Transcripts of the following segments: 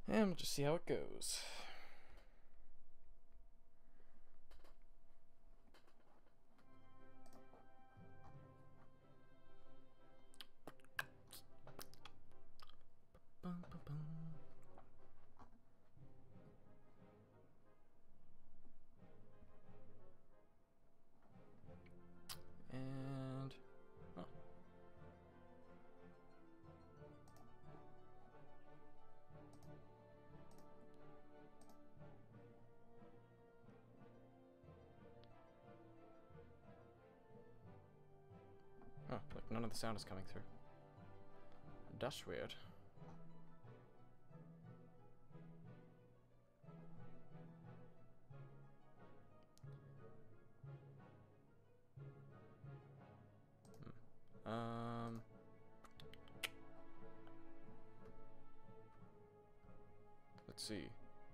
And we'll just see how it goes. Bum, bum, bum. And oh. Oh, like none of the sound is coming through. That's weird. Let's see.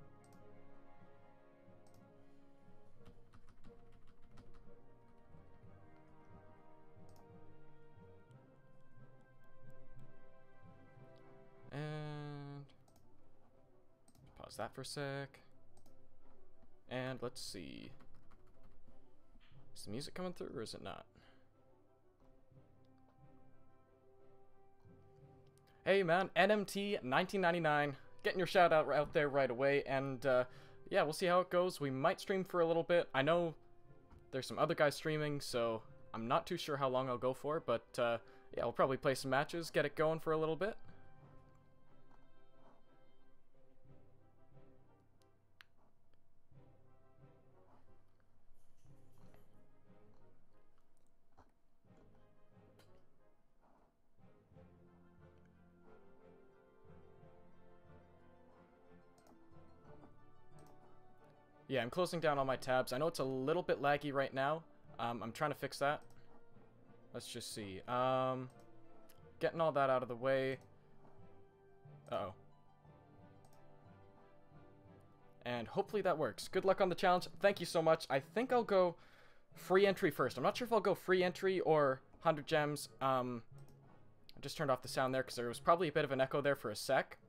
And pause that for a sec. And let's see. Is the music coming through or is it not? Hey man, NMT 1999, getting your shout out there right away, and yeah, we'll see how it goes. We might stream for a little bit. I know there's some other guys streaming, so I'm not too sure how long I'll go for, but yeah, we'll probably play some matches, get it going for a little bit. Yeah, I'm closing down all my tabs. I know it's a little bit laggy right now. I'm trying to fix that. Let's just see. Getting all that out of the way. Uh-oh. And hopefully that works. Good luck on the challenge. Thank you so much. I think I'll go free entry first. I'm not sure if I'll go free entry or 100 gems. I just turned off the sound there because there was probably a bit of an echo there for a sec.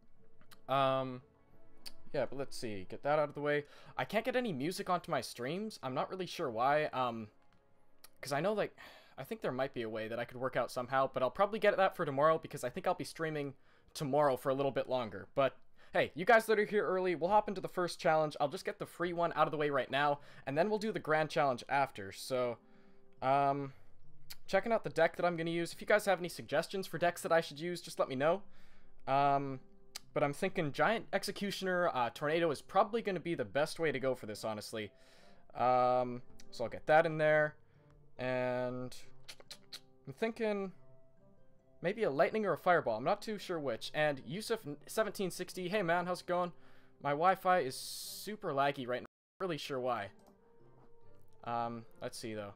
Yeah, but let's see. Get that out of the way. I can't get any music onto my streams. I'm not really sure why. Because I know, like, I think there might be a way that I could work out somehow, but I'll probably get that for tomorrow because I think I'll be streaming tomorrow for a little bit longer. But hey, you guys that are here early, we'll hop into the first challenge. I'll just get the free one out of the way right now, and then we'll do the grand challenge after. So, checking out the deck that I'm going to use. If you guys have any suggestions for decks that I should use, just let me know. But I'm thinking Giant Executioner Tornado is probably going to be the best way to go for this, honestly. So I'll get that in there. And I'm thinking maybe a Lightning or a Fireball. I'm not too sure which. And Yusuf1760, hey man, how's it going? My Wi-Fi is super laggy right now. Not really sure why. Let's see though.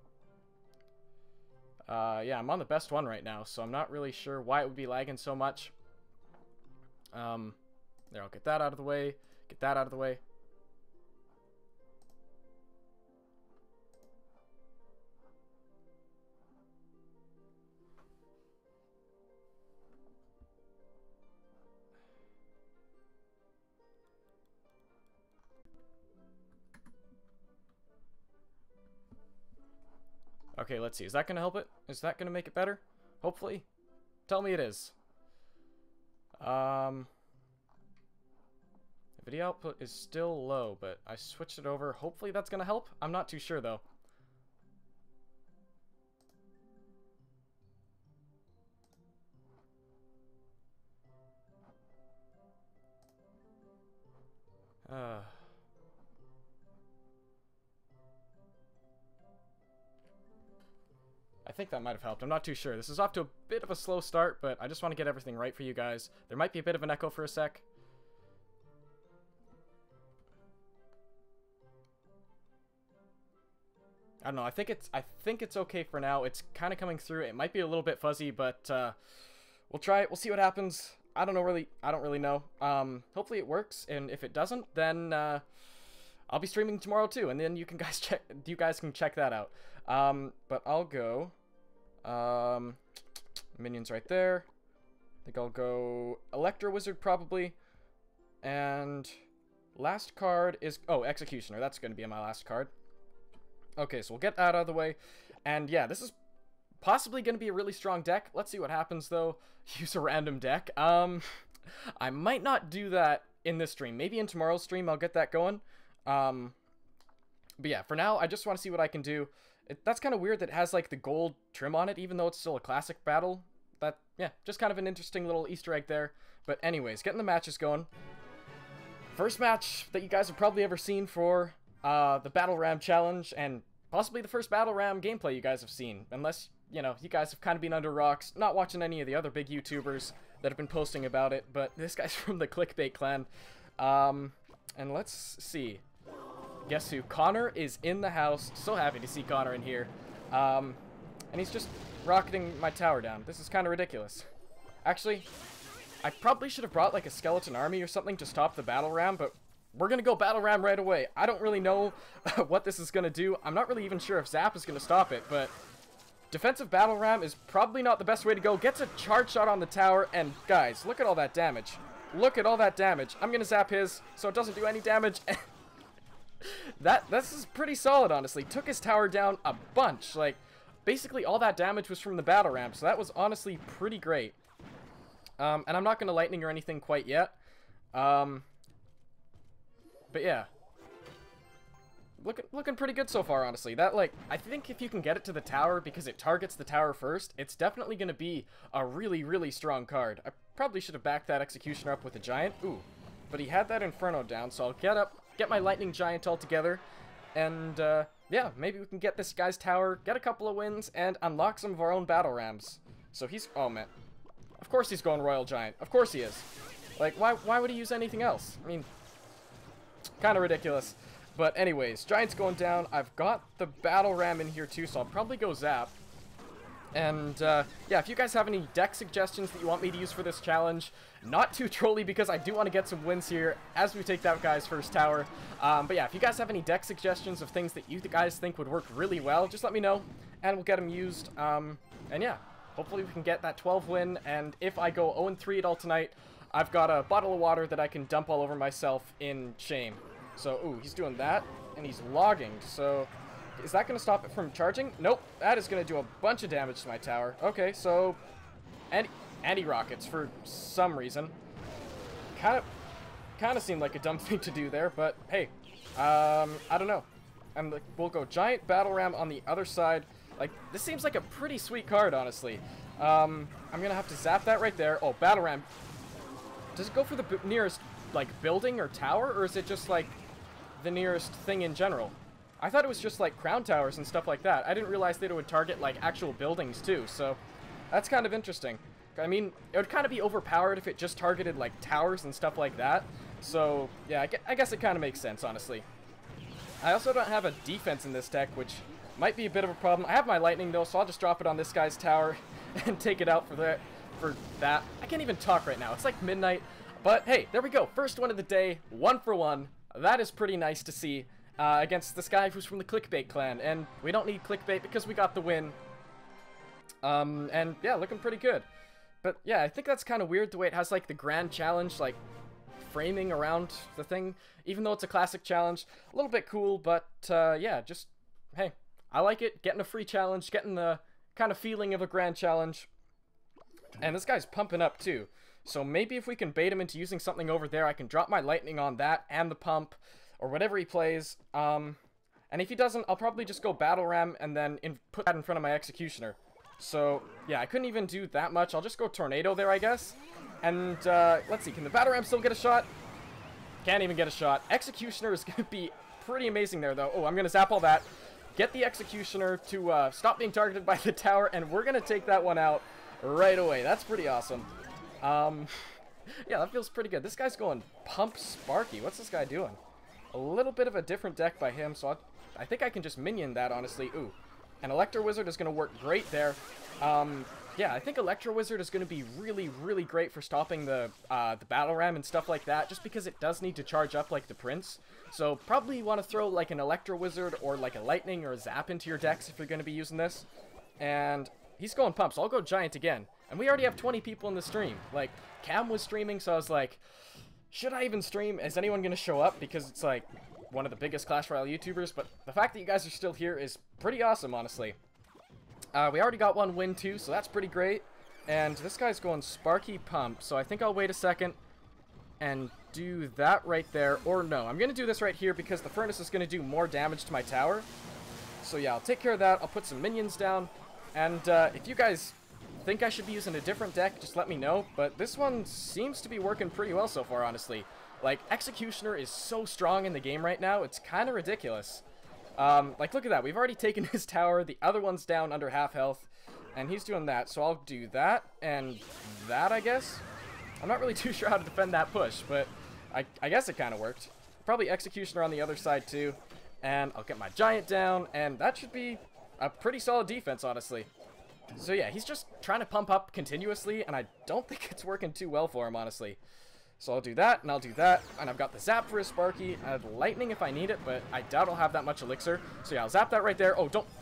Yeah, I'm on the best one right now, so I'm not really sure why it would be lagging so much. There, I'll get that out of the way. Get that out of the way. Okay, let's see. Is that going to help it? Is that going to make it better? Hopefully. Tell me it is. The video output is still low, but I switched it over. Hopefully that's gonna help. I'm not too sure though. I think that might have helped. I'm not too sure. This is off to a bit of a slow start, but I just want to get everything right for you guys. There might be a bit of an echo for a sec. I don't know. I think it's okay for now. It's kind of coming through. It might be a little bit fuzzy, but we'll try it. We'll see what happens. I don't really know. Hopefully it works, and if it doesn't, then I'll be streaming tomorrow too, and then you guys can check that out. But I'll go minions right there. I think I'll go Electro Wizard probably. And last card is... Oh, Executioner. That's going to be my last card. Okay, so we'll get that out of the way. And yeah, this is possibly going to be a really strong deck. Let's see what happens, though. Use a random deck. I might not do that in this stream. Maybe in tomorrow's stream I'll get that going. But yeah, for now, I just want to see what I can do. That's kind of weird that it has, like, the gold trim on it, even though it's still a classic battle. That, yeah, just kind of an interesting little Easter egg there. But anyways, getting the matches going. First match that you guys have probably ever seen for the Battle Ram Challenge, and possibly the first Battle Ram gameplay you guys have seen. Unless, you know, you guys have kind of been under rocks, not watching any of the other big YouTubers that have been posting about it. But this guy's from the Clickbait clan. And let's see. Guess who? Connor is in the house. So happy to see Connor in here. And he's just rocketing my tower down. This is kind of ridiculous. Actually, I probably should have brought like a skeleton army or something to stop the Battle Ram, but we're going to go Battle Ram right away. I don't really know what this is going to do. I'm not really even sure if Zap is going to stop it, but defensive Battle Ram is probably not the best way to go. Gets a charge shot on the tower, and guys, look at all that damage. Look at all that damage. I'm going to zap his so it doesn't do any damage. This is pretty solid, honestly. Took his tower down a bunch. Like, basically all that damage was from the Battle Ram, so that was honestly pretty great. And I'm not going to lightning or anything quite yet. But yeah. Looking pretty good so far, honestly. That, like, I think if you can get it to the tower because it targets the tower first, it's definitely going to be a really, really strong card. I probably should have backed that Executioner up with a Giant. Ooh. But he had that Inferno down, so I'll get my Lightning Giant all together, and, yeah, maybe we can get this guy's tower, get a couple of wins, and unlock some of our own Battle Rams. So he's... Oh, man. Of course he's going Royal Giant. Of course he is. Like, why would he use anything else? I mean, kind of ridiculous. But anyways, Giant's going down. I've got the Battle Ram in here, too, so I'll probably go Zap. And, yeah, if you guys have any deck suggestions that you want me to use for this challenge, not too trolly because I do want to get some wins here as we take that guy's first tower. But yeah, if you guys have any deck suggestions of things that you guys think would work really well, just let me know, and we'll get them used. And yeah, hopefully we can get that 12 win, and if I go 0-3 at all tonight, I've got a bottle of water that I can dump all over myself in shame. So, ooh, he's doing that, and he's logging, so... Is that going to stop it from charging? Nope. That is going to do a bunch of damage to my tower. Okay, so... Anti-rockets for some reason. Kind of seemed like a dumb thing to do there, but hey. I don't know. We'll go Giant Battle Ram on the other side. Like, this seems like a pretty sweet card, honestly. I'm going to have to zap that right there. Oh, Battle Ram. Does it go for the nearest, like, building or tower, or is it just, like, the nearest thing in general? I thought it was just, like, crown towers and stuff like that. I didn't realize that it would target, like, actual buildings, too, so that's kind of interesting. I mean, it would kind of be overpowered if it just targeted, like, towers and stuff like that. So, yeah, I guess it kind of makes sense, honestly. I also don't have a defense in this deck, which might be a bit of a problem. I have my lightning, though, so I'll just drop it on this guy's tower and take it out for that. I can't even talk right now. It's like midnight. But, hey, there we go. First one of the day, 1 for 1. That is pretty nice to see. Against this guy who's from the Clickbait clan, and we don't need Clickbait because we got the win. And yeah, looking pretty good. But yeah, I think that's kind of weird the way it has like the grand challenge like framing around the thing, even though it's a classic challenge. A little bit cool, but yeah, just hey, I like it. Getting a free challenge, getting the kind of feeling of a grand challenge. And this guy's pumping up too. So maybe if we can bait him into using something over there, I can drop my lightning on that and the pump. Or whatever he plays, and if he doesn't, I'll probably just go Battle Ram and then put that in front of my Executioner. So, yeah, I couldn't even do that much. I'll just go Tornado there, I guess. And, let's see, can the Battle Ram still get a shot? Can't even get a shot. Executioner is going to be pretty amazing there, though. Oh, I'm going to zap all that. Get the Executioner to stop being targeted by the tower, and we're going to take that one out right away. That's pretty awesome. Yeah, that feels pretty good. This guy's going Pump Sparky. What's this guy doing? A little bit of a different deck by him, so I think I can just minion that, honestly. Ooh, an Electro Wizard is going to work great there. Yeah, I think Electro Wizard is going to be really, really great for stopping the Battle Ram and stuff like that, just because it does need to charge up like the Prince. So probably you want to throw like an Electro Wizard or like a Lightning or a Zap into your decks if you're going to be using this. And he's going Pump, so I'll go Giant again. And we already have 20 people in the stream. Like, Cam was streaming, so I was like... should I even stream? Is anyone going to show up? Because it's like one of the biggest Clash Royale YouTubers, but the fact that you guys are still here is pretty awesome, honestly. We already got one win too, so that's pretty great. And this guy's going Sparky Pump, so I think I'll wait a second and do that right there. Or no, I'm going to do this right here because the Furnace is going to do more damage to my tower. So yeah, I'll take care of that. I'll put some minions down. And if you guys think I should be using a different deck, just let me know. But this one seems to be working pretty well so far, honestly. Like, Executioner is so strong in the game right now, it's kind of ridiculous. Like, look at that. We've already taken his tower. The other one's down under half health. And he's doing that. So I'll do that and that, I guess. I'm not really too sure how to defend that push, but I guess it kind of worked. Probably Executioner on the other side, too. And I'll get my Giant down, and that should be a pretty solid defense, honestly. So yeah, he's just trying to pump up continuously, and I don't think it's working too well for him, honestly. So I'll do that, and I'll do that, and I've got the Zap for his Sparky. I have Lightning if I need it, but I doubt I'll have that much Elixir. So yeah, I'll zap that right there. Oh, don't...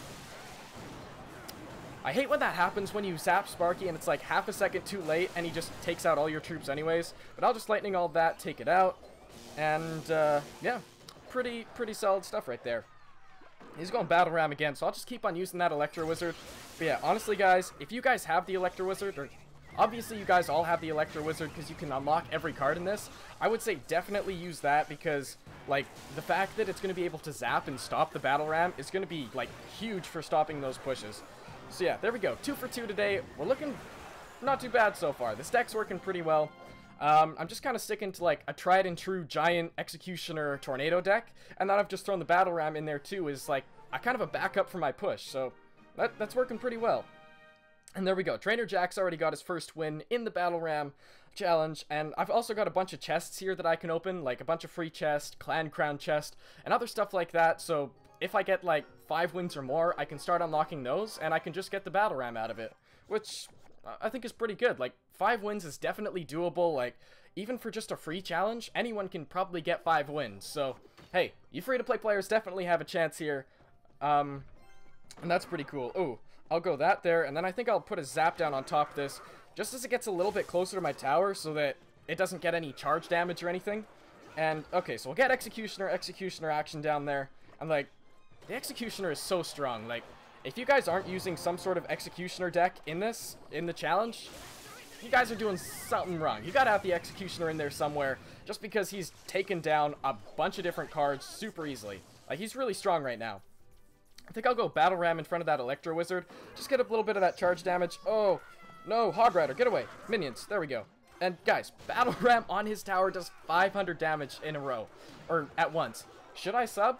I hate when that happens when you zap Sparky and it's like half a second too late and he just takes out all your troops anyways. But I'll just Lightning all that, take it out, and yeah, pretty solid stuff right there. He's going Battle Ram again, so I'll just keep on using that Electro Wizard. But yeah, honestly guys, if you guys have the Electro Wizard, or obviously you guys all have the Electro Wizard because you can unlock every card in this, I would say definitely use that because, like, the fact that it's going to be able to zap and stop the Battle Ram is going to be, like, huge for stopping those pushes. So yeah, there we go. 2 for 2 today. We're looking not too bad so far. This deck's working pretty well. I'm just kind of sticking to like a tried and true Giant Executioner Tornado deck, and then I've just thrown the Battle Ram in there too as like a kind of a backup for my push. So that's working pretty well. And there we go. Trainer Jack's already got his first win in the Battle Ram challenge, and I've also got a bunch of chests here that I can open, like a bunch of free chests, Clan Crown chest, and other stuff like that. So if I get like 5 wins or more, I can start unlocking those, and I can just get the Battle Ram out of it, which I think is pretty good. Like, 5 wins is definitely doable. Like, even for just a free challenge, anyone can probably get 5 wins. So, hey, you free-to-play players definitely have a chance here. And that's pretty cool. Ooh, I'll go that there, and then I think I'll put a Zap down on top of this, just as it gets a little bit closer to my tower, so that it doesn't get any charge damage or anything. And, okay, so we'll get Executioner action down there. I'm like, the Executioner is so strong. Like, if you guys aren't using some sort of Executioner deck in the challenge, you guys are doing something wrong. You gotta have the Executioner in there somewhere, just because he's taken down a bunch of different cards super easily. Like, he's really strong right now. I think I'll go Battle Ram in front of that Electro Wizard. Just get a little bit of that charge damage. Oh, no, Hog Rider, get away. Minions, there we go. And guys, Battle Ram on his tower does 500 damage in a row. Or at once. Should I sub?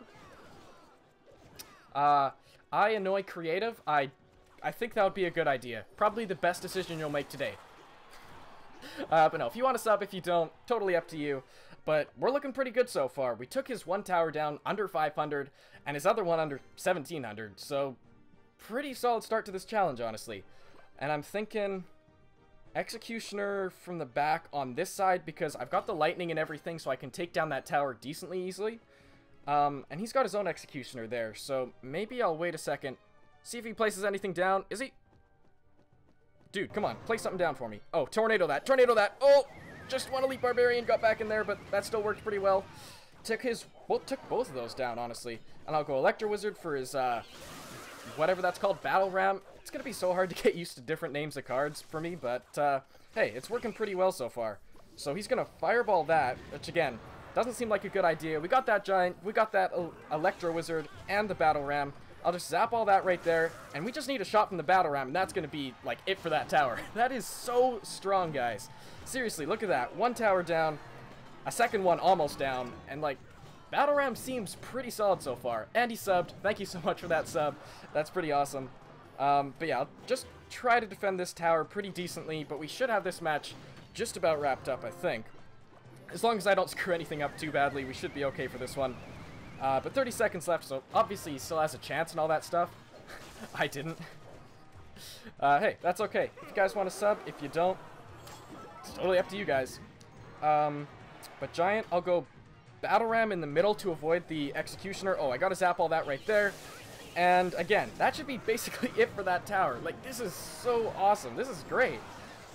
I annoy creative. I think that would be a good idea. Probably the best decision you'll make today. But no, if you want to sub, if you don't, totally up to you. But we're looking pretty good so far. We took his one tower down under 500, and his other one under 1700. So, pretty solid start to this challenge, honestly. And I'm thinking Executioner from the back on this side, because I've got the Lightning and everything, so I can take down that tower decently easily. And he's got his own Executioner there, so maybe I'll wait a second. See if he places anything down. Is he? Dude, come on. Place something down for me. Oh, Tornado that. Tornado that. Oh! Just one Elite Barbarian got back in there, but that still worked pretty well. Took both of those down, honestly. And I'll go Electro Wizard for his, whatever that's called, Battle Ram. It's gonna be so hard to get used to different names of cards for me, but, hey, it's working pretty well so far. So he's gonna Fireball that, which, again, doesn't seem like a good idea. We got that Giant, we got that Electro Wizard, and the Battle Ram. I'll just zap all that right there, and we just need a shot from the Battle Ram, and that's going to be, like, it for that tower. That is so strong, guys. Seriously, look at that. One tower down, a second one almost down, and, like, Battle Ram seems pretty solid so far. And he subbed. Thank you so much for that sub. That's pretty awesome. But yeah, I'll just try to defend this tower pretty decently, but we should have this match just about wrapped up, I think. As long as I don't screw anything up too badly, we should be okay for this one. But 30 seconds left, so obviously he still has a chance and all that stuff. I didn't. Hey, that's okay. If you guys want to sub, if you don't, it's totally up to you guys. But Giant, I'll go Battle Ram in the middle to avoid the Executioner. Oh, I gotta zap all that right there. And again, that should be basically it for that tower. Like, this is so awesome. This is great. Like,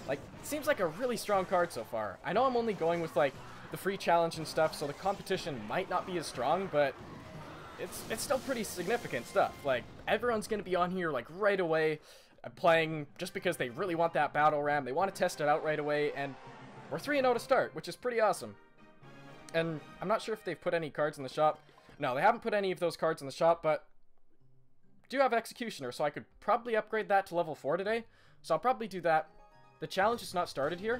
seems like a really strong card so far. I know I'm only going with, like, the free challenge and stuff, so the competition might not be as strong, but it's still pretty significant stuff. Like, everyone's going to be on here, like, right away, playing just because they really want that Battle Ram. They want to test it out right away, and we're 3-0 to start, which is pretty awesome. And I'm not sure if they've put any cards in the shop. No, they haven't put any of those cards in the shop, but do have Executioner, so I could probably upgrade that to level 4 today. So I'll probably do that. The challenge is not started here.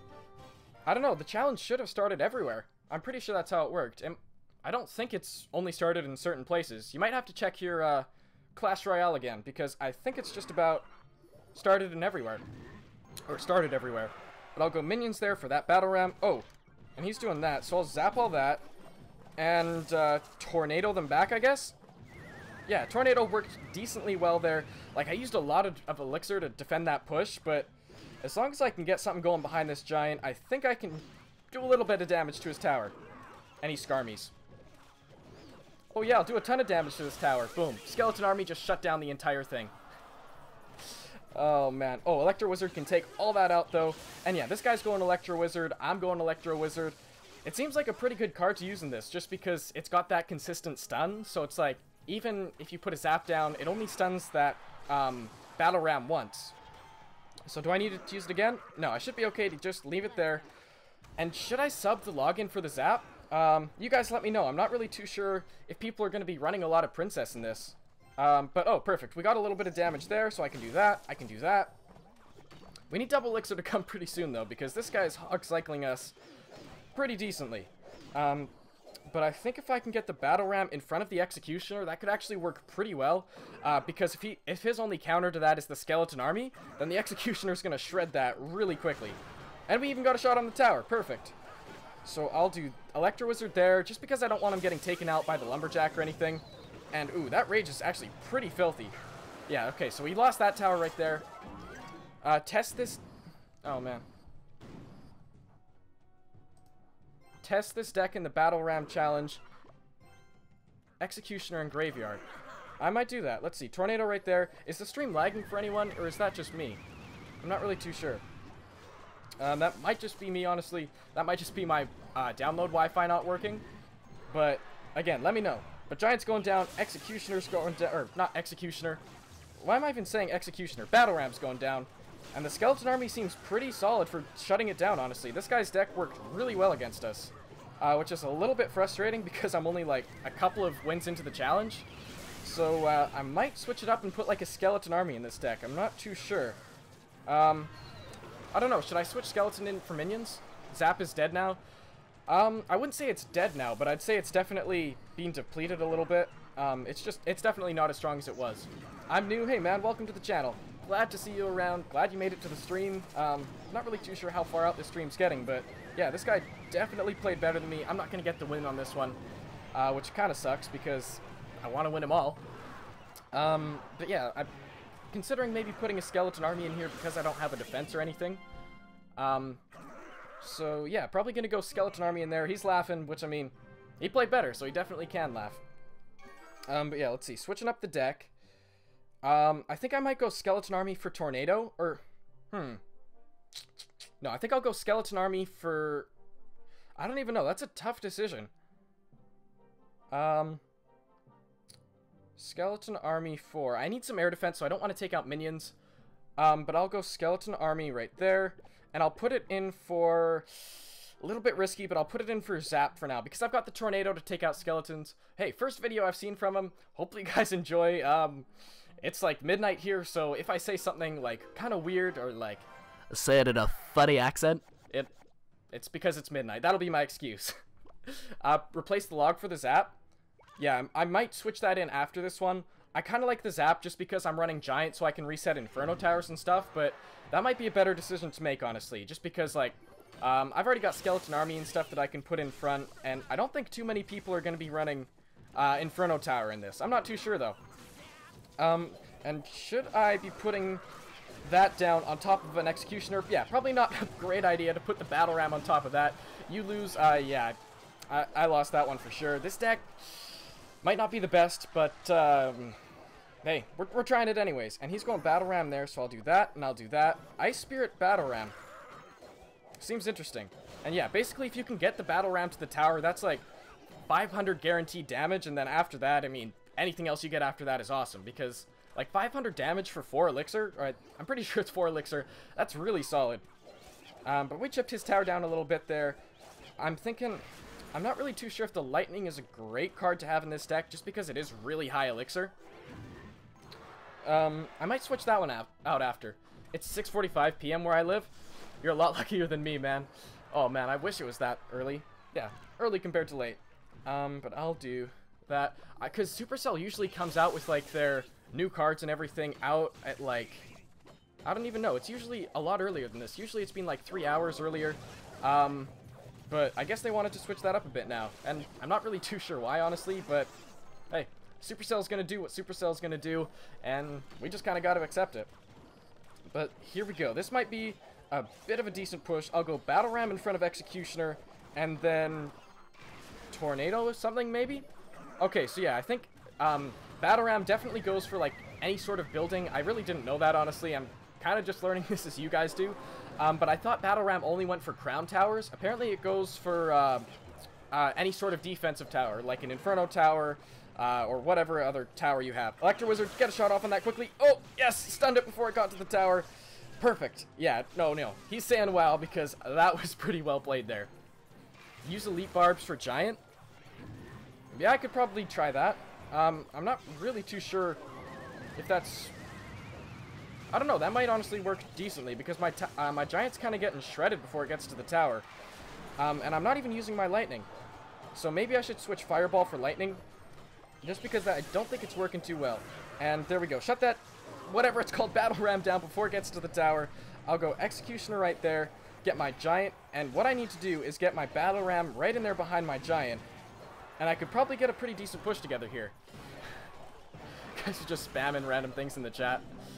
I don't know, the challenge should have started everywhere. I'm pretty sure that's how it worked. And I don't think it's only started in certain places. You might have to check your Clash Royale again, because I think it's just about started in everywhere. Or started everywhere. But I'll go minions there for that Battle Ram. Oh, and he's doing that, so I'll zap all that. And Tornado them back, I guess? Yeah, Tornado worked decently well there. Like, I used a lot of Elixir to defend that push, but as long as I can get something going behind this Giant, I think I can do a little bit of damage to his tower. And he Skarmies. Oh yeah, I'll do a ton of damage to this tower. Boom. Skeleton Army just shut down the entire thing. Oh, man. Oh, Electro Wizard can take all that out, though. And yeah, this guy's going Electro Wizard. I'm going Electro Wizard. It seems like a pretty good card to use in this, just because it's got that consistent stun. So it's like, even if you put a zap down, it only stuns that Battle Ram once. So do I need to use it again? No, I should be okay to just leave it there. And should I sub the login for the zap? You guys let me know. I'm not really too sure if people are going to be running a lot of Princess in this. But, oh, perfect. We got a little bit of damage there, so I can do that. I can do that. We need Double Elixir to come pretty soon, though, because this guy's hog cycling us pretty decently. But I think if I can get the Battle Ram in front of the Executioner, that could actually work pretty well. Because if his only counter to that is the Skeleton Army, then the Executioner's going to shred that really quickly. And we even got a shot on the tower. Perfect. So I'll do Electro Wizard there, just because I don't want him getting taken out by the Lumberjack or anything. And, ooh, that Rage is actually pretty filthy. Yeah, okay, so we lost that tower right there. Test this... Oh, man. Test this deck in the Battle Ram Challenge. Executioner and Graveyard. I might do that. Let's see. Tornado right there. Is the stream lagging for anyone, or is that just me? I'm not really too sure. That might just be me, honestly. That might just be my download Wi-Fi not working. But, again, let me know. But Giant's going down. Executioner's going down. Or, not Executioner. Why am I even saying Executioner? Battle Ram's going down. And the Skeleton Army seems pretty solid for shutting it down, honestly. This guy's deck worked really well against us. Which is a little bit frustrating because I'm only, like, a couple of wins into the challenge. So, I might switch it up and put, like, a Skeleton Army in this deck. I'm not too sure. I don't know. Should I switch Skeleton in for minions? Zap is dead now. I wouldn't say it's dead now, but I'd say it's definitely being depleted a little bit. It's definitely not as strong as it was. I'm new. Hey, man, welcome to the channel. Glad to see you around. Glad you made it to the stream. Not really too sure how far out this stream's getting, but yeah, this guy definitely played better than me. I'm not going to get the win on this one, which kind of sucks because I want to win them all. But yeah, I'm considering maybe putting a Skeleton Army in here because I don't have a defense or anything. So yeah, probably going to go Skeleton Army in there. He's laughing, which I mean, he played better, so he definitely can laugh. But yeah, let's see. Switching up the deck. I think I might go Skeleton Army for Tornado, or, No, I think I'll go Skeleton Army for, I don't even know, that's a tough decision. Skeleton Army for, I need some air defense, so I don't want to take out minions. But I'll go Skeleton Army right there, and I'll put it in for, a little bit risky, but I'll put it in for Zap for now, because I've got the Tornado to take out skeletons. Hey, first video I've seen from him, hopefully you guys enjoy. It's like midnight here, so if I say something like kind of weird or like say it in a funny accent, it's because it's midnight. That'll be my excuse. Replace the log for the Zap. Yeah, I might switch that in after this one. I kind of like the Zap just because I'm running Giant so I can reset Inferno Towers and stuff, but that might be a better decision to make, honestly, just because, like, I've already got Skeleton Army and stuff that I can put in front, and I don't think too many people are going to be running Inferno Tower in this. I'm not too sure, though. And should I be putting that down on top of an Executioner? Yeah, probably not a great idea to put the Battle Ram on top of that. You lose, yeah, I lost that one for sure. This deck might not be the best, but, hey, we're trying it anyways. And he's going Battle Ram there, so I'll do that, and I'll do that. Ice Spirit Battle Ram. Seems interesting. And yeah, basically if you can get the battle ram to the tower, that's like 500 guaranteed damage, and then after that, I mean, anything else you get after that is awesome, because like 500 damage for 4 elixir, or I'm pretty sure it's 4 elixir, that's really solid. But we chipped his tower down a little bit there. I'm not really too sure if the lightning is a great card to have in this deck, just because it is really high elixir. I might switch that one out after. It's 6:45 p.m. where I live. You're a lot luckier than me, man. Oh man, I wish it was that early. Yeah, early compared to late. But I'll do that. Because Supercell usually comes out with like their new cards and everything out at like, I don't even know. It's usually a lot earlier than this. Usually it's been like 3 hours earlier. But I guess they wanted to switch that up a bit now. And I'm not really too sure why, honestly, but hey, Supercell's gonna do what Supercell's gonna do, and we just kind of got to accept it. But here we go. This might be a bit of a decent push. I'll go Battle Ram in front of Executioner, and then Tornado or something, maybe? Okay, so yeah, I think Battle Ram definitely goes for, like, any sort of building. I really didn't know that, honestly. I'm kind of just learning this as you guys do. But I thought Battle Ram only went for Crown Towers. Apparently it goes for any sort of defensive tower, like an Inferno Tower, or whatever other tower you have. Electro Wizard, get a shot off on that quickly. Oh, yes! Stunned it before it got to the tower. Perfect. Yeah, no. He's saying wow because that was pretty well played there. Use Elite Barbs for Giant? Yeah, I could probably try that. I'm not really too sure if that's... I don't know, that might honestly work decently because my Giant's kind of getting shredded before it gets to the tower. And I'm not even using my Lightning. So maybe I should switch Fireball for Lightning. Just because I don't think it's working too well. And there we go. Shut that, whatever it's called, Battle Ram down before it gets to the tower. I'll go Executioner right there, get my Giant, and what I need to do is get my Battle Ram right in there behind my Giant. And I could probably get a pretty decent push together here. Guys are just spamming random things in the chat.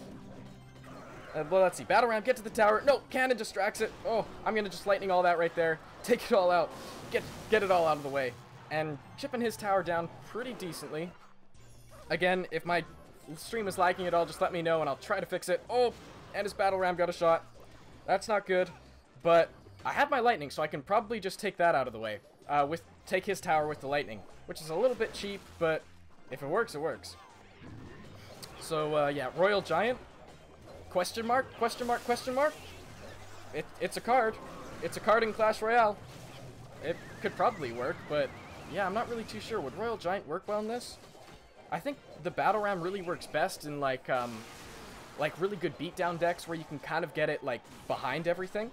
Well, let's see. Battle Ram, get to the tower. No, Cannon distracts it. Oh, I'm going to just Lightning all that right there. Take it all out. Get it all out of the way. And chipping his tower down pretty decently. Again, if my stream is lagging at all, just let me know and I'll try to fix it. Oh, and his Battle Ram got a shot. That's not good. But I have my Lightning, so I can probably just take that out of the way. Take his tower with the Lightning. Which is a little bit cheap, but if it works, it works. So, yeah, Royal Giant. Question mark? Question mark? Question mark? It's a card. It's a card in Clash Royale. It could probably work, but yeah, I'm not really too sure. Would Royal Giant work well in this? I think the Battle Ram really works best in like really good beatdown decks where you can kind of get it like behind everything.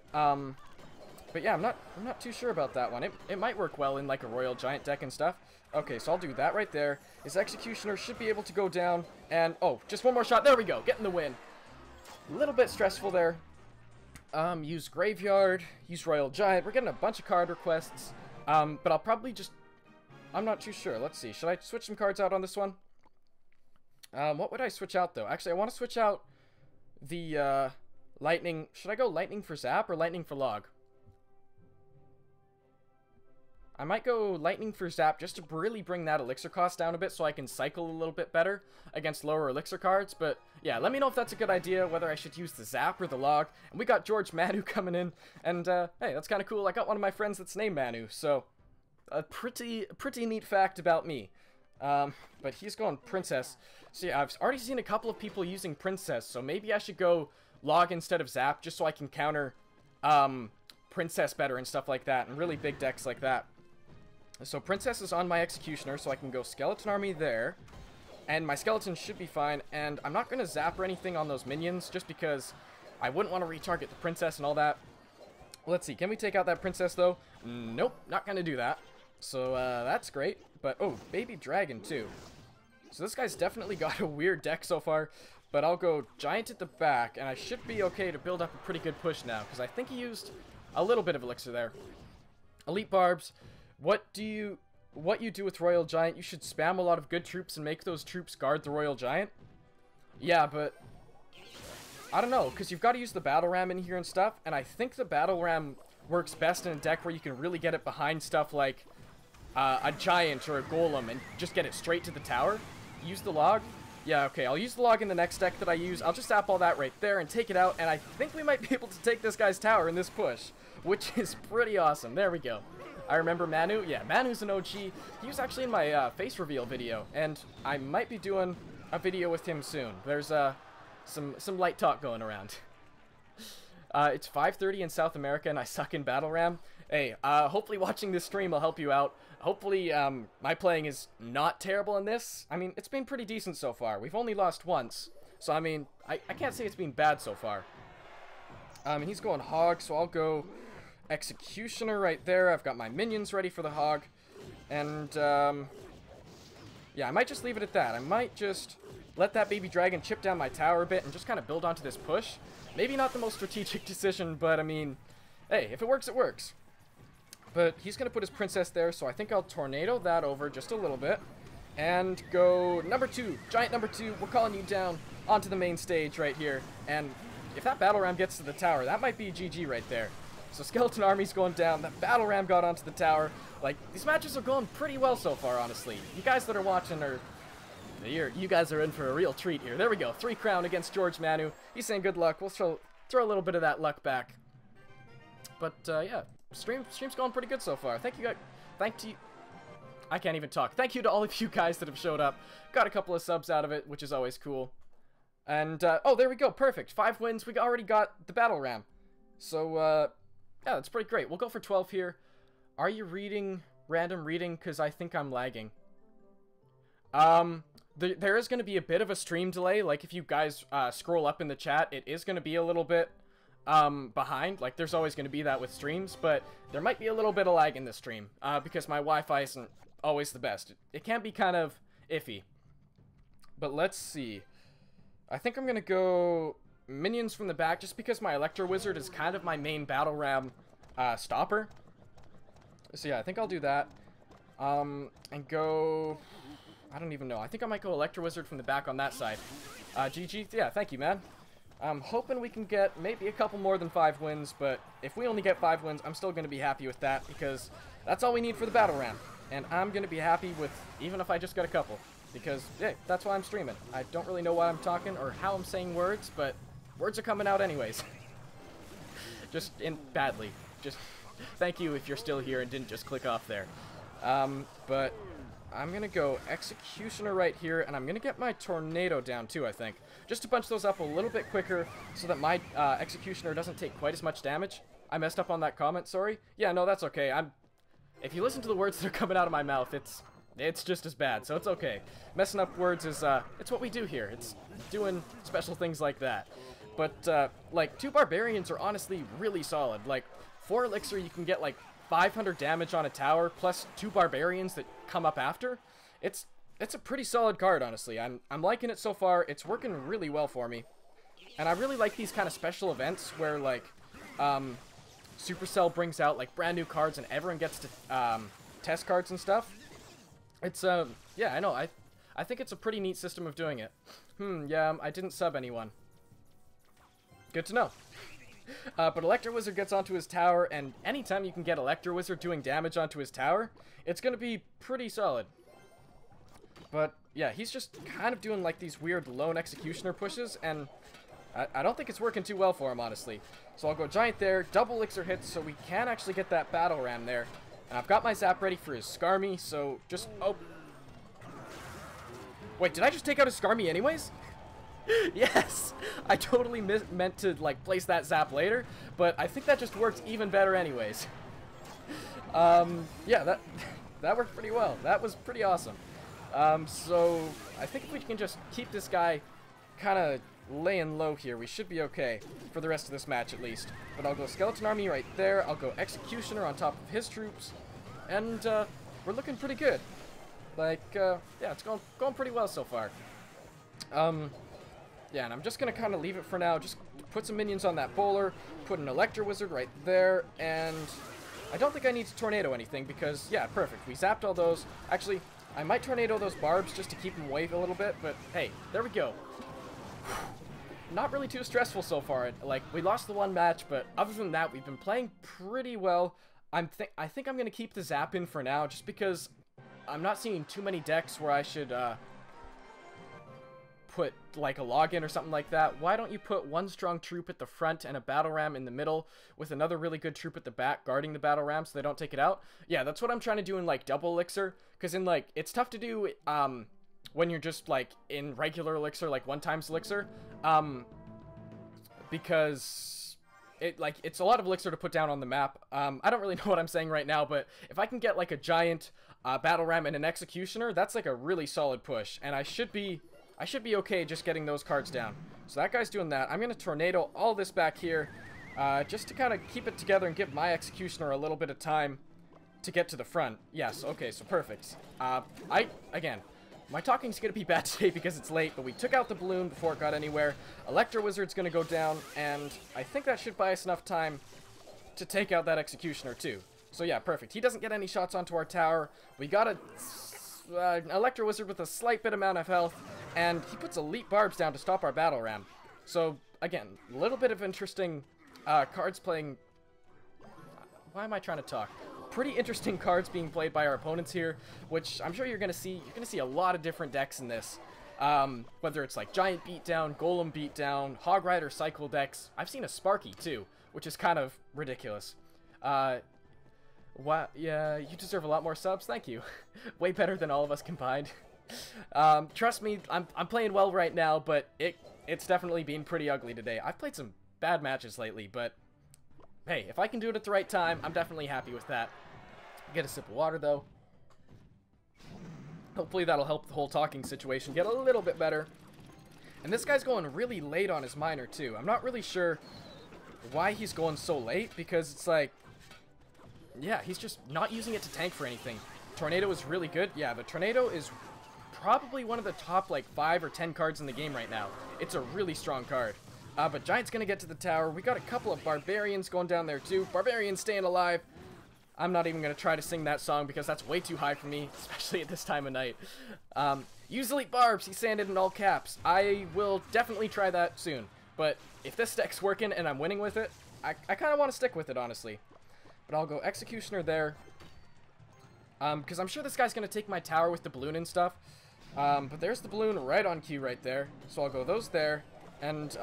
But yeah, I'm not too sure about that one. It might work well in like a Royal Giant deck and stuff. Okay, so I'll do that right there. His Executioner should be able to go down, and oh, just one more shot. There we go, getting the win. A little bit stressful there. Use Graveyard, use Royal Giant. We're getting a bunch of card requests. But I'll probably just... I'm not too sure. Let's see. Should I switch some cards out on this one? What would I switch out, though? Actually, I want to switch out the, Lightning. Should I go Lightning for Zap or Lightning for Log? I might go Lightning for Zap just to really bring that elixir cost down a bit so I can cycle a little bit better against lower elixir cards. But yeah, let me know if that's a good idea, whether I should use the Zap or the Log. And we got George Manu coming in, and hey, that's kind of cool. I got one of my friends that's named Manu, so a pretty neat fact about me. But he's going Princess. So yeah, I've already seen a couple of people using Princess, so maybe I should go Log instead of Zap just so I can counter Princess better and stuff like that, and really big decks like that. So Princess is on my Executioner, so I can go Skeleton Army there. And my Skeleton should be fine, and I'm not going to zap or anything on those minions, just because I wouldn't want to retarget the Princess and all that. Let's see, can we take out that Princess, though? Nope, not going to do that. So, that's great. But, oh, Baby Dragon, too. So this guy's definitely got a weird deck so far, but I'll go Giant at the back, and I should be okay to build up a pretty good push now, because I think he used a little bit of Elixir there. Elite Barbs. What you do with Royal Giant, you should spam a lot of good troops and make those troops guard the Royal Giant. Yeah, but I don't know, because you've got to use the Battle Ram in here and stuff, and I think the Battle Ram works best in a deck where you can really get it behind stuff like a Giant or a Golem and just get it straight to the tower. Use the Log. Yeah, okay, I'll use the log in the next deck that I use. I'll just zap all that right there and take it out, and I think we might be able to take this guy's tower in this push, which is pretty awesome. There we go. I remember Manu. Yeah, Manu's an OG. He was actually in my face reveal video, and I might be doing a video with him soon. There's some light talk going around. It's 5:30 in South America, and I suck in Battle Ram. Hey, hopefully watching this stream will help you out. Hopefully, my playing is not terrible in this. I mean, it's been pretty decent so far. We've only lost once, so I mean, I can't say it's been bad so far. And he's going Hog, so I'll go Executioner right there. I've got my minions ready for the Hog, and yeah, I might just leave it at that. I might just let that baby dragon chip down my tower a bit and just kind of build onto this push. Maybe not the most strategic decision, but I mean, hey, if it works, it works. But he's going to put his princess there, so I think I'll tornado that over just a little bit. And go number 2, giant number 2, we're calling you down onto the main stage right here. And if that battle ram gets to the tower, that might be GG right there. So Skeleton Army's going down, that battle ram got onto the tower. Like, these matches are going pretty well so far, honestly. You guys that are watching are... You guys are in for a real treat here. There we go, 3 crown against George Manu. He's saying good luck. We'll throw a little bit of that luck back. But, yeah. Stream's going pretty good so far. Thank you guys. I can't even talk. Thank you to all of you guys that have showed up. Got a couple of subs out of it, which is always cool. And, oh, there we go. Perfect. 5 wins. We already got the battle ram. So, yeah, that's pretty great. We'll go for 12 here. Are you reading random reading? Because I think I'm lagging. There is going to be a bit of a stream delay. Like, if you guys scroll up in the chat, it is going to be a little bit behind. Like, there's always going to be that with streams, but there might be a little bit of lag in the stream because my Wi-Fi isn't always the best. It can be kind of iffy. But let's see. I think I'm going to go minions from the back just because my Electro Wizard is kind of my main battle ram stopper. So yeah, I think I'll do that. And go... I don't even know. I think I might go Electro Wizard from the back on that side. GG. Yeah, thank you, man. I'm hoping we can get maybe a couple more than 5 wins, but if we only get 5 wins, I'm still going to be happy with that, because that's all we need for the battle round. And I'm going to be happy with, even if I just got a couple, because, hey, that's why I'm streaming. I don't really know why I'm talking or how I'm saying words, but words are coming out anyways. Just badly. Just thank you if you're still here and didn't just click off there. But I'm going to go Executioner right here, and I'm going to get my Tornado down too, I think. Just to bunch those up a little bit quicker so that my Executioner doesn't take quite as much damage. I messed up on that comment, sorry. Yeah, no, that's okay. If you listen to the words that are coming out of my mouth, it's just as bad, so it's okay. Messing up words is, it's what we do here. It's doing special things like that. But, like, 2 Barbarians are honestly really solid. Like, 4 Elixir, you can get, like, 500 damage on a tower, plus 2 Barbarians that come up after. It's a pretty solid card, honestly. I'm liking it so far. It's working really well for me. And I really like these kind of special events where, like, Supercell brings out, like, brand new cards and everyone gets to test cards and stuff. It's, yeah, I know. I think it's a pretty neat system of doing it. Yeah, I didn't sub anyone. Good to know. But Electro Wizard gets onto his tower, and anytime you can get Electro Wizard doing damage onto his tower, it's going to be pretty solid. But, yeah, he's just kind of doing, like, these weird lone Executioner pushes, and I don't think it's working too well for him, honestly. So I'll go Giant there, double Elixir hits, so we can actually get that Battle Ram there. And I've got my Zap ready for his Skarmy, so just... Oh. Wait, did I just take out his Skarmy anyways? Yes! I totally meant to, like, place that Zap later, but I think that just worked even better anyways. Yeah, that worked pretty well. That was pretty awesome. So I think if we can just keep this guy kind of laying low here, we should be okay for the rest of this match at least. But I'll go Skeleton Army right there. I'll go Executioner on top of his troops, and we're looking pretty good. Like, yeah, it's going pretty well so far. Yeah, and I'm just gonna kind of leave it for now. Just put some minions on that bowler, put an Electro Wizard right there, and I don't think I need to Tornado anything because, yeah, perfect. We zapped all those. Actually, I might Tornado those barbs just to keep them away a little bit, but hey, there we go. Not really too stressful so far. Like, we lost the one match, but other than that, we've been playing pretty well. I think I'm gonna keep the Zap in for now, just because I'm not seeing too many decks where I should, put like a login or something like that, why don't you put one strong troop at the front and a battle ram in the middle with another really good troop at the back guarding the battle ram so they don't take it out? Yeah, that's what I'm trying to do in like double elixir, because in like it's tough to do when you're just like in regular elixir, like 1x elixir, because it's a lot of elixir to put down on the map. I don't really know what I'm saying right now, but if I can get like a giant battle ram and an executioner, that's like a really solid push, and I should be okay just getting those cards down. So that guy's doing that. I'm gonna tornado all this back here, just to kind of keep it together and give my executioner a little bit of time to get to the front. Yes, okay, so perfect. Again, my talking's gonna be bad today because it's late, but we took out the balloon before it got anywhere. Electro Wizard's gonna go down, and I think that should buy us enough time to take out that executioner too. So yeah, perfect. He doesn't get any shots onto our tower. We got a Electro Wizard with a slight bit amount of health, and he puts Elite Barbs down to stop our battle ram. So again, a little bit of interesting cards playing. Why am I trying to talk? Pretty interesting cards being played by our opponents here, which I'm sure you're gonna see. You're gonna see a lot of different decks in this. Whether it's like Giant Beatdown, Golem Beatdown, Hog Rider Cycle decks. I've seen a Sparky too, which is kind of ridiculous. Wow, yeah, you deserve a lot more subs. Thank you. Way better than all of us combined. Trust me, I'm playing well right now, but it's definitely been pretty ugly today. I've played some bad matches lately, but hey, if I can do it at the right time, I'm definitely happy with that. Get a sip of water, though. Hopefully that'll help the whole talking situation get a little bit better. And this guy's going really late on his miner, too. I'm not really sure why he's going so late, because it's like, yeah, he's just not using it to tank for anything. Tornado is really good. Yeah, the Tornado is probably one of the top, like, 5 or 10 cards in the game right now. It's a really strong card. But Giant's gonna get to the tower. We got a couple of Barbarians going down there, too. Barbarians staying alive. I'm not even gonna try to sing that song because that's way too high for me, especially at this time of night. Use Elite Barbs, he's saying it in all caps. I will definitely try that soon. But if this deck's working and I'm winning with it, I kind of want to stick with it, honestly. But I'll go Executioner there. Because I'm sure this guy's going to take my tower with the balloon and stuff. But there's the balloon right on cue right there. So I'll go those there. And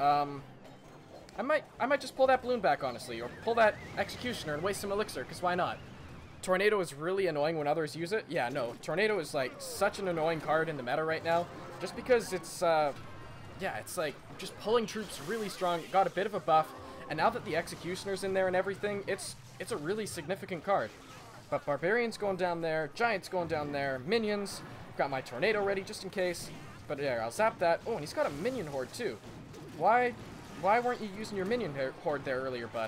I might just pull that balloon back, honestly. Or pull that Executioner and waste some elixir, because why not? Tornado is really annoying when others use it. Yeah, no, Tornado is like such an annoying card in the meta right now. Just because it's, yeah, it's like just pulling troops really strong. It got a bit of a buff. And now that the Executioner's in there and everything, it's a really significant card. But Barbarian's going down there, Giant's going down there, Minions. Got my Tornado ready just in case. But yeah, I'll zap that. Oh, and he's got a Minion Horde too. Why weren't you using your Minion Horde there earlier, bud?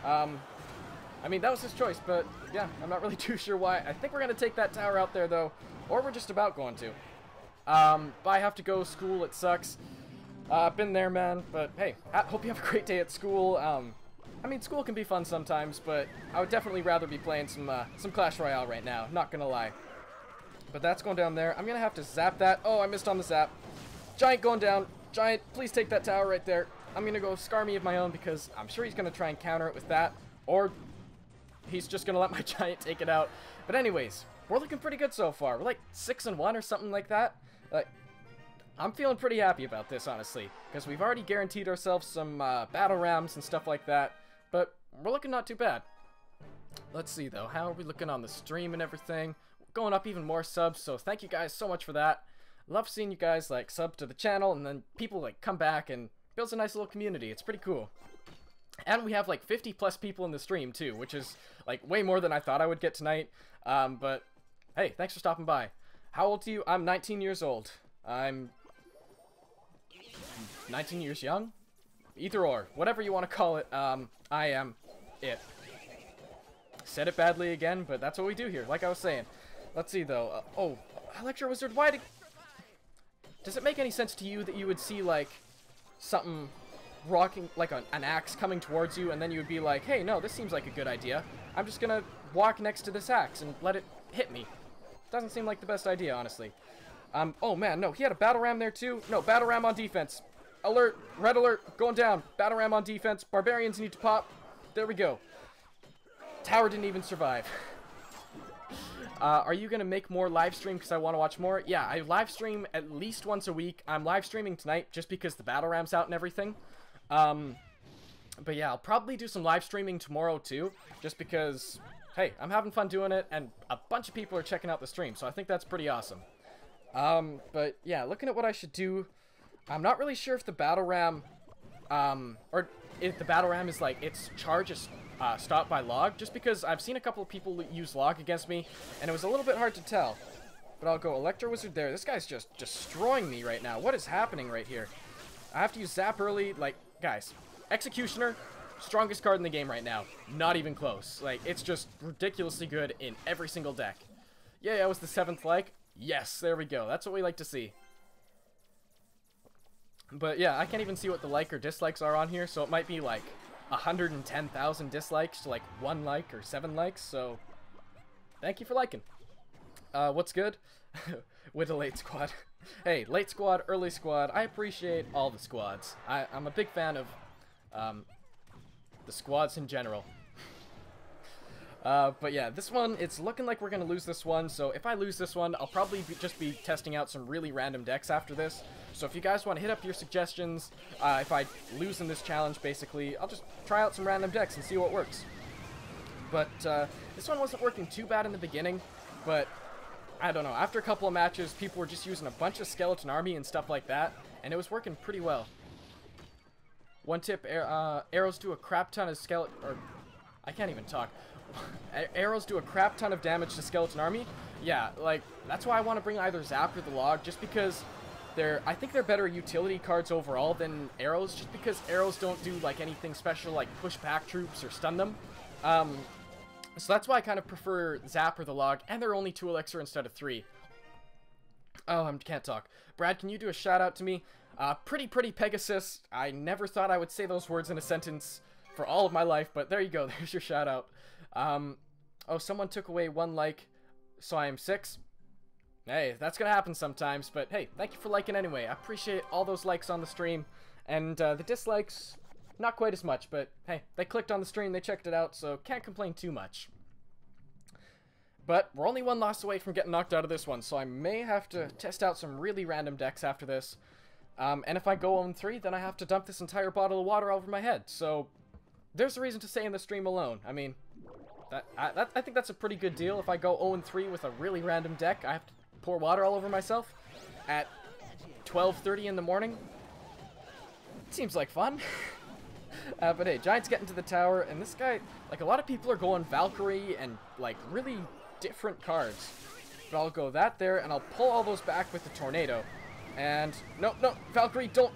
I mean, that was his choice, but yeah, I'm not really too sure why. I think we're going to take that tower out there, though, or we're just about going to. But I have to go. School, it sucks. Been there, man, but hey, hope you have a great day at school. I mean, school can be fun sometimes, but I would definitely rather be playing some Clash Royale right now, not gonna lie. But that's going down there. I'm gonna have to zap that. Oh, I missed on the zap. Giant going down. Giant, please take that tower right there. I'm gonna go Skarmy of my own because I'm sure he's gonna try and counter it with that, or he's just gonna let my Giant take it out. But anyways, we're looking pretty good so far. We're like 6-1 or something like that. I'm feeling pretty happy about this, honestly, because we've already guaranteed ourselves some battle rams and stuff like that, but we're looking not too bad. Let's see, though. How are we looking on the stream and everything? Going up even more subs, so thank you guys so much for that. Love seeing you guys, like, sub to the channel, and then people, like, come back and builds a nice little community. It's pretty cool. And we have, like, 50+ people in the stream, too, which is, like, way more than I thought I would get tonight. But, hey, thanks for stopping by. How old are you? I'm 19 years old. I'm 19 years young? Either or. Whatever you want to call it, I am it. Said it badly again, but that's what we do here, like I was saying. Let's see, though. Oh, Electro Wizard, why did... Does it make any sense to you that you would see, like, something rocking, like an axe coming towards you, and then you would be like, hey, no, this seems like a good idea. I'm just gonna walk next to this axe and let it hit me. Doesn't seem like the best idea, honestly. Oh man, no, he had a battle ram there too. No, battle ram on defense. Alert, red alert, going down. Battle ram on defense. Barbarians need to pop. There we go. Tower didn't even survive. Are you going to make more live stream because I want to watch more? Yeah, I live stream at least once a week. I'm live streaming tonight just because the Battle Ram's out and everything. But yeah, I'll probably do some live streaming tomorrow too, just because, hey, I'm having fun doing it, and a bunch of people are checking out the stream, so I think that's pretty awesome. But yeah, looking at what I should do, I'm not really sure if the Battle Ram, or if the Battle Ram is like, its charge is stopped by log, just because I've seen a couple of people use log against me, and it was a little bit hard to tell. But I'll go Electro Wizard there. This guy's just destroying me right now. What is happening right here? I have to use Zap early, like, guys. Executioner, strongest card in the game right now. Not even close. Like, it's just ridiculously good in every single deck. Yeah, that was the 7th like. Yes, there we go. That's what we like to see. But yeah, I can't even see what the like or dislikes are on here, so it might be like 110,000 dislikes to like 1 like or 7 likes, so thank you for liking. What's good? With a late squad. Hey, late squad, early squad, I appreciate all the squads. I'm a big fan of the squads in general. But yeah, this one, it's looking like we're going to lose this one, so if I lose this one, I'll probably just be testing out some really random decks after this. So if you guys want to hit up your suggestions, if I lose in this challenge, basically, I'll just try out some random decks and see what works. But this one wasn't working too bad in the beginning, but I don't know, after a couple of matches, people were just using a bunch of Skeleton Army and stuff like that, and it was working pretty well. One tip, arrows do a crap ton of I can't even talk. Arrows do a crap ton of damage to Skeleton Army. Yeah, like, that's why I want to bring either Zap or the Log, just because I think they're better utility cards overall than arrows, just because arrows don't do, like, anything special, like push back troops or stun them. So that's why I kind of prefer Zap or the Log, and they're only 2 elixir instead of 3. Oh, I can't talk. Brad, can you do a shout out to me? Pretty Pegasus. I never thought I would say those words in a sentence for all of my life, but there you go. There's your shout out. Oh, someone took away 1 like, so I am 6. Hey, that's gonna happen sometimes, but hey, thank you for liking anyway. I appreciate all those likes on the stream, and the dislikes, not quite as much, but hey, they clicked on the stream, they checked it out, so can't complain too much. But we're only 1 loss away from getting knocked out of this one, so I may have to test out some really random decks after this. And if I go 0-3, then I have to dump this entire bottle of water over my head, so there's a reason to stay in the stream alone. I mean, I think that's a pretty good deal. If I go 0-3 with a really random deck, I have to pour water all over myself at 12:30 in the morning. Seems like fun. But hey, Giants get into the tower, and this guy, like, a lot of people are going Valkyrie and, like, really different cards. But I'll go that there, and I'll pull all those back with the Tornado. And, no, Valkyrie, don't.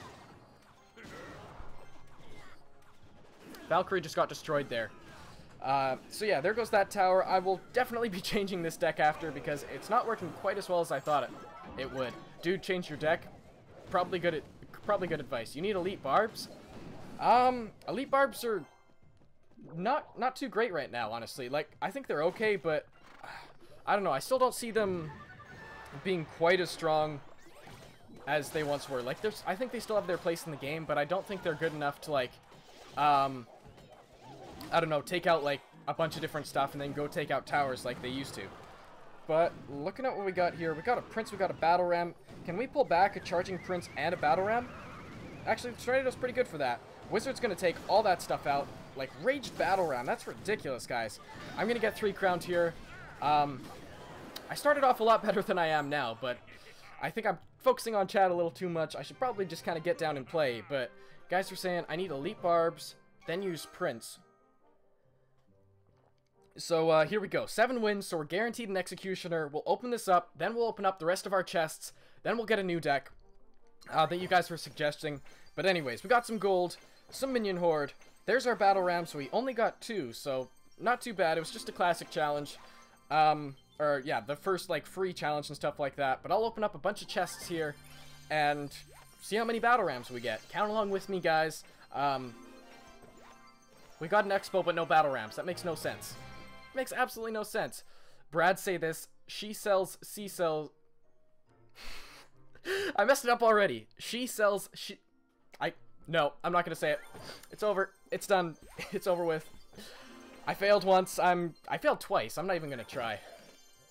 Valkyrie just got destroyed there. So yeah, there goes that tower. I will definitely be changing this deck after, because it's not working quite as well as I thought it would. Dude, change your deck. Probably good advice. You need Elite Barbs. Elite Barbs are not too great right now, honestly. Like, I think they're okay, but I don't know. I still don't see them being quite as strong as they once were. Like, I think they still have their place in the game, but I don't think they're good enough to, like, I don't know, take out, like, a bunch of different stuff and then go take out towers like they used to. But looking at what we got here, we got a Prince, we got a Battle Ram. Can we pull back a Charging Prince and a Battle Ram? Actually, Tornado's pretty good for that. Wizard's gonna take all that stuff out. Like, Raged Battle Ram, that's ridiculous, guys. I'm gonna get 3 crowned here. I started off a lot better than I am now, but I think I'm focusing on chat a little too much. I should probably just kind of get down and play, but guys are saying I need Elite Barbs, then use Prince. So, here we go. 7 wins, so we're guaranteed an Executioner. We'll open this up, then we'll open up the rest of our chests, then we'll get a new deck that you guys were suggesting. But anyways, we got some gold, some Minion Horde. There's our Battle Ram, so we only got 2, so not too bad. It was just a classic challenge. Or, yeah, the first, like, free challenge and stuff like that. But I'll open up a bunch of chests here and see how many Battle Rams we get. Count along with me, guys. We got an Expo, but no Battle Rams. That makes no sense. Makes absolutely no sense. Brad say this. She sells, C sells. I messed it up already. She sells, no, I'm not gonna say it. It's over. It's done. It's over with. I failed once. I failed twice. I'm not even gonna try.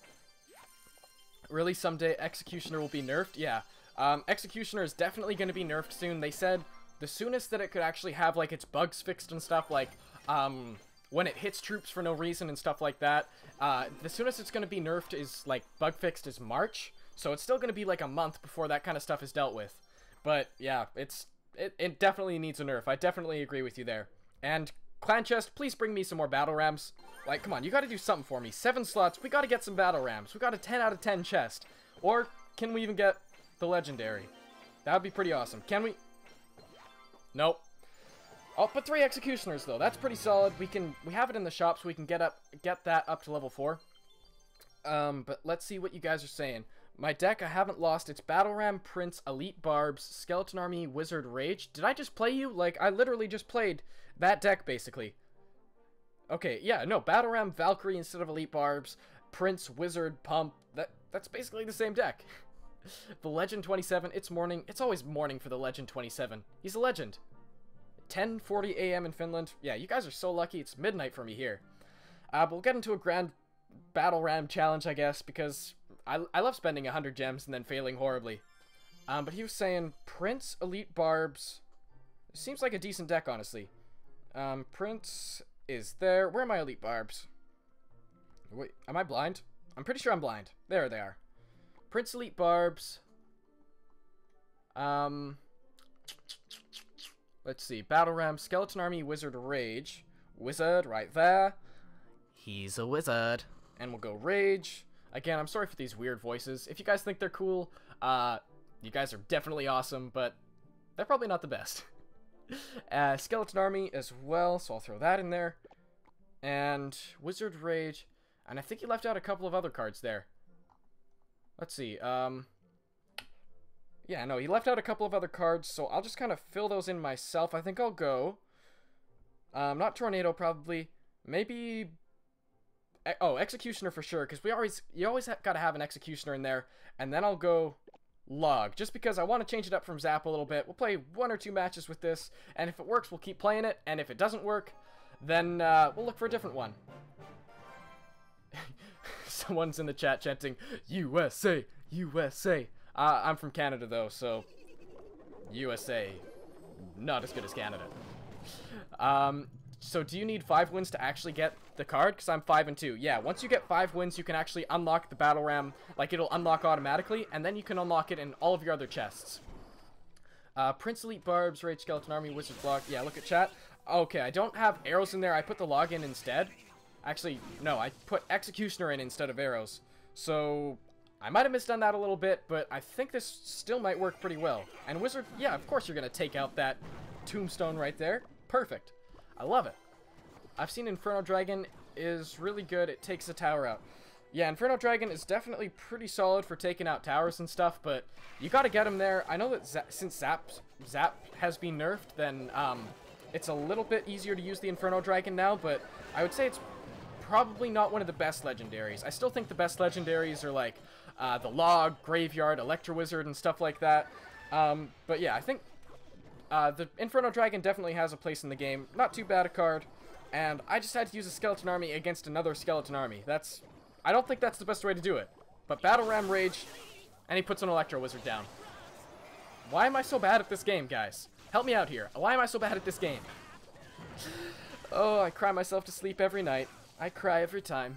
Really, someday Executioner will be nerfed? Yeah. Executioner is definitely going to be nerfed soon. They said the soonest that it could actually have, like, its bugs fixed and stuff, like, when it hits troops for no reason and stuff like that, the soonest it's going to be nerfed is, like, bug fixed is March. So it's still going to be, like, a month before that kind of stuff is dealt with. But, yeah, it definitely needs a nerf. I definitely agree with you there. And Clan Chest, please bring me some more battle rams. Like, come on, you gotta do something for me. 7 slots, we gotta get some battle rams. We got a 10 out of 10 chest. Or, can we even get the legendary? That would be pretty awesome. Can we? Nope. Oh, but 3 executioners, though. That's pretty solid. We have it in the shop, so we can get that up to level 4. But let's see what you guys are saying. My deck, I haven't lost. It's Battle Ram, Prince, Elite Barbs, Skeleton Army, Wizard, Rage. Did I just play you? Like, I literally just played that deck, basically. Okay, yeah, no, Battle Ram, Valkyrie instead of Elite Barbs, Prince, Wizard, Pump. That's basically the same deck. The Legend 27, it's morning. It's always morning for the Legend 27. He's a legend. 10:40 a.m. in Finland. Yeah, you guys are so lucky. It's midnight for me here. But we'll get into a grand Battle Ram challenge, I guess, because I love spending 100 gems and then failing horribly. But he was saying Prince, Elite Barbs. Seems like a decent deck, honestly. Prince is there. Where are my Elite Barbs? Wait, am I blind? I'm pretty sure I'm blind. There they are. Prince, Elite Barbs. Let's see. Battle Ram, Skeleton Army, Wizard, Rage. Wizard, right there. He's a wizard. And we'll go Rage. Again, I'm sorry for these weird voices. If you guys think they're cool, you guys are definitely awesome, but they're probably not the best. Skeleton Army as well, so I'll throw that in there. And Wizard, Rage. And I think you left out a couple of other cards there. Let's see. Yeah, no, he left out a couple of other cards, so I'll just kind of fill those in myself. I think I'll go. Not Tornado, probably. Maybe. Oh, Executioner for sure, because you always got to have an Executioner in there. And then I'll go Log, just because I want to change it up from Zap a little bit. We'll play 1 or 2 matches with this, and if it works, we'll keep playing it. And if it doesn't work, then we'll look for a different one. Someone's in the chat chanting, USA, USA. I'm from Canada, though, so USA. Not as good as Canada. So do you need 5 wins to actually get the card? Because I'm 5-2. Yeah, once you get 5 wins, you can actually unlock the Battle Ram. Like, it'll unlock automatically, and then you can unlock it in all of your other chests. Prince, Elite Barbs, Rage, Skeleton Army, Wizard, Log. Yeah, look at chat. Okay, I don't have arrows in there. I put the log in instead. Actually, no, I put Executioner in instead of arrows. So I might have misdone that a little bit, but I think this still might work pretty well. And Wizard, yeah, of course you're going to take out that tombstone right there. Perfect. I love it. I've seen Inferno Dragon is really good. It takes the tower out. Yeah, Inferno Dragon is definitely pretty solid for taking out towers and stuff, but you got to get him there. I know that since Zap has been nerfed, then it's a little bit easier to use the Inferno Dragon now, but I would say it's probably not one of the best legendaries. I still think the best legendaries are like the Log, Graveyard, Electro Wizard, and stuff like that. But yeah, I think the Inferno Dragon definitely has a place in the game. Not too bad a card. And I just had to use a Skeleton Army against another Skeleton Army. I don't think that's the best way to do it. But Battle Ram, Rage, and he puts an Electro Wizard down. Why am I so bad at this game, guys? Help me out here. Why am I so bad at this game? Oh, I cry myself to sleep every night. I cry every time.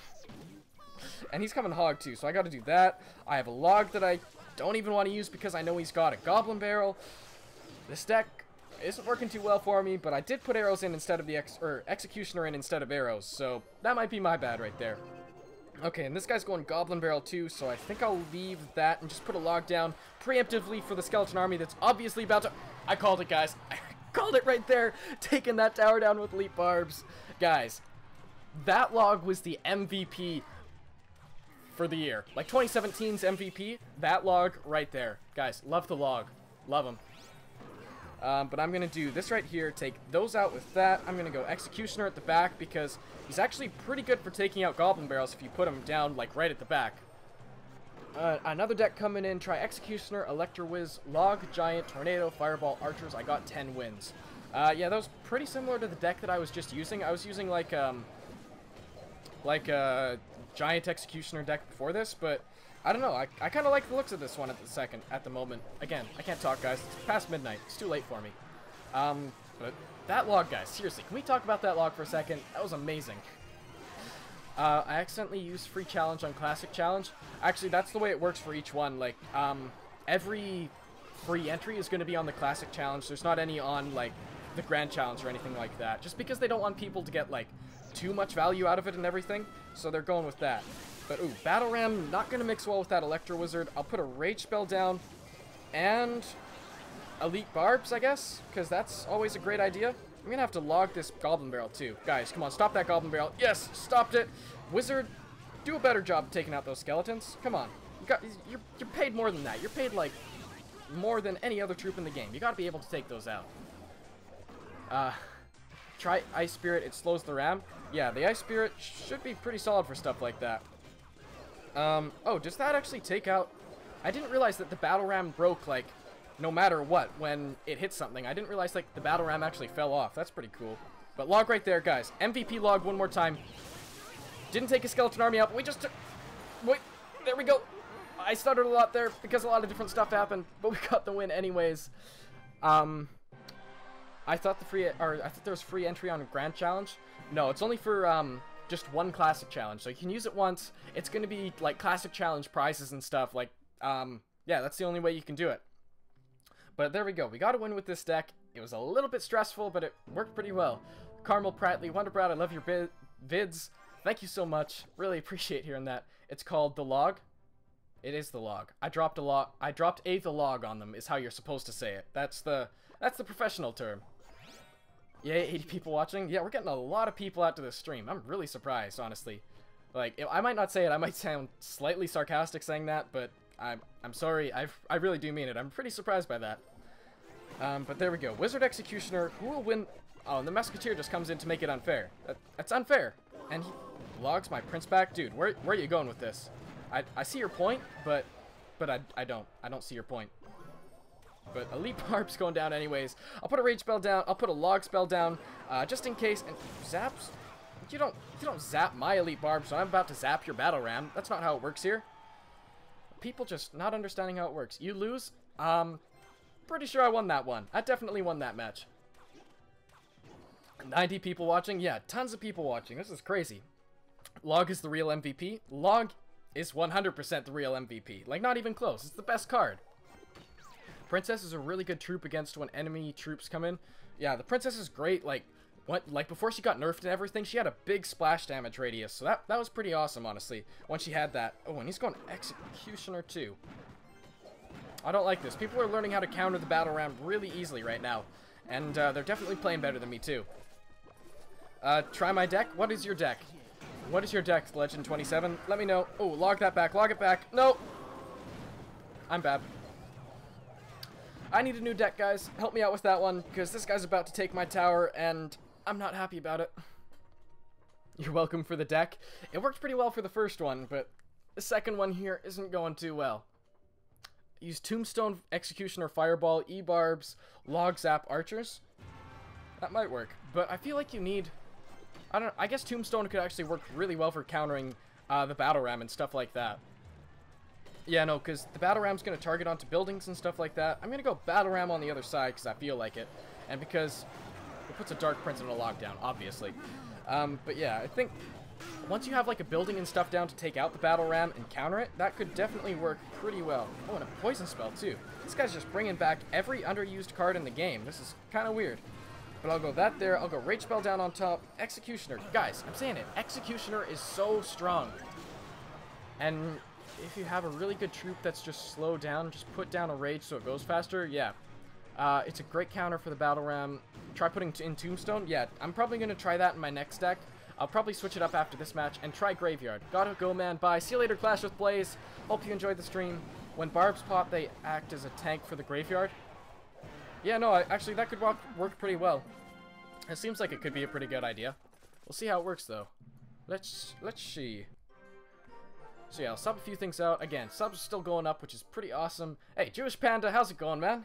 And he's coming Hog too, so I gotta do that. I have a Log that I don't even want to use because I know he's got a Goblin Barrel. This deck isn't working too well for me, but I did put arrows in instead of the Executioner in instead of arrows, so that might be my bad right there. Okay, and this guy's going Goblin Barrel too, so I think I'll leave that and just put a Log down preemptively for the Skeleton Army that's obviously about to... I called it, guys. I called it right there, taking that tower down with Elite Barbs. Guys, that Log was the MVP for the year. Like 2017's MVP, that Log right there. Guys, love the Log. Love him. But I'm going to do this right here, take those out with that. I'm going to go Executioner at the back because he's actually pretty good for taking out Goblin Barrels if you put him down, like, right at the back. Another deck coming in, try Executioner, Electro Wiz, Log, Giant, Tornado, Fireball, Archers. I got 10 wins. Yeah, that was pretty similar to the deck that I was just using. I was using, like a Giant Executioner deck before this, but I don't know. I kind of like the looks of this one at the moment. Again, I can't talk, guys. It's past midnight. It's too late for me. But that log, guys, seriously, can we talk about that log for a second? That was amazing. I accidentally used free challenge on classic challenge. Actually, that's the way it works for each one. Like, every free entry is going to be on the classic challenge. There's not any on, like, the grand challenge or anything like that. Just because they don't want people to get, like, too much value out of it and everything. So they're going with that. But, ooh, Battle Ram, not going to mix well with that Electro Wizard. I'll put a Rage Spell down. And Elite Barbs, I guess. Because that's always a great idea. I'm going to have to log this Goblin Barrel, too. Guys, come on, stop that Goblin Barrel. Yes, stopped it. Wizard, do a better job of taking out those skeletons. Come on. You're paid more than that. You're paid, like, more than any other troop in the game. You got to be able to take those out. Try Ice Spirit. It slows the ram. Yeah, the Ice Spirit should be pretty solid for stuff like that. Oh, does that actually take out... I didn't realize that the Battle Ram broke, like, no matter what when it hit something. I didn't realize, like, the Battle Ram actually fell off. That's pretty cool. But log right there, guys. MVP log one more time. Didn't take a skeleton army out, but we just took... Wait, there we go. I stuttered a lot there because a lot of different stuff happened, but we got the win anyways. I thought there was free entry on a Grand Challenge. No, it's only for just one Classic Challenge, so you can use it once. It's going to be like Classic Challenge prizes and stuff. Like, yeah, that's the only way you can do it. But there we go. We got a win with this deck. It was a little bit stressful, but it worked pretty well. Carmel Pratley, Wonderbrad, I love your vids. Thank you so much. Really appreciate hearing that. It's called The Log. It is The Log. I dropped a The Log on them is how you're supposed to say it. That's the professional term. Yeah, 80 people watching. Yeah, we're getting a lot of people out to this stream. I'm really surprised, honestly. Like, I might not say it. I might sound slightly sarcastic saying that, but I'm sorry. I really do mean it. I'm pretty surprised by that. But there we go. Wizard Executioner. Who will win? Oh, and the Musketeer just comes in to make it unfair. That's unfair. And he logs my Prince back. Dude, where are you going with this? I see your point, but I don't. I don't see your point. But Elite Barb's going down anyways. I'll put a Rage Spell down. I'll put a Log Spell down, just in case. And zaps. You don't zap my Elite Barb, so I'm about to zap your Battle Ram. That's not how it works here. People just not understanding how it works. You lose. Pretty sure I won that one. I definitely won that match. 90 people watching. Yeah, tons of people watching. This is crazy. Log is the real MVP. Log is 100% the real MVP. Like, not even close. It's the best card. Princess is a really good troop against when enemy troops come in. Yeah, the Princess is great. Like before she got nerfed and everything, she had a big splash damage radius. So that was pretty awesome, honestly, when she had that. Oh, and he's going Executioner too. I don't like this. People are learning how to counter the Battle Ram really easily right now. And they're definitely playing better than me too. Try my deck. What is your deck? What is your deck, Legend27? Let me know. Oh, log that back. Log it back. No! I'm bad. I need a new deck, guys. Help me out with that one, because this guy's about to take my tower, and I'm not happy about it. You're welcome for the deck. It worked pretty well for the first one, but the second one here isn't going too well. Use Tombstone, Executioner, Fireball, E-Barbs, Log Zap, Archers. That might work, but I feel like you need... I guess Tombstone could actually work really well for countering the Battle Ram and stuff like that. Yeah, no, because the Battle Ram's going to target onto buildings and stuff like that. I'm going to go Battle Ram on the other side because I feel like it. And because it puts a Dark Prince in a lockdown, obviously. But yeah, I think once you have like a building and stuff down to take out the Battle Ram and counter it, that could definitely work pretty well. Oh, and a Poison Spell too. This guy's just bringing back every underused card in the game. This is kind of weird. But I'll go that there. I'll go Rage Spell down on top. Executioner. Guys, I'm saying it. Executioner is so strong. And if you have a really good troop that's just slowed down, just put down a Rage so it goes faster, yeah. It's a great counter for the Battle Ram. Try putting in Tombstone. Yeah, I'm probably going to try that in my next deck. I'll probably switch it up after this match and try Graveyard. Gotta go, man. Bye. See you later, Clash with Blaze. Hope you enjoyed the stream. When Barbs pop, they act as a tank for the Graveyard. Yeah, no, actually, that could work pretty well. It seems like it could be a pretty good idea. We'll see how it works, though. Let's see. So yeah, I'll sub a few things out. Again, subs are still going up, which is pretty awesome. Hey, Jewish Panda, how's it going, man?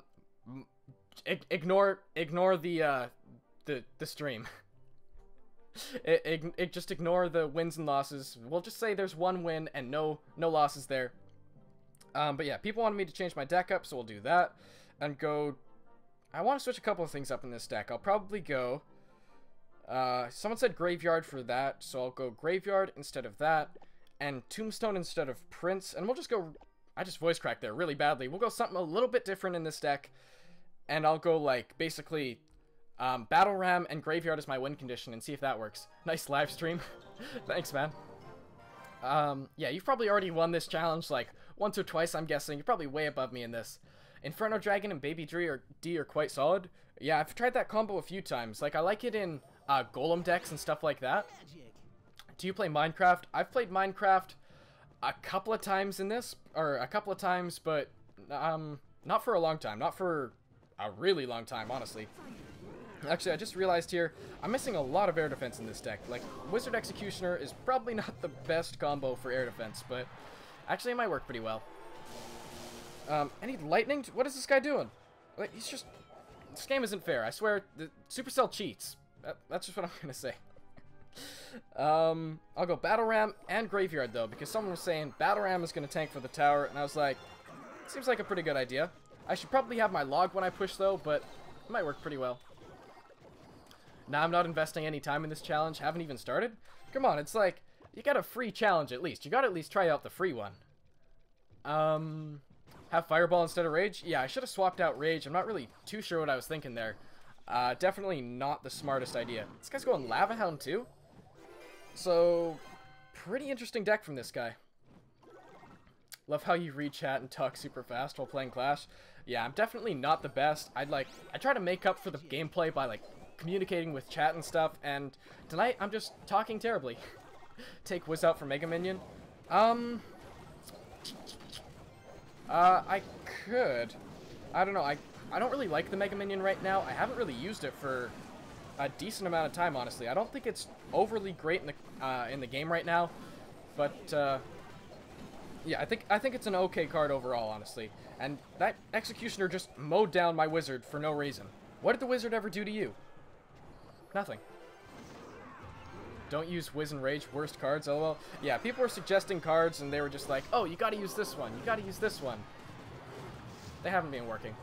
Ignore the stream. Just ignore the wins and losses. We'll just say there's one win and no losses there. But yeah, people wanted me to change my deck up, so we'll do that. And go... I want to switch a couple of things up in this deck. I'll probably go... someone said Graveyard for that, so I'll go Graveyard instead of that. And Tombstone instead of Prince. And we'll just go... I just voice cracked there really badly. We'll go something a little bit different in this deck. And I'll go, like, basically... Battle Ram and Graveyard is my win condition, and see if that works. Nice live stream. Thanks, man. Yeah, you've probably already won this challenge, like, once or twice, I'm guessing. You're probably way above me in this. Inferno Dragon and Baby D are quite solid. Yeah, I've tried that combo a few times. Like, I like it in Golem decks and stuff like that. Do you play Minecraft? I've played Minecraft a couple of times in this, or a couple of times, but not for a long time. Not for a really long time, honestly. Actually, I just realized here, I'm missing a lot of air defense in this deck. Like, Wizard Executioner is probably not the best combo for air defense, but actually it might work pretty well. Any lightning? What is this guy doing? Like, he's just... This game isn't fair. I swear, the Supercell cheats. That's just what I'm gonna say. I'll go Battle Ram and Graveyard, though, because someone was saying Battle Ram is gonna tank for the tower, and I was like, seems like a pretty good idea. I should probably have my log when I push, though, but it might work pretty well. Now I'm not investing any time in this challenge. Haven't even started? Come on, it's like, you got a free challenge at least. You gotta at least try out the free one. Have Fireball instead of Rage? Yeah, I should have swapped out Rage. I'm not really too sure what I was thinking there. Definitely not the smartest idea. This guy's going Lava Hound too? So, pretty interesting deck from this guy. Love how you read chat and talk super fast while playing Clash. Yeah, I'm definitely not the best. I try to make up for the gameplay by, like, communicating with chat and stuff, and tonight I'm just talking terribly. Take Wiz out for Mega Minion. I could. I don't know, I don't really like the Mega Minion right now. I haven't really used it for a decent amount of time, honestly. I don't think it's overly great in the game right now, but yeah, I think it's an okay card overall, honestly. And that Executioner just mowed down my Wizard for no reason. What did the Wizard ever do to you? Nothing. Don't use Wiz and Rage, worst cards, lol. Yeah, people were suggesting cards, and they were just like, oh, you gotta use this one, you gotta use this one. They haven't been working.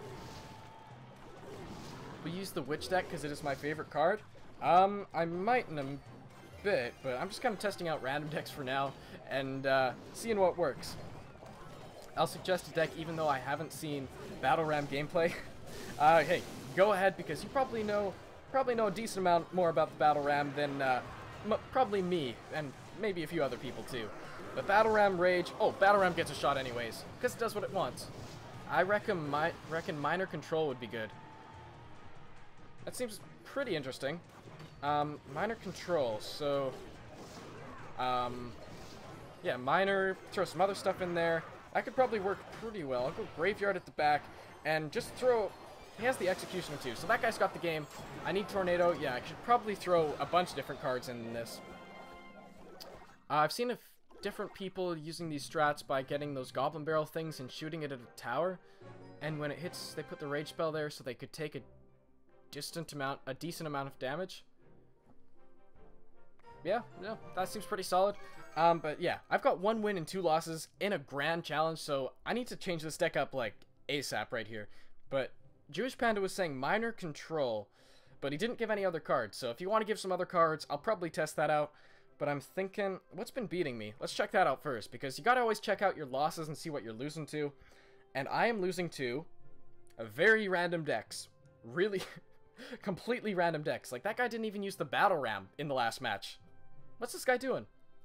We use the Witch deck because it is my favorite card. I might in a bit, but I'm just kind of testing out random decks for now, and seeing what works. I'll suggest a deck even though I haven't seen Battle Ram gameplay. Hey, go ahead, because you probably know a decent amount more about the Battle Ram than probably me, and maybe a few other people too. But Battle Ram Rage... Oh, Battle Ram gets a shot anyways, because it does what it wants. I reckon Minor Control would be good. That seems pretty interesting. Minor Control, so... yeah, Minor, throw some other stuff in there. That could probably work pretty well. I'll go Graveyard at the back, and just throw... He has the Executioner too, so that guy's got the game. I need Tornado. Yeah, I should probably throw a bunch of different cards in this. I've seen different people using these strats by getting those Goblin Barrel things and shooting it at a tower. And when it hits, they put the Rage spell there so they could take a decent amount of damage. Yeah, that seems pretty solid. But yeah, I've got 1 win and 2 losses in a grand challenge, so I need to change this deck up, like, ASAP right here. But Jewish Panda was saying Minor Control, but he didn't give any other cards, so if you want to give some other cards, I'll probably test that out. But I'm thinking, what's been beating me? Let's check that out first, because you gotta always check out your losses and see what you're losing to. And I am losing to a very random decks. Really, completely random decks. Like, that guy didn't even use the Battle Ram in the last match. What's this guy doing?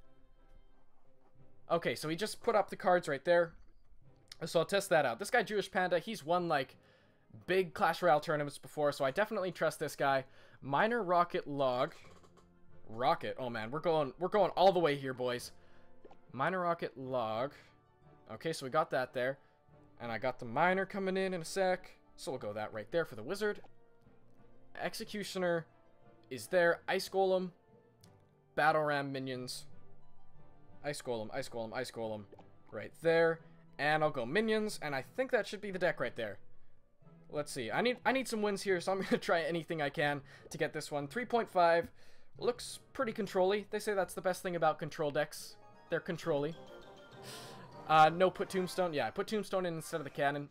Okay, so he just put up the cards right there. So I'll test that out. This guy, Jewish Panda, he's won, like, big Clash Royale tournaments before, so I definitely trust this guy. Minor Rocket Log. Rocket. Oh man, we're going all the way here, boys. Minor Rocket Log. Okay, so we got that there. And I got the Minor coming in a sec. So we'll go that right there for the Wizard. Executioner is there. Ice Golem. Battle Ram minions. Ice Golem, Ice Golem, Ice Golem. Right there. And I'll go minions, and I think that should be the deck right there. Let's see. I need some wins here, so I'm going to try anything I can to get this one. 3.5. Looks pretty control-y. They say that's the best thing about control decks. They're control-y. No put Tombstone. Yeah, I put Tombstone in instead of the cannon.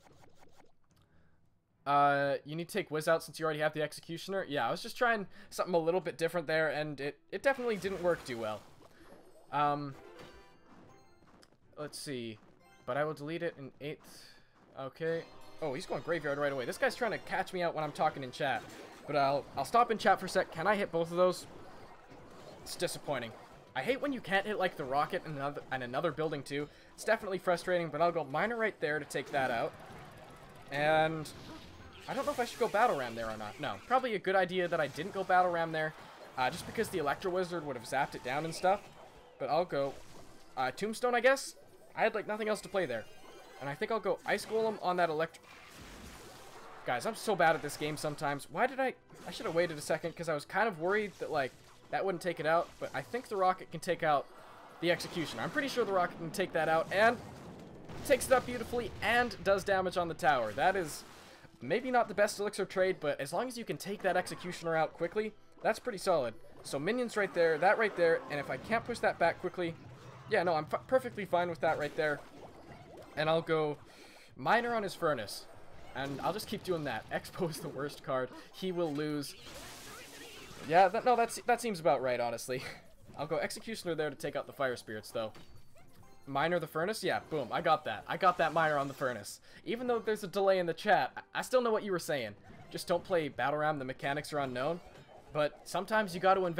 You need to take Wiz out since you already have the Executioner. Yeah, I was just trying something a little bit different there, and it definitely didn't work too well. Let's see. But I will delete it in 8th. Okay. Oh, he's going Graveyard right away. This guy's trying to catch me out when I'm talking in chat. But I'll stop in chat for a sec. Can I hit both of those? It's disappointing. I hate when you can't hit, like, the rocket and another building, too. It's definitely frustrating, but I'll go Miner right there to take that out. And I don't know if I should go Battle Ram there or not. No, probably a good idea that I didn't go Battle Ram there, just because the Electro Wizard would have zapped it down and stuff. But I'll go Tombstone, I guess. I had, like, nothing else to play there. And I think I'll go Ice Golem on that Electro... Guys, I'm so bad at this game sometimes. Why did I should have waited a second, because I was kind of worried that, like, that wouldn't take it out. But I think the Rocket can take out the Executioner. I'm pretty sure the Rocket can take that out, and takes it up beautifully, and does damage on the tower. That is maybe not the best Elixir trade, but as long as you can take that Executioner out quickly, that's pretty solid. So minions right there, that right there, and if I can't push that back quickly... Yeah, no, I'm perfectly fine with that right there. And I'll go Miner on his Furnace. And I'll just keep doing that. Expo is the worst card. He will lose. Yeah, that seems about right, honestly. I'll go Executioner there to take out the Fire Spirits, though. Miner the Furnace? Yeah, boom. I got that. I got that Miner on the Furnace. Even though there's a delay in the chat, I still know what you were saying. Just don't play Battle Ram. The mechanics are unknown. But sometimes you got to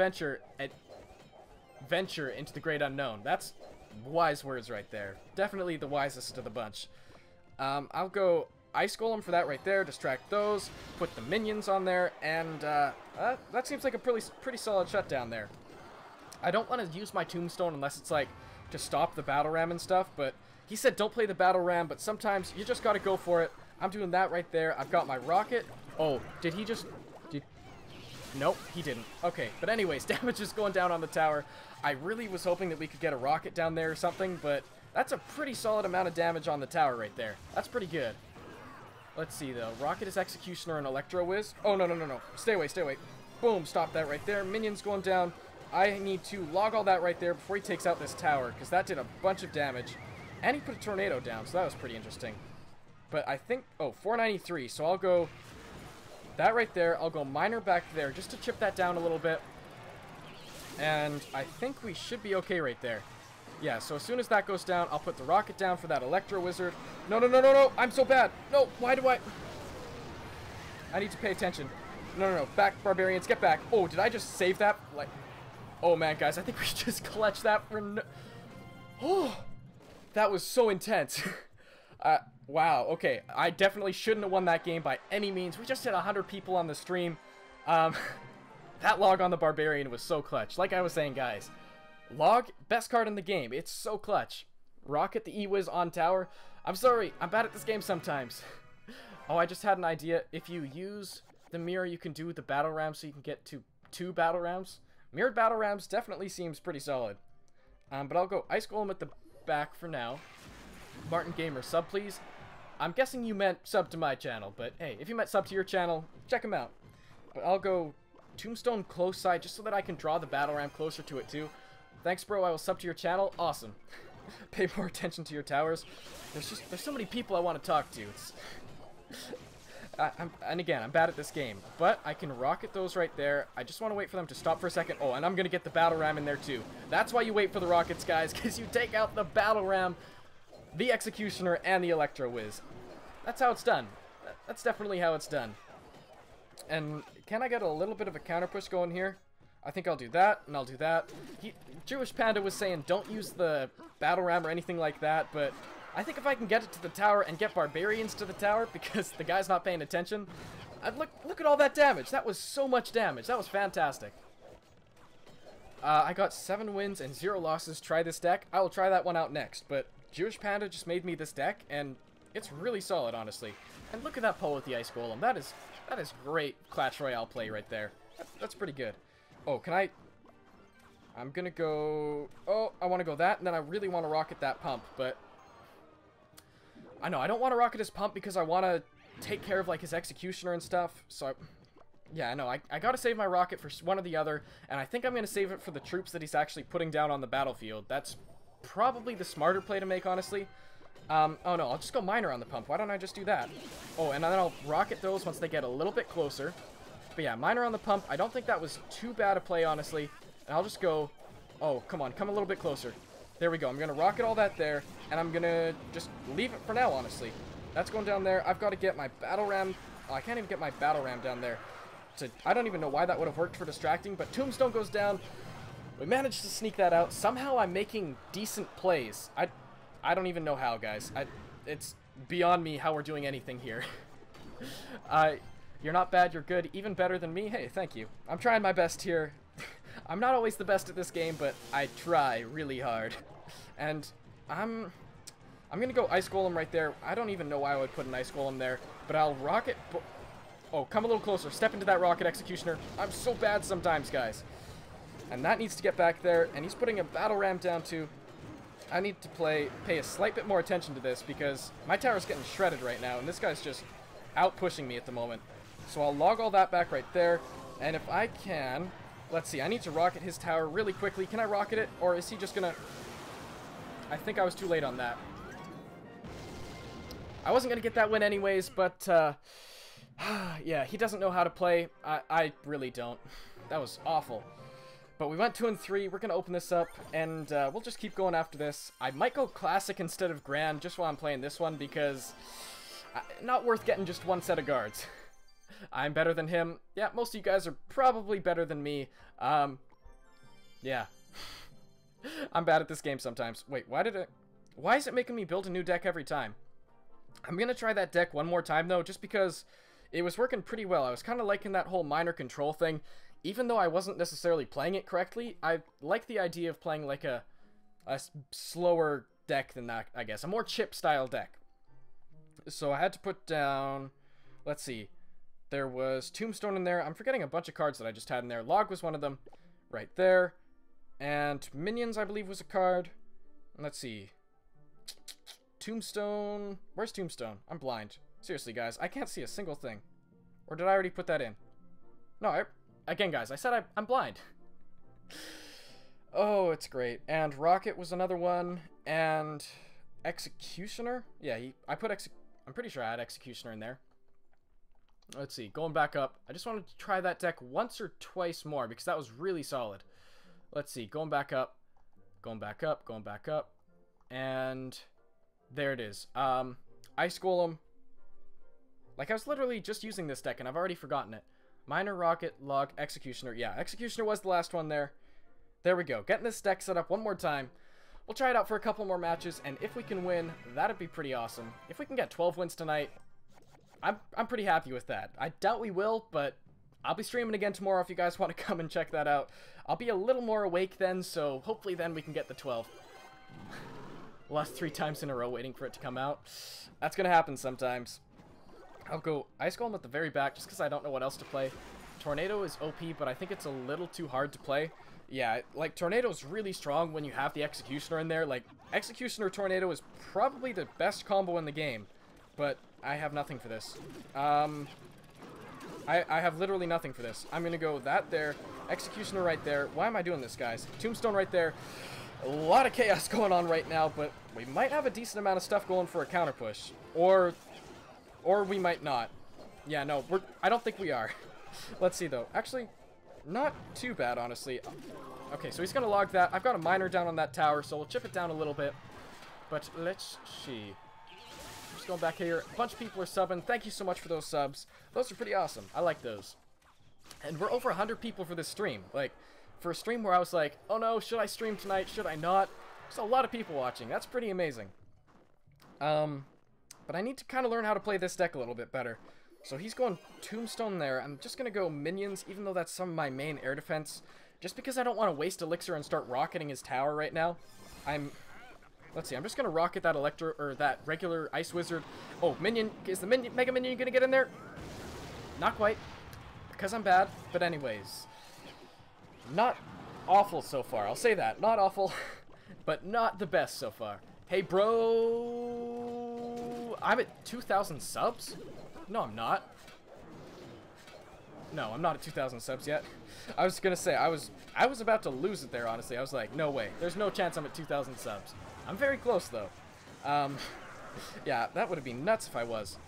venture into the great unknown. That's wise words right there. Definitely the wisest of the bunch. I'll go Ice Golem for that right there. Distract those. Put the minions on there. And that seems like a pretty solid shutdown there. I don't want to use my Tombstone unless it's like to stop the Battle Ram and stuff. But he said don't play the Battle Ram. But sometimes you just got to go for it. I'm doing that right there. I've got my Rocket. Oh, did he just... Nope, he didn't. Okay, but anyways, damage is going down on the tower. I really was hoping that we could get a rocket down there or something, but that's a pretty solid amount of damage on the tower right there. That's pretty good. Let's see, though. Rocket is Executioner and Electro Wiz. Oh, no. Stay away, stay away. Boom, stop that right there. Minions going down. I need to log all that right there before he takes out this tower, because that did a bunch of damage. And he put a tornado down, so that was pretty interesting. But I think... Oh, 493, so I'll go... That right there, I'll go Miner back there just to chip that down a little bit. And I think we should be okay right there. Yeah, so as soon as that goes down, I'll put the Rocket down for that Electro Wizard. No, I'm so bad. No, why do I need to pay attention. No, back, Barbarians, get back. Oh, did I just save that? Like, oh man, guys, I think we just clutched that for no... Oh, that was so intense. Wow, okay, I definitely shouldn't have won that game by any means. We just hit 100 people on the stream. That log on the Barbarian was so clutch. Like I was saying, guys, log, best card in the game. It's so clutch. Rocket the E-Wiz on tower. I'm sorry, I'm bad at this game sometimes. Oh, I just had an idea. If you use the mirror, you can do the Battle Ram so you can get to 2 Battle Rams. Mirrored Battle Rams definitely seems pretty solid. But I'll go Ice Golem at the back for now. Martin Gamer, sub please. I'm guessing you meant sub to my channel, but hey, if you meant sub to your channel, check him out. But I'll go Tombstone close side just so that I can draw the Battle Ram closer to it too. Thanks, bro. I will sub to your channel. Awesome. Pay more attention to your towers. There's so many people I want to talk to. It's and again, I'm bad at this game, but I can rocket those right there. I just want to wait for them to stop for a second. Oh, and I'm gonna get the Battle Ram in there too. That's why you wait for the rockets, guys, because you take out the Battle Ram, the Executioner, and the Electro Wiz. That's how it's done. That's definitely how it's done. And can I get a little bit of a counter push going here? I think I'll do that, and I'll do that. Jewish Panda was saying don't use the Battle Ram or anything like that, but I think if I can get it to the tower and get Barbarians to the tower because the guy's not paying attention, look at all that damage. That was so much damage. That was fantastic. I got 7 wins and 0 losses. Try this deck. I will try that one out next, but Jewish Panda just made me this deck, and it's really solid, honestly. And look at that pull with the Ice Golem. That is great Clash Royale play right there. That's pretty good. Oh, can I... I'm gonna go... Oh, I want to go that, and then I really want to rocket that pump, but... I know, I don't want to rocket his pump because I want to take care of, like, his Executioner and stuff, so... Yeah, I know. I gotta save my rocket for one or the other, and I think I'm gonna save it for the troops that he's actually putting down on the battlefield. That's probably the smarter play to make, honestly. Oh no, I'll just go miner on the pump. Why don't I just do that? Oh, and then I'll rocket those once they get a little bit closer. But yeah, miner on the pump. I don't think that was too bad a play, honestly. And I'll just go... Oh, come on. Come a little bit closer. There we go. I'm going to rocket all that there. And I'm going to just leave it for now, honestly. That's going down there. I've got to get my battle ram... Oh, I can't even get my battle ram down there. I don't even know why that would have worked for distracting. But Tombstone goes down. We managed to sneak that out. Somehow I'm making decent plays. I don't even know how, guys. It's beyond me how we're doing anything here. You're not bad, you're good, even better than me. Hey, thank you. I'm trying my best here. I'm not always the best at this game, but I try really hard. And I'm gonna go Ice Golem right there. I don't even know why I would put an Ice Golem there, but I'll rocket... Oh, come a little closer. Step into that Rocket Executioner. I'm so bad sometimes, guys. And that needs to get back there, and he's putting a Battle Ram down too. I need to pay a slight bit more attention to this because my tower's getting shredded right now, and this guy's just out-pushing me at the moment. So I'll log all that back right there, and if I can... Let's see, I need to rocket his tower really quickly. Can I rocket it, or is he just gonna... I think I was too late on that. I wasn't gonna get that win anyways, but, yeah, he doesn't know how to play. I really don't. That was awful. But we went 2 and 3. We're going to open this up, and we'll just keep going after this. I might go Classic instead of Grand just while I'm playing this one, because not worth getting just one set of guards. I'm better than him. Yeah, most of you guys are probably better than me. Yeah. I'm bad at this game sometimes. Wait, why is it making me build a new deck every time? I'm going to try that deck one more time, though, just because it was working pretty well. I was kind of liking that whole minor control thing. Even though I wasn't necessarily playing it correctly, I like the idea of playing like a slower deck than that, I guess. A more chip-style deck. So I had to put down... Let's see. There was Tombstone in there. I'm forgetting a bunch of cards that I just had in there. Log was one of them. Right there. And Minions, I believe, was a card. Let's see. Tombstone... Where's Tombstone? I'm blind. Seriously, guys. I can't see a single thing. Or did I already put that in? No, Again, guys, I said I'm blind. Oh, it's great. And Rocket was another one. And Executioner? Yeah, I'm pretty sure I had Executioner in there. Let's see, going back up. I just wanted to try that deck once or twice more because that was really solid. Let's see, going back up. Going back up, going back up. And there it is. Ice Golem. Like, I was literally just using this deck and I've already forgotten it. Miner, Rocket, Log, Executioner. Yeah, Executioner was the last one there. There we go. Getting this deck set up one more time. We'll try it out for a couple more matches, and if we can win, that'd be pretty awesome. If we can get 12 wins tonight, I'm pretty happy with that. I doubt we will, but I'll be streaming again tomorrow if you guys want to come and check that out. I'll be a little more awake then, so hopefully then we can get the 12. Lost 3 times in a row waiting for it to come out. That's gonna happen sometimes. I'll go Ice Golem at the very back just because I don't know what else to play. Tornado is OP, but I think it's a little too hard to play. Yeah, like, Tornado's really strong when you have the Executioner in there. Like, Executioner Tornado is probably the best combo in the game, but I have nothing for this. I have literally nothing for this. I'm gonna go that there, Executioner right there. Why am I doing this, guys? Tombstone right there. A lot of chaos going on right now, but we might have a decent amount of stuff going for a counter push. Or we might not. Yeah, no, I don't think we are. Let's see, though. Actually, not too bad, honestly. Okay, so he's going to log that. I've got a miner down on that tower, so we'll chip it down a little bit. But let's see. Just going back here. A bunch of people are subbing. Thank you so much for those subs. Those are pretty awesome. I like those. And we're over 100 people for this stream. Like, for a stream where I was like, oh no, should I stream tonight? Should I not? There's a lot of people watching. That's pretty amazing. But I need to kind of learn how to play this deck a little bit better. So he's going Tombstone there. I'm just going to go Minions, even though that's some of my main air defense. Just because I don't want to waste Elixir and start rocketing his tower right now. Let's see, I'm just going to rocket that that regular Ice Wizard. Oh, Minion. Is the Mega Minion going to get in there? Not quite. Because I'm bad. But anyways. Not awful so far. I'll say that. Not awful. But not the best so far. Hey, bro. I'm at 2,000 subs? No, I'm not. No, I'm not at 2,000 subs yet. I was gonna say, I was about to lose it there, honestly. I was like, no way. There's no chance I'm at 2,000 subs. I'm very close, though. Yeah, that would have been nuts if I was.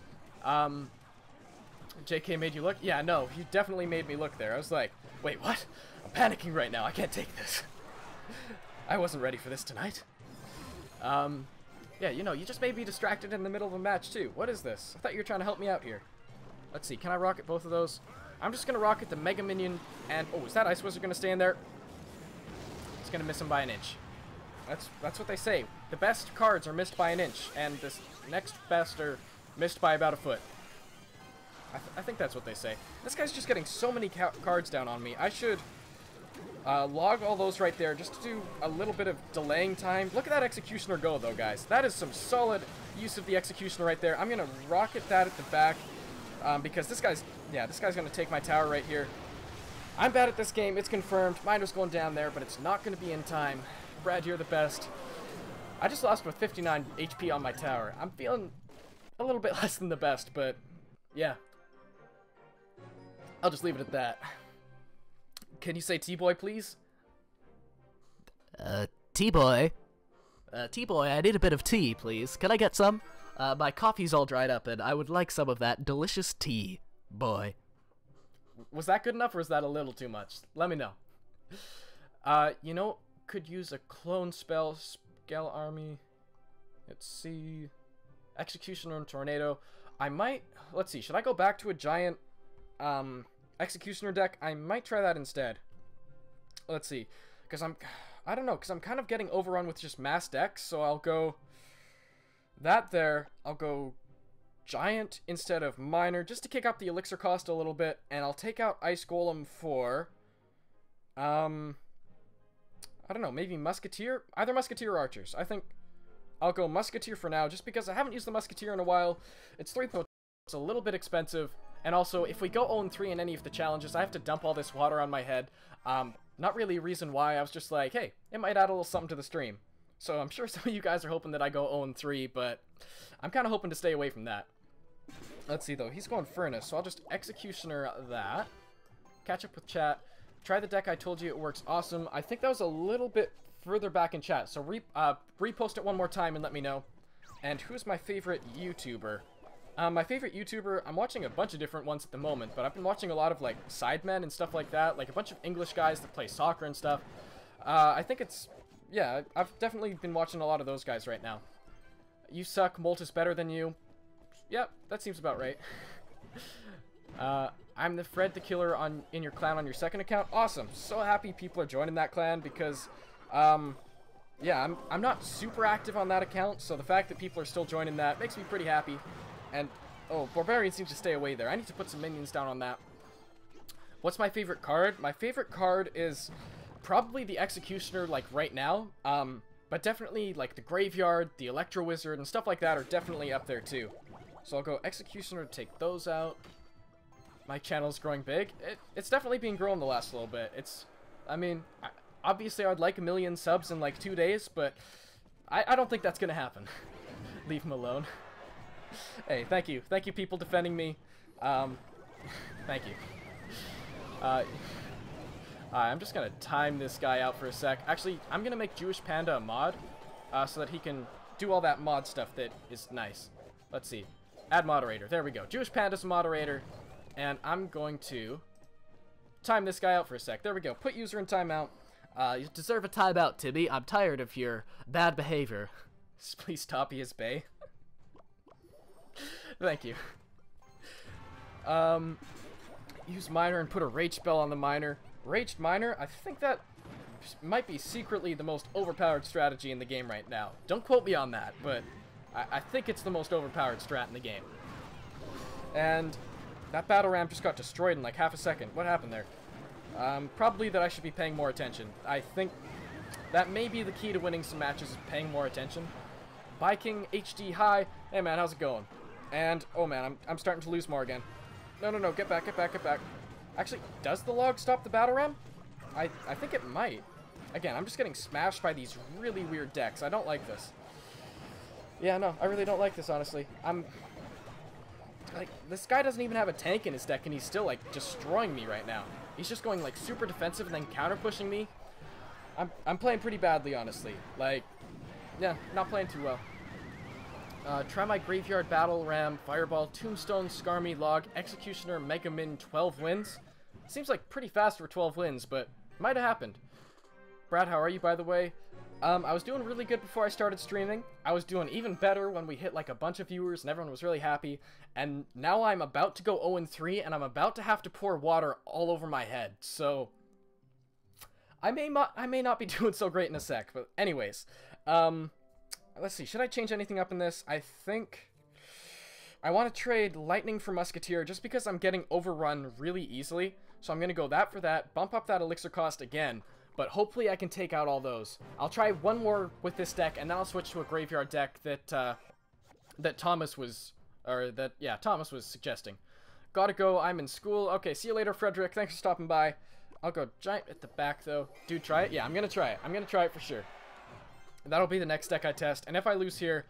JK made you look? Yeah, no, he definitely made me look there. I was like, wait, what? I'm panicking right now. I can't take this. I wasn't ready for this tonight. Yeah, you know, you just made me distracted in the middle of a match, too. What is this? I thought you were trying to help me out here. Let's see, can I rocket both of those? I'm just gonna rocket the Mega Minion, and... Oh, is that Ice Wizard gonna stay in there? It's gonna miss him by an inch. That's what they say. The best cards are missed by an inch, and this next best are missed by about a foot. I think that's what they say. This guy's just getting so many cards down on me. I should log all those right there just to do a little bit of delaying time. Look at that Executioner go, though, guys. That is some solid use of the Executioner right there. I'm gonna rocket that at the back. Because this guy's going to take my tower right here. I'm bad at this game. It's confirmed. Miner's going down there, but it's not going to be in time. Brad, you're the best. I just lost with 59 HP on my tower. I'm feeling a little bit less than the best, but yeah. I'll just leave it at that. Can you say T-Boy, please? T-Boy? T-Boy, I need a bit of tea, please. Can I get some? My coffee's all dried up, and I would like some of that delicious tea, boy. Was that good enough, or was that a little too much? Let me know. You know, could use a clone spell, Scale Army. Let's see. Executioner and Tornado. I might... Let's see, should I go back to a giant, Executioner deck? I might try that instead. Let's see. Because I don't know, because I'm kind of getting overrun with just mass decks, so I'll go... That there, I'll go Giant instead of Miner, just to kick up the elixir cost a little bit, and I'll take out Ice Golem for, I don't know, maybe Musketeer? Either Musketeer or Archers. I think I'll go Musketeer for now, just because I haven't used the Musketeer in a while. It's 3 points, it's a little bit expensive, and also, if we go 0-3 in any of the challenges, I have to dump all this water on my head. Not really a reason why, I was just like, hey, it might add a little something to the stream. So I'm sure some of you guys are hoping that I go 0-3, but I'm kind of hoping to stay away from that. Let's see, though. He's going Furnace, so I'll just Executioner that. Catch up with chat. Try the deck I told you. It works awesome. I think that was a little bit further back in chat, so repost it one more time and let me know. And who's my favorite YouTuber? My favorite YouTuber, I'm watching a bunch of different ones at the moment, but I've been watching a lot of, like, Sidemen and stuff like that, like a bunch of English guys that play soccer and stuff. I think it's... Yeah, I've definitely been watching a lot of those guys right now. You suck, Molt is better than you. Yep, that seems about right. I'm the Fred the Killer in your clan on your second account. Awesome. So happy people are joining that clan because, yeah, I'm not super active on that account, so the fact that people are still joining that makes me pretty happy. And, oh, Barbarian seems to stay away there. I need to put some minions down on that. What's my favorite card? My favorite card is... probably the Executioner, like, right now, but definitely, like, the Graveyard, the Electro Wizard, and stuff like that are definitely up there, too. So I'll go Executioner to take those out. My channel's growing big. It's definitely been growing the last little bit. I mean, obviously I'd like 1 million subs in, like, 2 days, but I don't think that's gonna happen. Leave him alone. Hey, thank you. Thank you, people defending me. Thank you. I'm just gonna time this guy out for a sec. Actually, I'm gonna make Jewish Panda a mod, so that he can do all that mod stuff that is nice. Let's see. Add moderator. There we go. Jewish Panda's a moderator, and I'm going to time this guy out for a sec. There we go. Put user in timeout. You deserve a timeout, Timmy. I'm tired of your bad behavior. Please stop, he is Bay. Thank you. Use Miner and put a Rage spell on the Miner. Raged Miner, I think that might be secretly the most overpowered strategy in the game right now. Don't quote me on that, but I think it's the most overpowered strat in the game. And that battle ram just got destroyed in like half a second. What happened there? Probably that I should be paying more attention. I think that may be the key to winning some matches, is paying more attention. Viking HD high. Hey man, how's it going? And, oh man, I'm starting to lose more again. No, get back. Actually, does the log stop the battle ram? I think it might. Again, I'm just getting smashed by these really weird decks. I don't like this. Yeah, no, I really don't like this, honestly. Like, this guy doesn't even have a tank in his deck, and he's still, like, destroying me right now. He's just going, like, super defensive and then counter-pushing me. I'm playing pretty badly, honestly. Like, yeah, not playing too well. Try my Graveyard Battle Ram, Fireball, Tombstone, Skarmy, Log, Executioner, Mega Min, 12 wins. Seems like pretty fast for 12 wins, but might have happened. Brad, how are you, by the way? I was doing really good before I started streaming. I was doing even better when we hit like a bunch of viewers and everyone was really happy. And now I'm about to go 0-3 and I'm about to have to pour water all over my head. So I may not be doing so great in a sec. But anyways, let's see. Should I change anything up in this? I think I want to trade Lightning for Musketeer just because I'm getting overrun really easily. So I'm going to go that for that, bump up that elixir cost again. But hopefully I can take out all those. I'll try one more with this deck, and then I'll switch to a graveyard deck that Thomas was suggesting. Gotta go, I'm in school. Okay, see you later, Frederick. Thanks for stopping by. I'll go giant at the back, though. Dude, try it? Yeah, I'm gonna try it. I'm gonna try it for sure. That'll be the next deck I test, and if I lose here...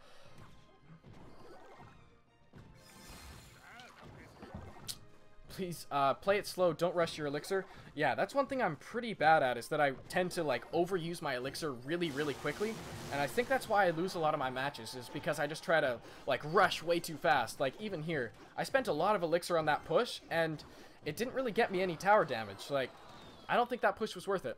Please, play it slow, don't rush your elixir. Yeah, that's one thing I'm pretty bad at, is that I tend to, like, overuse my elixir really, really quickly. And I think that's why I lose a lot of my matches, is because I just try to, like, rush way too fast. Like, even here, I spent a lot of elixir on that push, and it didn't really get me any tower damage. Like, I don't think that push was worth it.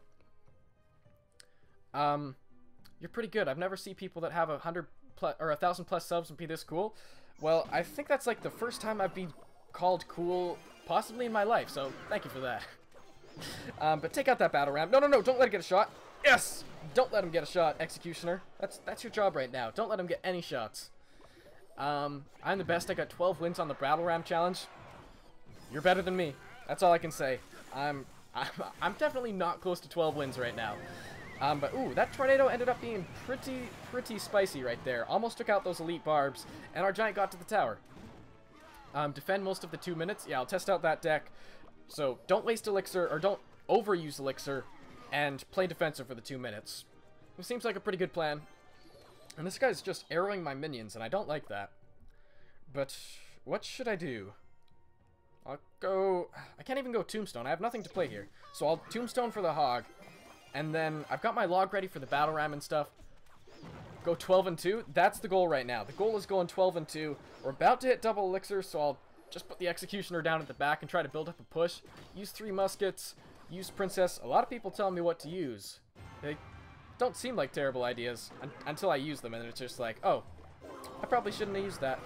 You're pretty good. I've never seen people that have 100 plus, or 1,000 plus subs and be this cool. Well, I think that's, like, the first time I've been called cool possibly in my life, so thank you for that. But take out that battle ram. No, don't let it get a shot. Yes! Don't let him get a shot, Executioner. That's your job right now. Don't let him get any shots. I'm the best. I got 12 wins on the battle ram challenge. You're better than me. That's all I can say. I'm definitely not close to 12 wins right now. But ooh, that tornado ended up being pretty spicy right there. Almost took out those elite barbs, and our giant got to the tower. Defend most of the 2 minutes. Yeah, I'll test out that deck. So don't waste elixir, or don't overuse elixir, and play defensive for the 2 minutes. It seems like a pretty good plan. And this guy's just arrowing my minions, and I don't like that. But what should I do? I'll go... I can't even go Tombstone. I have nothing to play here. So I'll Tombstone for the Hog. And then I've got my log ready for the battle ram and stuff. Go 12-2. That's the goal right now. The goal is going 12-2. We're about to hit double elixir, so I'll just put the Executioner down at the back and try to build up a push. Use 3 muskets. Use Princess. A lot of people tell me what to use. They don't seem like terrible ideas until I use them, and it's just like, oh, I probably shouldn't have used that.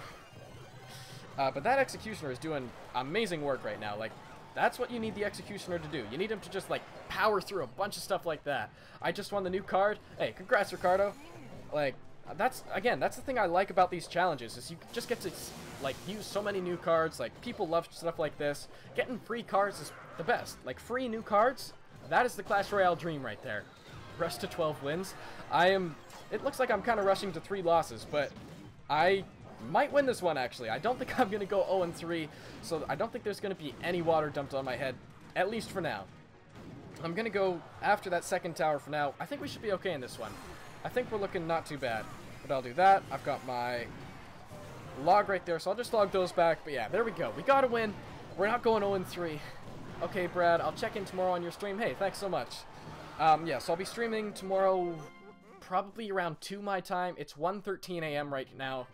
But that Executioner is doing amazing work right now. Like, that's what you need the Executioner to do. You need him to just, like, power through a bunch of stuff like that. I just won the new card. Hey, congrats, Ricardo. Like, that's the thing I like about these challenges, is you just get to, like, use so many new cards. Like, people love stuff like this. Getting free cards is the best. Like, free new cards, that is the Clash Royale dream right there. Rush to 12 wins. It looks like I'm kind of rushing to 3 losses, but I might win this one, actually. I don't think I'm going to go 0-3, so I don't think there's going to be any water dumped on my head, at least for now. I'm going to go after that second tower for now. I think we should be okay in this one. I think we're looking not too bad. But I'll do that. I've got my log right there, so I'll just log those back. But yeah, there we go. We got to win. We're not going 0-3. Okay, Brad, I'll check in tomorrow on your stream. Hey, thanks so much. Yeah, so I'll be streaming tomorrow probably around 2 my time. It's 1:13 a.m. right now.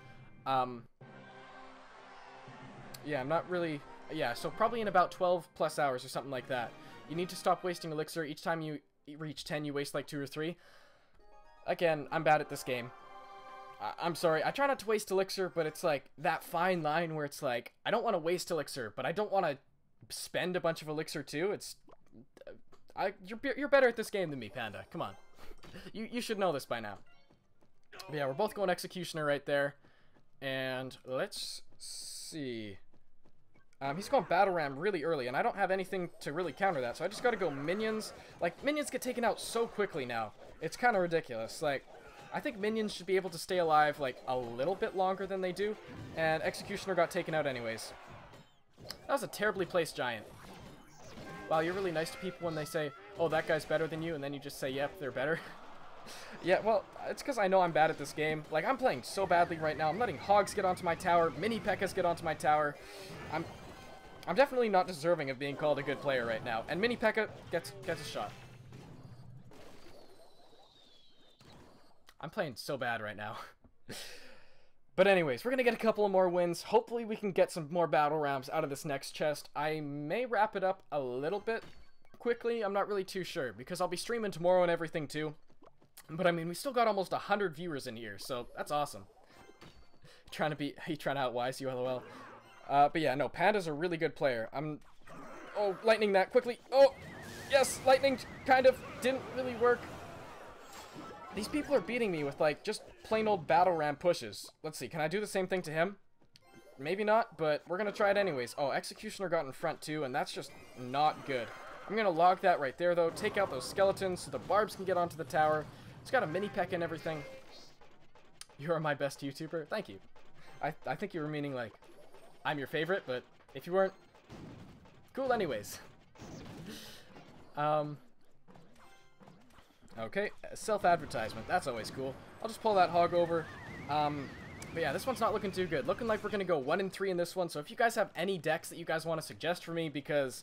Yeah, I'm not really... Yeah, so probably in about 12 plus hours or something like that. You need to stop wasting elixir. Each time you reach 10, you waste like 2 or 3. Again, I'm bad at this game. I'm sorry. I try not to waste elixir, but it's like that fine line where it's like, I don't want to waste elixir, but I don't want to spend a bunch of elixir too. It's... You're better at this game than me, Panda. Come on. You should know this by now. But yeah, we're both going Executioner right there. And let's see. He's going Battle Ram really early, and I don't have anything to really counter that, so I just gotta go Minions. Like, Minions get taken out so quickly now. It's kind of ridiculous. Like, I think Minions should be able to stay alive, like, a little bit longer than they do, and Executioner got taken out anyways. That was a terribly placed Giant. Wow, you're really nice to people when they say, oh, that guy's better than you, and then you just say, yep, they're better. Yeah, well, it's because I know I'm bad at this game. Like, I'm playing so badly right now. I'm letting hogs get onto my tower, mini P.E.K.K.A.s get onto my tower. I'm definitely not deserving of being called a good player right now. And mini P.E.K.K.A. gets a shot. I'm playing so bad right now. But anyways, we're going to get a couple of more wins. Hopefully we can get some more battle rams out of this next chest. I may wrap it up a little bit quickly. I'm not really too sure because I'll be streaming tomorrow and everything too. But I mean, we still got almost 100 viewers in here, so that's awesome. Trying to outwise you, lol. But yeah, no, Panda's a really good player. Oh, lightning that quickly. Oh, yes, lightning kind of didn't really work. These people are beating me with, like, just plain old battle ram pushes. Let's see, can I do the same thing to him? Maybe not, but we're gonna try it anyways. Oh, Executioner got in front too, and that's just not good. I'm gonna log that right there, though. Take out those skeletons so the barbs can get onto the tower. It's got a mini P.E.K.K.A. and everything. You are my best YouTuber. Thank you. I think you were meaning, like, I'm your favorite, but if you weren't, cool anyways. Okay, self-advertisement. That's always cool. I'll just pull that hog over. But yeah, this one's not looking too good. Looking like we're going to go 1-3 in this one. So if you guys have any decks that you guys want to suggest for me, because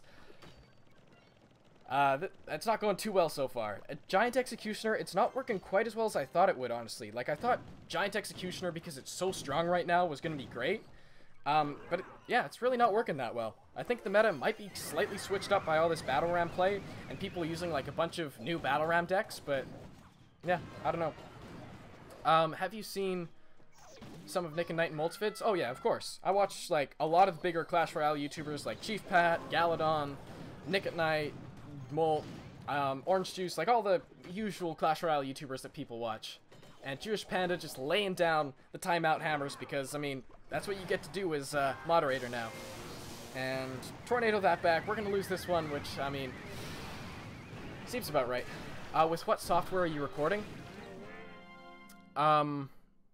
that's not going too well so far. A Giant Executioner, it's not working quite as well as I thought it would, honestly. Like, I thought Giant Executioner, because it's so strong right now, was going to be great. But yeah, it's really not working that well. I think the meta might be slightly switched up by all this Battle Ram play, and people using, like, a bunch of new Battle Ram decks, but yeah, I don't know. Have you seen some of Nick and Knight and Molt's vids? Oh yeah, of course. I watch, like, a lot of bigger Clash Royale YouTubers like Chief Pat, Galadon, Nick at Night, Molt, Orange Juice, like all the usual Clash Royale YouTubers that people watch. And Jewish Panda just laying down the timeout hammers because, I mean, that's what you get to do as moderator now. And Tornado that back. We're going to lose this one, which, I mean, seems about right. With what software are you recording? I'm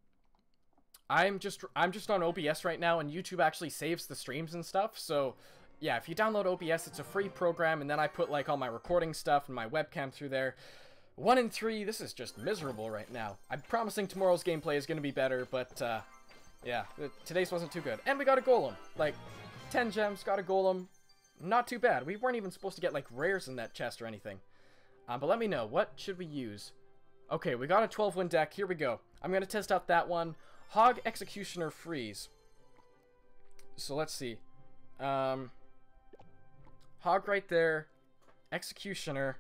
just on OBS right now, and YouTube actually saves the streams and stuff, so yeah, if you download OBS, it's a free program, and then I put, like, all my recording stuff and my webcam through there. 1-3, this is just miserable right now. I'm promising tomorrow's gameplay is going to be better, but, yeah, today's wasn't too good. And we got a golem. Like, 10 gems, got a golem. Not too bad. We weren't even supposed to get, like, rares in that chest or anything. But let me know. What should we use? Okay, we got a 12-win deck. Here we go. I'm going to test out that one. Hog, Executioner, Freeze. So let's see. Hog right there. Executioner.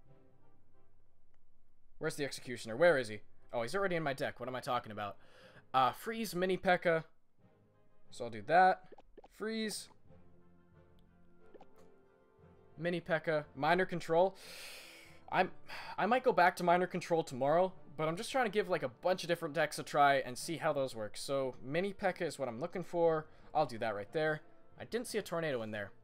Where's the Executioner? Where is he? Oh, he's already in my deck. What am I talking about? Freeze, mini P.E.K.K.A. So I'll do that. Freeze. Mini P.E.K.K.A. Minor Control. I might go back to Minor Control tomorrow, but I'm just trying to give, like, a bunch of different decks a try and see how those work. So mini P.E.K.K.A. is what I'm looking for. I'll do that right there. I didn't see a Tornado in there.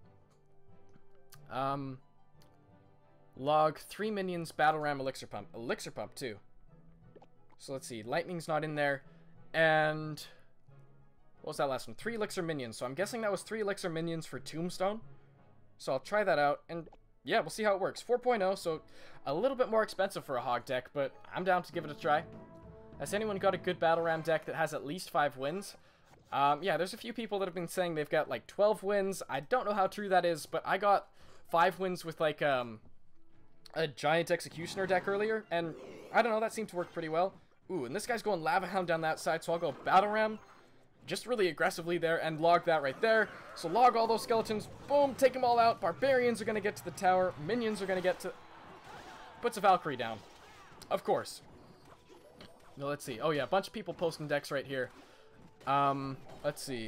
Log 3 minions, Battle Ram, Elixir Pump. Elixir Pump, too. So let's see. Lightning's not in there. And what was that last one? 3 Elixir minions. So I'm guessing that was 3 Elixir minions for Tombstone. So I'll try that out. And yeah, we'll see how it works. 4.0, so a little bit more expensive for a hog deck, but I'm down to give it a try. Has anyone got a good Battle Ram deck that has at least 5 wins? Yeah, there's a few people that have been saying they've got, like, 12 wins. I don't know how true that is, but I got 5 wins with, like, a Giant Executioner deck earlier, and I don't know, that seemed to work pretty well. Ooh, and this guy's going Lava Hound down that side, so I'll go Battle Ram just really aggressively there and log that right there. So log all those skeletons, boom, take them all out. Barbarians are going to get to the tower. Minions are going to get to... Puts a Valkyrie down. Of course. No, let's see. Oh yeah, a bunch of people posting decks right here. Let's see.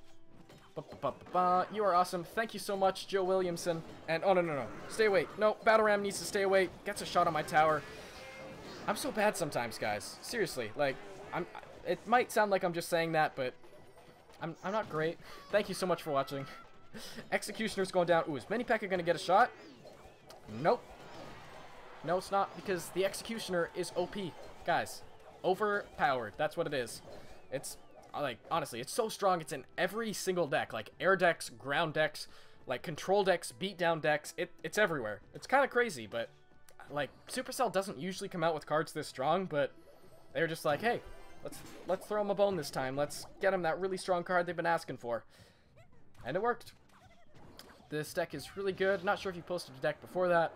You are awesome. Thank you so much, Joe Williamson. And, oh, no. Stay away. No, Battle Ram needs to stay away. Gets a shot on my tower. I'm so bad sometimes, guys. Seriously. Like, it might sound like I'm just saying that, but I'm not great. Thank you so much for watching. Executioner's going down. Ooh, is mini P.E.K.K.A. going to get a shot? Nope. No, it's not, because the Executioner is OP. Guys, overpowered. That's what it is. It's, like, honestly, it's so strong. It's in every single deck. Like, air decks, ground decks, like, control decks, beatdown decks. It's everywhere. It's kind of crazy, but like, Supercell doesn't usually come out with cards this strong, but they're just like, hey, let's throw them a bone this time. Let's get them that really strong card they've been asking for. And it worked. This deck is really good. Not sure if you posted a deck before that.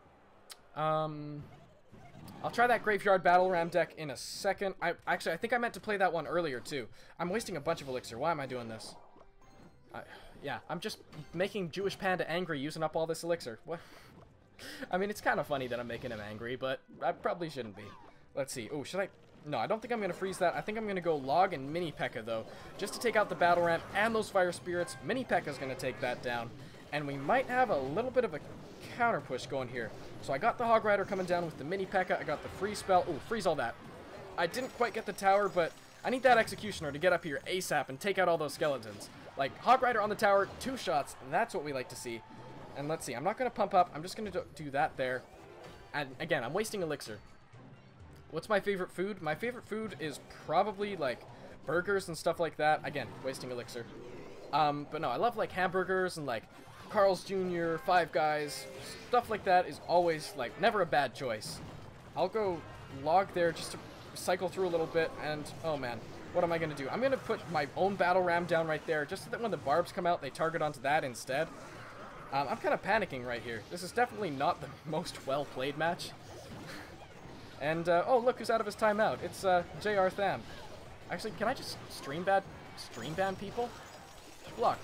I'll try that Graveyard Battle Ram deck in a second. I think I meant to play that one earlier, too. I'm wasting a bunch of elixir. Why am I doing this? Yeah, I'm just making Jewish Panda angry using up all this elixir. What? I mean, it's kind of funny that I'm making him angry, but I probably shouldn't be. Let's see. Oh, should I? No, I don't think I'm going to freeze that. I think I'm going to go Log and Mini P.E.K.K.A, though, just to take out the Battle Ram and those Fire Spirits. Mini P.E.K.K.A is going to take that down, and we might have a little bit of a counter push going here. So I got the Hog Rider coming down with the Mini P.E.K.K.A. I got the Freeze Spell. Oh, freeze all that. I didn't quite get the tower, but I need that Executioner to get up here ASAP and take out all those skeletons. Like, Hog Rider on the tower, 2 shots. That's what we like to see. And let's see. I'm not going to pump up. I'm just going to do that there. And again, I'm wasting elixir. What's my favorite food? My favorite food is probably, like, burgers and stuff like that. Again, wasting elixir. But no, I love, like, hamburgers and, like, Carl's Jr., Five Guys. Stuff like that is always, like, never a bad choice. I'll go Log there just to cycle through a little bit, and, oh, man. What am I going to do? I'm going to put my own Battle Ram down right there, just so that when the barbs come out, they target onto that instead. I'm kind of panicking right here. This is definitely not the most well-played match. And, oh, look who's out of his timeout. It's, JR Tham. Actually, can I just stream ban people? Block.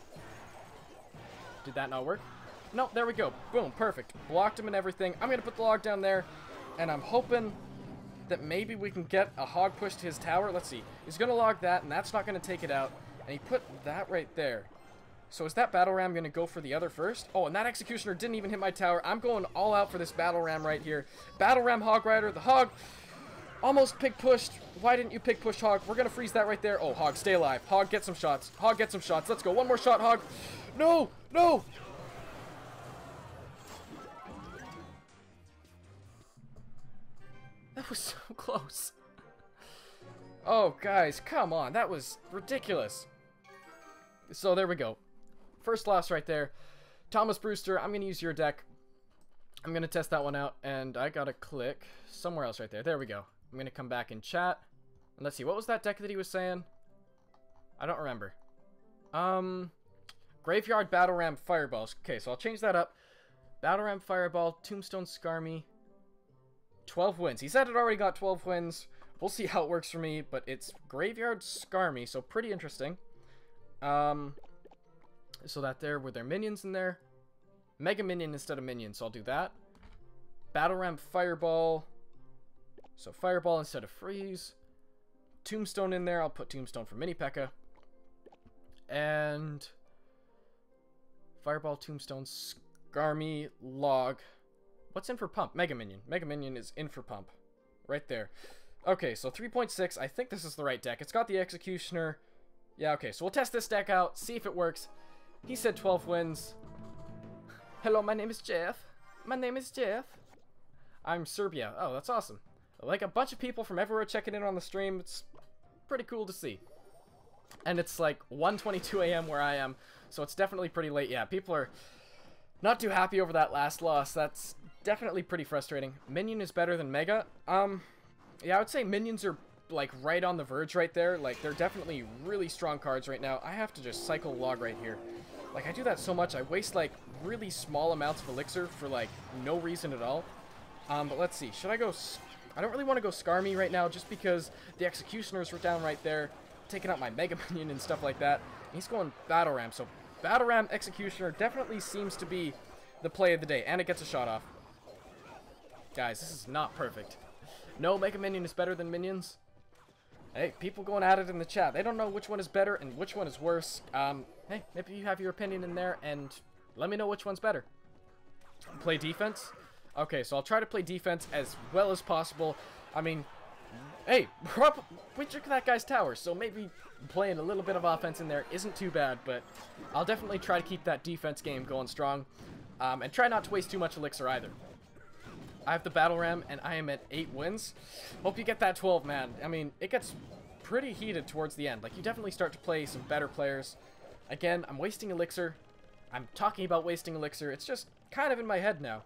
Did that not work? No, there we go. Boom, perfect. Blocked him and everything. I'm going to put the Log down there, and I'm hoping that maybe we can get a hog push to his tower. Let's see. He's going to log that, and that's not going to take it out. And he put that right there. So is that Battle Ram going to go for the other first? Oh, and that Executioner didn't even hit my tower. I'm going all out for this Battle Ram right here. Battle Ram Hog Rider. The Hog almost pig pushed. Why didn't you pig push, Hog? We're going to freeze that right there. Oh, Hog, stay alive. Hog, get some shots. Hog, get some shots. Let's go. One more shot, Hog. No! No! That was so close. Oh, guys, come on. That was ridiculous. So there we go. First loss right there. Thomas Brewster, I'm going to use your deck. I'm going to test that one out, and I got to click somewhere else right there. There we go. I'm going to come back in chat. And let's see, what was that deck that he was saying? I don't remember. Graveyard Battle Ram Fireballs. Okay, so I'll change that up. Battle Ram Fireball, Tombstone Skarmy. 12 wins. He said it already got 12 wins. We'll see how it works for me, but it's Graveyard Skarmy, so pretty interesting. So that there were their minions in there. Mega Minion instead of minion, so I'll do that. Battle Ram Fireball. So Fireball instead of Freeze. Tombstone in there. I'll put Tombstone for Mini P.E.K.K.A. And Fireball, Tombstone, Skarmy, Log. What's in for Pump? Mega Minion. Mega Minion is in for Pump. Right there. Okay, so 3.6. I think this is the right deck. It's got the Executioner. Yeah, okay, so we'll test this deck out, see if it works. He said 12 wins. Hello, my name is Jeff. My name is Jeff. I'm Serbia. Oh, that's awesome. Like a bunch of people from everywhere checking in on the stream. It's pretty cool to see. And it's like 1:22 a.m. where I am, so it's definitely pretty late. Yeah, people are not too happy over that last loss. That's definitely pretty frustrating. Minion is better than Mega. Yeah, I would say Minions are like right on the verge right there. Like, they're definitely really strong cards right now. I have to just cycle Log right here. Like, I do that so much. I waste like really small amounts of elixir for like no reason at all. But let's see. Should I go? I don't really want to go Skarmy right now just because the Executioners were down right there, taking out my Mega Minion and stuff like that. He's going Battle Ram. So Battle Ram Executioner definitely seems to be the play of the day, and it gets a shot off. Guys, this is not perfect. No Mega Minion is better than Minions. Hey, people going at it in the chat. They don't know which one is better and which one is worse. Hey, maybe you have your opinion in there, and let me know which one's better. Play defense? Okay, so I'll try to play defense as well as possible. I mean, hey, we took that guy's tower, so maybe playing a little bit of offense in there isn't too bad, but I'll definitely try to keep that defense game going strong, and try not to waste too much elixir either. I have the Battle Ram, and I am at 8 wins. Hope you get that 12, man. I mean, it gets pretty heated towards the end. Like, you definitely start to play some better players. Again, I'm wasting elixir. I'm talking about wasting elixir. It's just kind of in my head now.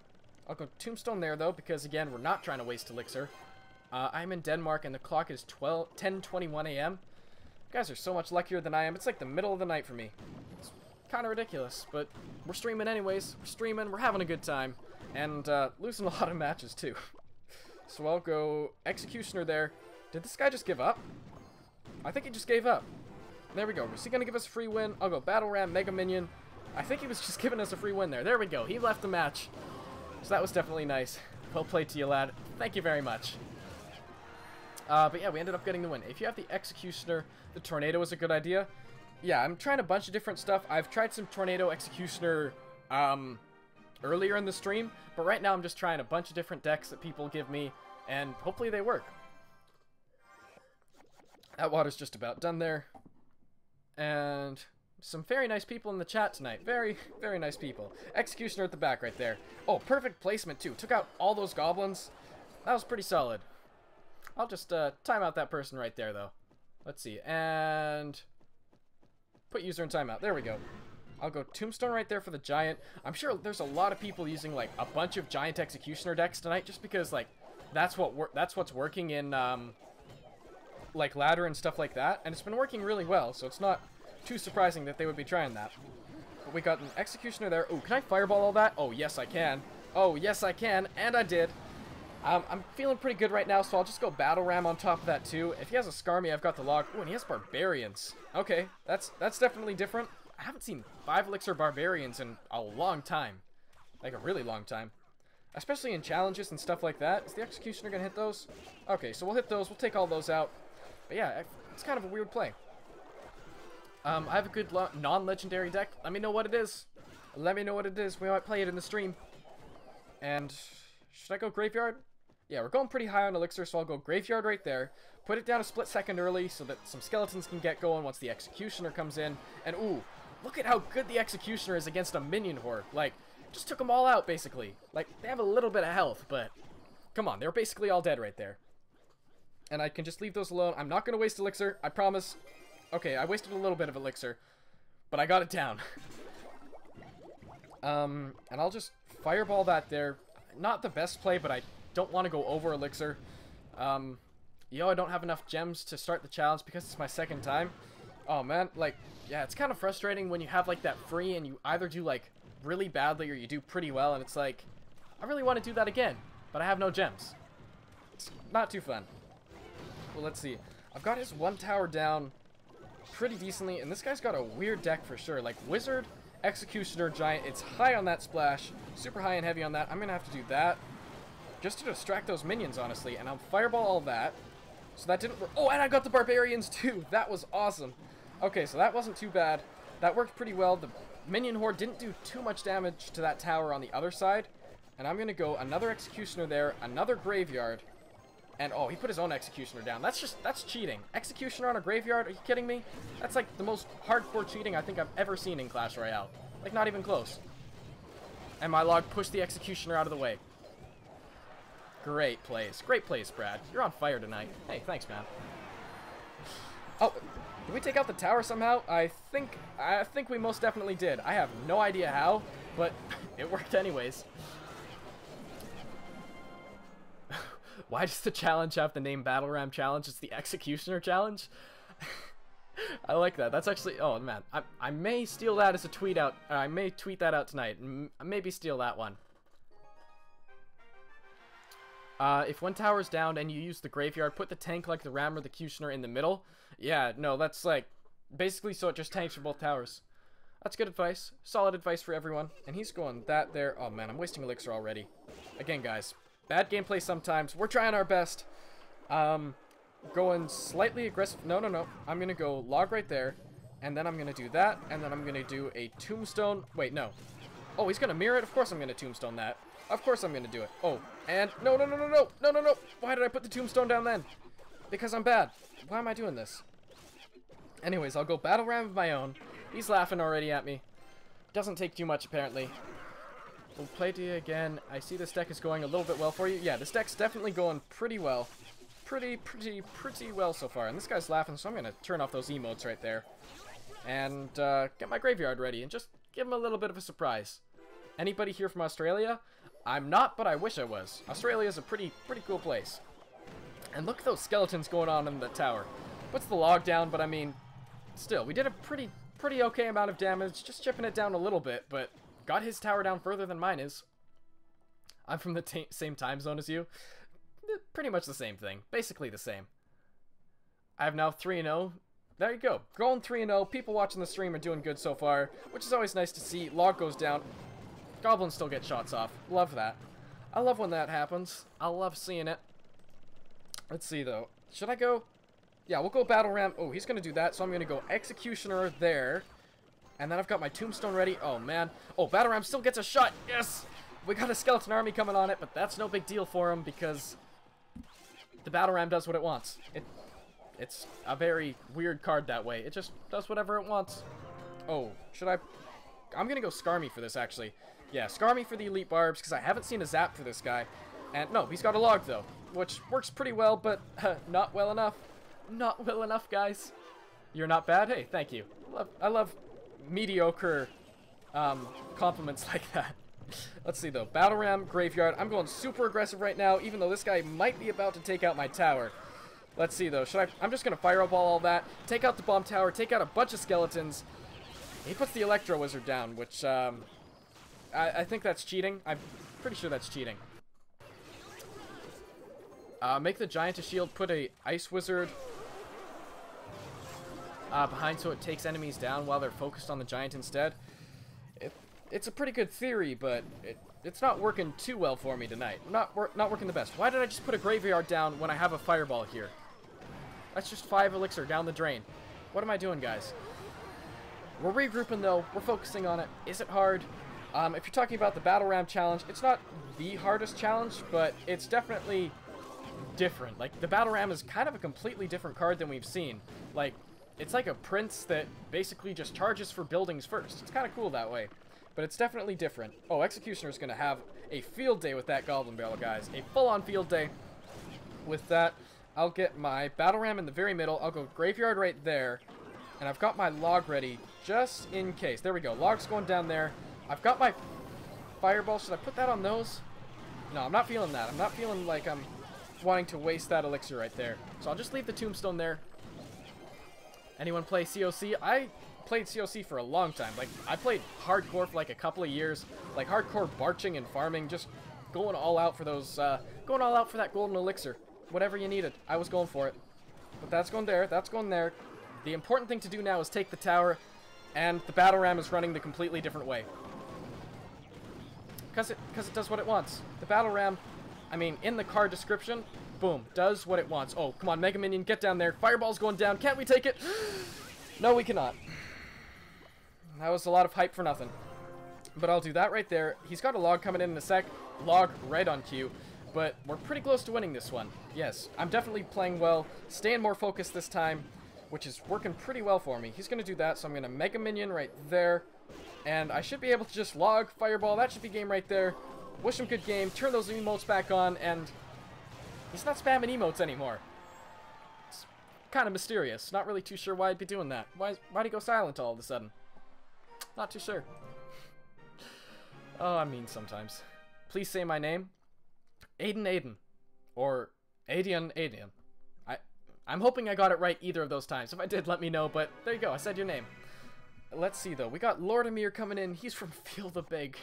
I'll go Tombstone there, though, because, again, we're not trying to waste Elixir. I'm in Denmark, and the clock is 10:21 a.m. You guys are so much luckier than I am. It's like the middle of the night for me. It's kind of ridiculous, but we're streaming anyways. We're streaming. We're having a good time. And losing a lot of matches, too. So I'll go Executioner there. Did this guy just give up? I think he just gave up. There we go. Is he going to give us a free win? I'll go Battle Ram, Mega Minion. I think he was just giving us a free win there. There we go. He left the match. So that was definitely nice. Well played to you, lad. Thank you very much. But yeah, we ended up getting the win. If you have the Executioner, the Tornado is a good idea. Yeah, I'm trying a bunch of different stuff. I've tried some Tornado Executioner earlier in the stream, but right now I'm just trying a bunch of different decks that people give me, and hopefully they work. That water's just about done there. And some very nice people in the chat tonight. Very, very nice people. Executioner at the back right there. Oh, perfect placement too. Took out all those goblins. That was pretty solid. I'll just time out that person right there, though. Let's see. And put user in timeout. There we go. I'll go Tombstone right there for the Giant. I'm sure there's a lot of people using, like, a bunch of Giant Executioner decks tonight, just because, like, that's what's working in, like, ladder and stuff like that. And it's been working really well, so it's not too surprising that they would be trying that. But we got an Executioner there. Oh, can I fireball all that? Oh, yes, I can. Oh, yes, I can. And I did. I'm feeling pretty good right now, so I'll just go Battle Ram on top of that, too. If he has a Skarmy, I've got the Log. Oh, and he has Barbarians. Okay, that's definitely different. I haven't seen 5 Elixir Barbarians in a long time. Like, a really long time. Especially in challenges and stuff like that. Is the Executioner gonna hit those? Okay, so we'll hit those. We'll take all those out. But yeah, it's kind of a weird play. I have a good non-legendary deck. Let me know what it is. Let me know what it is. We might play it in the stream. And should I go Graveyard? Yeah, we're going pretty high on Elixir, so I'll go Graveyard right there. Put it down a split second early so that some skeletons can get going once the Executioner comes in. And ooh, look at how good the Executioner is against a minion horde. Like, just took them all out, basically. Like, they have a little bit of health, but come on, they're basically all dead right there. And I can just leave those alone. I'm not going to waste Elixir, I promise. Okay, I wasted a little bit of Elixir, but I got it down. And I'll just fireball that there. Not the best play, but I don't want to go over Elixir. I don't have enough gems to start the challenge because it's my second time. Oh, man, like, yeah, it's kind of frustrating when you have, like, that free and you either do, like, really badly or you do pretty well, and it's like, I really want to do that again, but I have no gems. It's not too fun. Well, let's see. I've got his one tower down pretty decently, and this guy's got a weird deck for sure. Like, Wizard, Executioner, Giant, it's high on that splash, super high and heavy on that. I'm going to have to do that just to distract those minions, honestly, and I'll fireball all that. So that didn't work. Oh, and I got the Barbarians, too. That was awesome. Okay, so that wasn't too bad. That worked pretty well. The minion horde didn't do too much damage to that tower on the other side. And I'm going to go another Executioner there, another Graveyard. And, oh, he put his own Executioner down. That's cheating. Executioner on a Graveyard? Are you kidding me? That's, like, the most hardcore cheating I think I've ever seen in Clash Royale. Like, not even close. And my log pushed the Executioner out of the way. Great plays. Great plays, Brad. You're on fire tonight. Hey, thanks, man. Oh, did we take out the tower somehow? I think we most definitely did. I have no idea how, but it worked anyways. Why does the challenge have the name Battle Ram Challenge? It's the Executioner Challenge? I like that. That's actually... Oh, man. I may steal that as a tweet out. I may tweet that out tonight. Maybe steal that one. If one tower's down and you use the Graveyard, put the tank like the Ram or the Executioner in the middle. Yeah, no, that's like... Basically, so it just tanks for both towers. That's good advice. Solid advice for everyone. And he's going that there. Oh, man, I'm wasting Elixir already. Again, guys. Bad gameplay sometimes. We're trying our best. Going slightly aggressive. No. I'm going to go log right there. And then I'm going to do that. And then I'm going to do a tombstone. Wait, no. Oh, he's going to mirror it? Of course I'm going to tombstone that. Of course I'm going to do it. Oh, and no. Why did I put the tombstone down then? Because I'm bad. Why am I doing this? Anyways, I'll go Battle Ram of my own. He's laughing already at me. Doesn't take too much, apparently. We'll play to you again. I see this deck is going a little bit well for you. Yeah, this deck's definitely going pretty well. Pretty well so far. And this guy's laughing, so I'm going to turn off those emotes right there. And get my Graveyard ready and just give him a little bit of a surprise. Anybody here from Australia? I'm not, but I wish I was. Australia is a pretty cool place. And look at those skeletons going on in the tower. Puts the log down, but I mean, still, we did a pretty okay amount of damage, just chipping it down a little bit, but got his tower down further than mine is. I'm from the same time zone as you. Pretty much the same thing. Basically the same. I have now 3-0. There you go. Going 3-0. People watching the stream are doing good so far, which is always nice to see. Log goes down. Goblins still get shots off. Love that. I love when that happens. I love seeing it. Let's see, though. Should I go? Yeah, we'll go Battle Ram. Oh, he's going to do that, so I'm going to go Executioner there. And then I've got my Tombstone ready. Oh, man. Oh, Battle Ram still gets a shot. Yes! We got a Skeleton Army coming on it, but that's no big deal for him because the Battle Ram does what it wants. It's a very weird card that way. It just does whatever it wants. Oh, should I? I'm going to go Skarmy for this, actually. Yeah, Skarmy for the Elite Barbs, because I haven't seen a Zap for this guy. And no, he's got a Log, though, which works pretty well, but not well enough. Not well enough, guys. You're not bad? Hey, thank you. I love mediocre compliments like that. Let's see, though. Battle Ram, Graveyard. I'm going super aggressive right now, even though this guy might be about to take out my tower. Let's see, though. I'm just going to Fireball all that, take out the Bomb Tower, take out a bunch of skeletons. He puts the Electro Wizard down, which, I think that's cheating. I'm pretty sure that's cheating. Make the Giant a shield, put a Ice Wizard behind so it takes enemies down while they're focused on the Giant instead. It's a pretty good theory, but it's not working too well for me tonight. Not working the best. Why did I just put a Graveyard down when I have a Fireball here? That's just 5 Elixir down the drain. What am I doing, guys? We're regrouping, though. We're focusing on it. Is it hard? If you're talking about the Battle Ram challenge, it's not the hardest challenge, but it's definitely different. Like, the Battle Ram is kind of a completely different card than we've seen. Like, it's like a Prince that basically just charges for buildings first. It's kind of cool that way. But it's definitely different. Oh, Executioner's going to have a field day with that Goblin Barrel, guys. A full-on field day with that. I'll get my Battle Ram in the very middle. I'll go Graveyard right there. And I've got my Log ready just in case. There we go. Log's going down there. I've got my Fireball. Should I put that on those? No, I'm not feeling that. I'm not feeling like I'm wanting to waste that Elixir right there. So I'll just leave the Tombstone there. Anyone play COC? I played COC for a long time. Like, I played hardcore for like a couple of years. Like, hardcore barching and farming. Just going all out for those, going all out for that golden elixir. Whatever you needed, I was going for it. But that's going there, that's going there. The important thing to do now is take the tower, and the Battle Ram is running the completely different way. Because it does what it wants. The Battle Ram, I mean, in the card description, boom, does what it wants. Oh, come on, Mega Minion, get down there. Fireball's going down. Can't we take it? No, we cannot. That was a lot of hype for nothing. But I'll do that right there. He's got a Log coming in a sec. Log red on cue. But we're pretty close to winning this one. Yes, I'm definitely playing well. Staying more focused this time, which is working pretty well for me. He's going to do that, so I'm going to Mega Minion right there. And I should be able to just Log, Fireball. That should be game right there. Wish him good game. Turn those emotes back on, and he's not spamming emotes anymore. It's kind of mysterious. Not really too sure why I'd be doing that. Why'd he go silent all of a sudden? Not too sure. Oh, I mean sometimes. Please say my name. Aiden. Or Adian. I'm hoping I got it right either of those times. If I did, let me know, but there you go. I said your name. Let's see, though. We got Lord Amir coming in. He's from Feel the Big.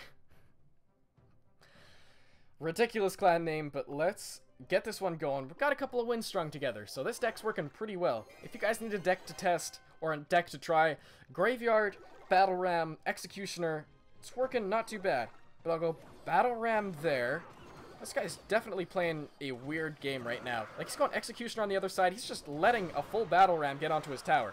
Ridiculous clan name, but let's get this one going. We've got a couple of wins strung together, so this deck's working pretty well. If you guys need a deck to test or a deck to try, Graveyard, Battle Ram, Executioner, it's working not too bad. But I'll go Battle Ram there. This guy's definitely playing a weird game right now. Like, he's going Executioner on the other side. He's just letting a full Battle Ram get onto his tower.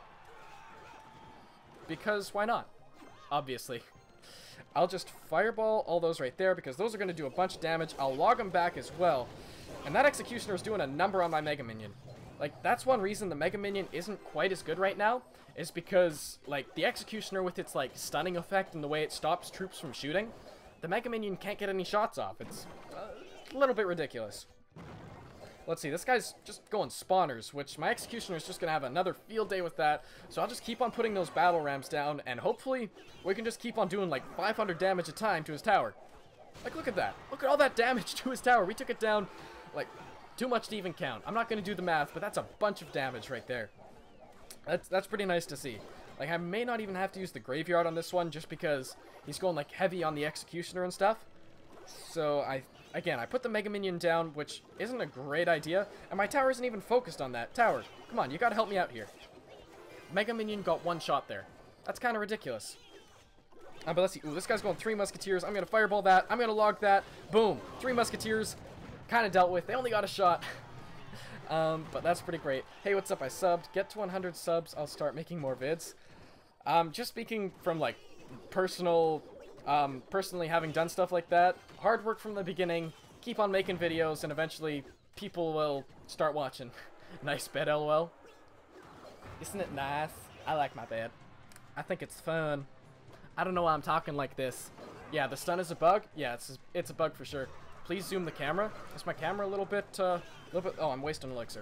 Because why not? Obviously. I'll just Fireball all those right there because those are going to do a bunch of damage. I'll Log them back as well. And that Executioner is doing a number on my Mega Minion. Like, that's one reason the Mega Minion isn't quite as good right now, is because, like, the Executioner with its, like, stunning effect and the way it stops troops from shooting, the Mega Minion can't get any shots off. It's a little bit ridiculous. Let's see, this guy's just going spawners, which my Executioner is just going to have another field day with that, so I'll just keep on putting those Battle Rams down, and hopefully we can just keep on doing, like, 500 damage a time to his tower. Like, look at that. Look at all that damage to his tower. We took it down, like, too much to even count. I'm not going to do the math, but that's a bunch of damage right there. That's pretty nice to see. Like, I may not even have to use the graveyard on this one just because he's going, like, heavy on the executioner and stuff. So, again, I put the Mega Minion down, which isn't a great idea. And my tower isn't even focused on that. Tower, come on, you gotta help me out here. Mega Minion got one shot there. That's kind of ridiculous. But let's see. Ooh, this guy's going 3 Musketeers. I'm gonna fireball that. I'm gonna log that. Boom. 3 Musketeers. Kind of dealt with. They only got a shot. But that's pretty great. Hey, what's up? I subbed. Get to 100 subs. I'll start making more vids. Just speaking from, like, personally having done stuff like that, hard work from the beginning, keep on making videos, and eventually people will start watching. Nice bed, lol. Isn't it nice? I like my bed. I think it's fun. I don't know why I'm talking like this. Yeah, the stun is a bug? Yeah, it's a bug for sure. Please zoom the camera. Is my camera a little bit, oh, I'm wasting elixir.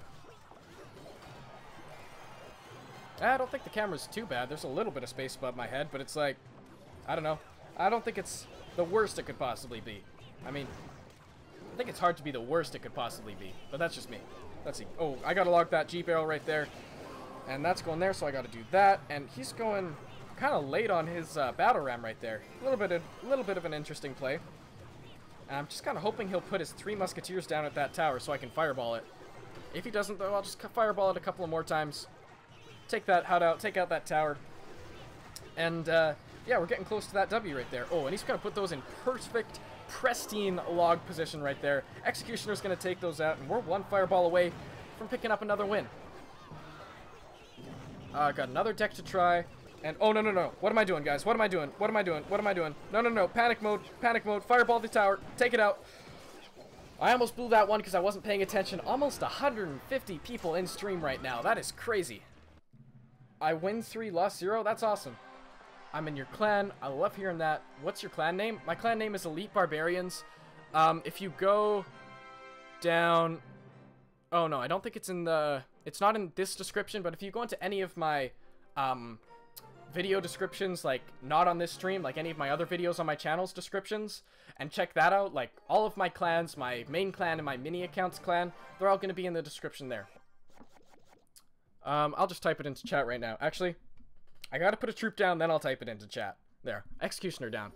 I don't think the camera's too bad. There's a little bit of space above my head, but it's like, I don't know. I don't think it's the worst it could possibly be. I mean, I think it's hard to be the worst it could possibly be, but that's just me. Let's see. Oh, I gotta log that Jeep arrow right there. And that's going there, so I gotta do that. And he's going kind of late on his battle ram right there. A little bit of an interesting play. And I'm just kind of hoping he'll put his 3 Musketeers down at that tower so I can fireball it. If he doesn't, though, I'll just fireball it a couple of more times. Take that HUD out, take out that tower. And, yeah, we're getting close to that W right there. Oh, and he's going to put those in perfect, pristine log position right there. Executioner's going to take those out, and we're 1 fireball away from picking up another win. Got another deck to try. And, oh, no. What am I doing, guys? What am I doing? What am I doing? What am I doing? No. Panic mode. Panic mode. Fireball the tower. Take it out. I almost blew that one because I wasn't paying attention. Almost 150 people in stream right now. That is crazy. I win 3, lost 0. That's awesome. I'm in your clan. I love hearing that. What's your clan name? My clan name is Elite Barbarians. If you go down... Oh, no. I don't think it's in the... It's not in this description, but if you go into any of my... video descriptions, like not on this stream, like any of my other videos on my channel's descriptions, and check that out, like all of my clans, my main clan and my mini accounts clan, they're all going to be in the description there. I'll just type it into chat right now. Actually, I gotta put a troop down, then I'll type it into chat. There, Executioner down.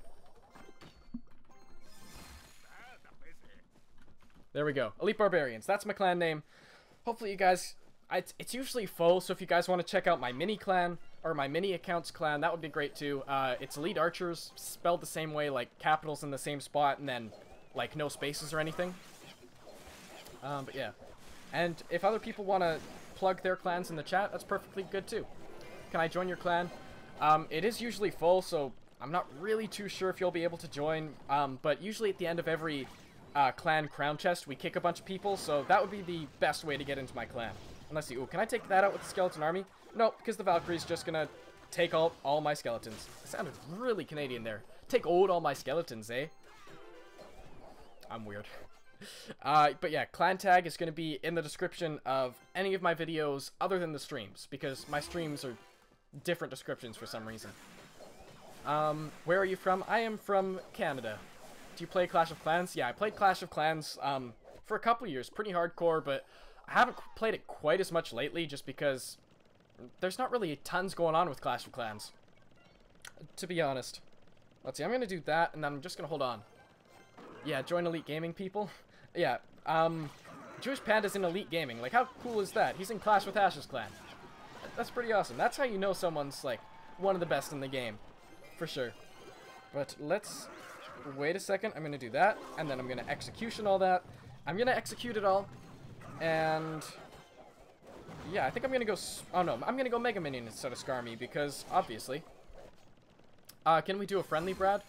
There we go. Elite Barbarians, that's my clan name. Hopefully you guys... It's usually full, so if you guys want to check out my mini clan, or my mini accounts clan, that would be great too. It's Elite Archers, spelled the same way, like capitals in the same spot, and then, like, no spaces or anything. But yeah. And if other people want to plug their clans in the chat, that's perfectly good too. Can I join your clan? It is usually full, so I'm not really too sure if you'll be able to join, but usually at the end of every clan crown chest, we kick a bunch of people, so that would be the best way to get into my clan. And let's see. Ooh, can I take that out with the skeleton army? No, because the Valkyrie's just gonna take all my skeletons. It sounded really Canadian there. Take all my skeletons, eh? I'm weird. But yeah, clan tag is gonna be in the description of any of my videos other than the streams, because my streams are different descriptions for some reason. Where are you from? I am from Canada. Do you play Clash of Clans? Yeah, I played Clash of Clans for a couple years. Pretty hardcore, but I haven't played it quite as much lately just because there's not really tons going on with Clash of Clans, to be honest. Let's see, I'm going to do that, and then I'm just going to hold on. Yeah, join Elite Gaming, people. Yeah, Jewish Panda's in Elite Gaming. Like, how cool is that? He's in Clash with Ash's clan. That's pretty awesome. That's how you know someone's, like, one of the best in the game. For sure. But let's... Wait a second. I'm going to do that, and then I'm going to execution all that. I'm going to execute it all. And yeah, I think I'm gonna go. Oh no, I'm gonna go Mega Minion instead of Skarmy because obviously. Can we do a friendly, Brad?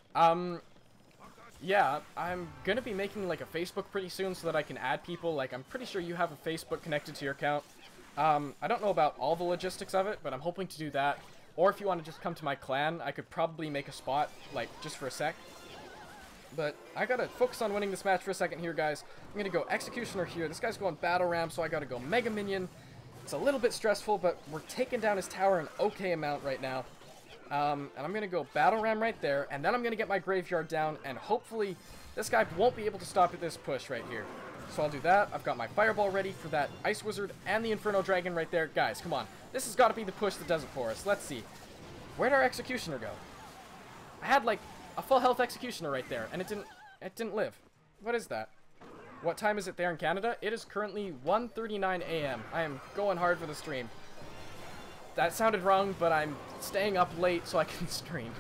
Yeah, I'm gonna be making like a Facebook pretty soon so that I can add people. Like, I'm pretty sure you have a Facebook connected to your account. I don't know about all the logistics of it, but I'm hoping to do that. Or if you want to just come to my clan, I could probably make a spot, like, just for a sec. But I gotta focus on winning this match for a second here, guys. I'm gonna go Executioner here. This guy's going Battle Ram, so I gotta go Mega Minion. It's a little bit stressful, but we're taking down his tower an okay amount right now. And I'm going to go Battle Ram right there, and then I'm going to get my Graveyard down, and hopefully this guy won't be able to stop at this push right here. So I'll do that. I've got my Fireball ready for that Ice Wizard and the Inferno Dragon right there. Guys, come on. This has got to be the push that does it for us. Let's see. Where'd our Executioner go? I had, like, a full health Executioner right there, and it didn't live. What is that? What time is it there in Canada? It is currently 1:39 a.m. I am going hard for the stream. That sounded wrong, but I'm staying up late so I can stream.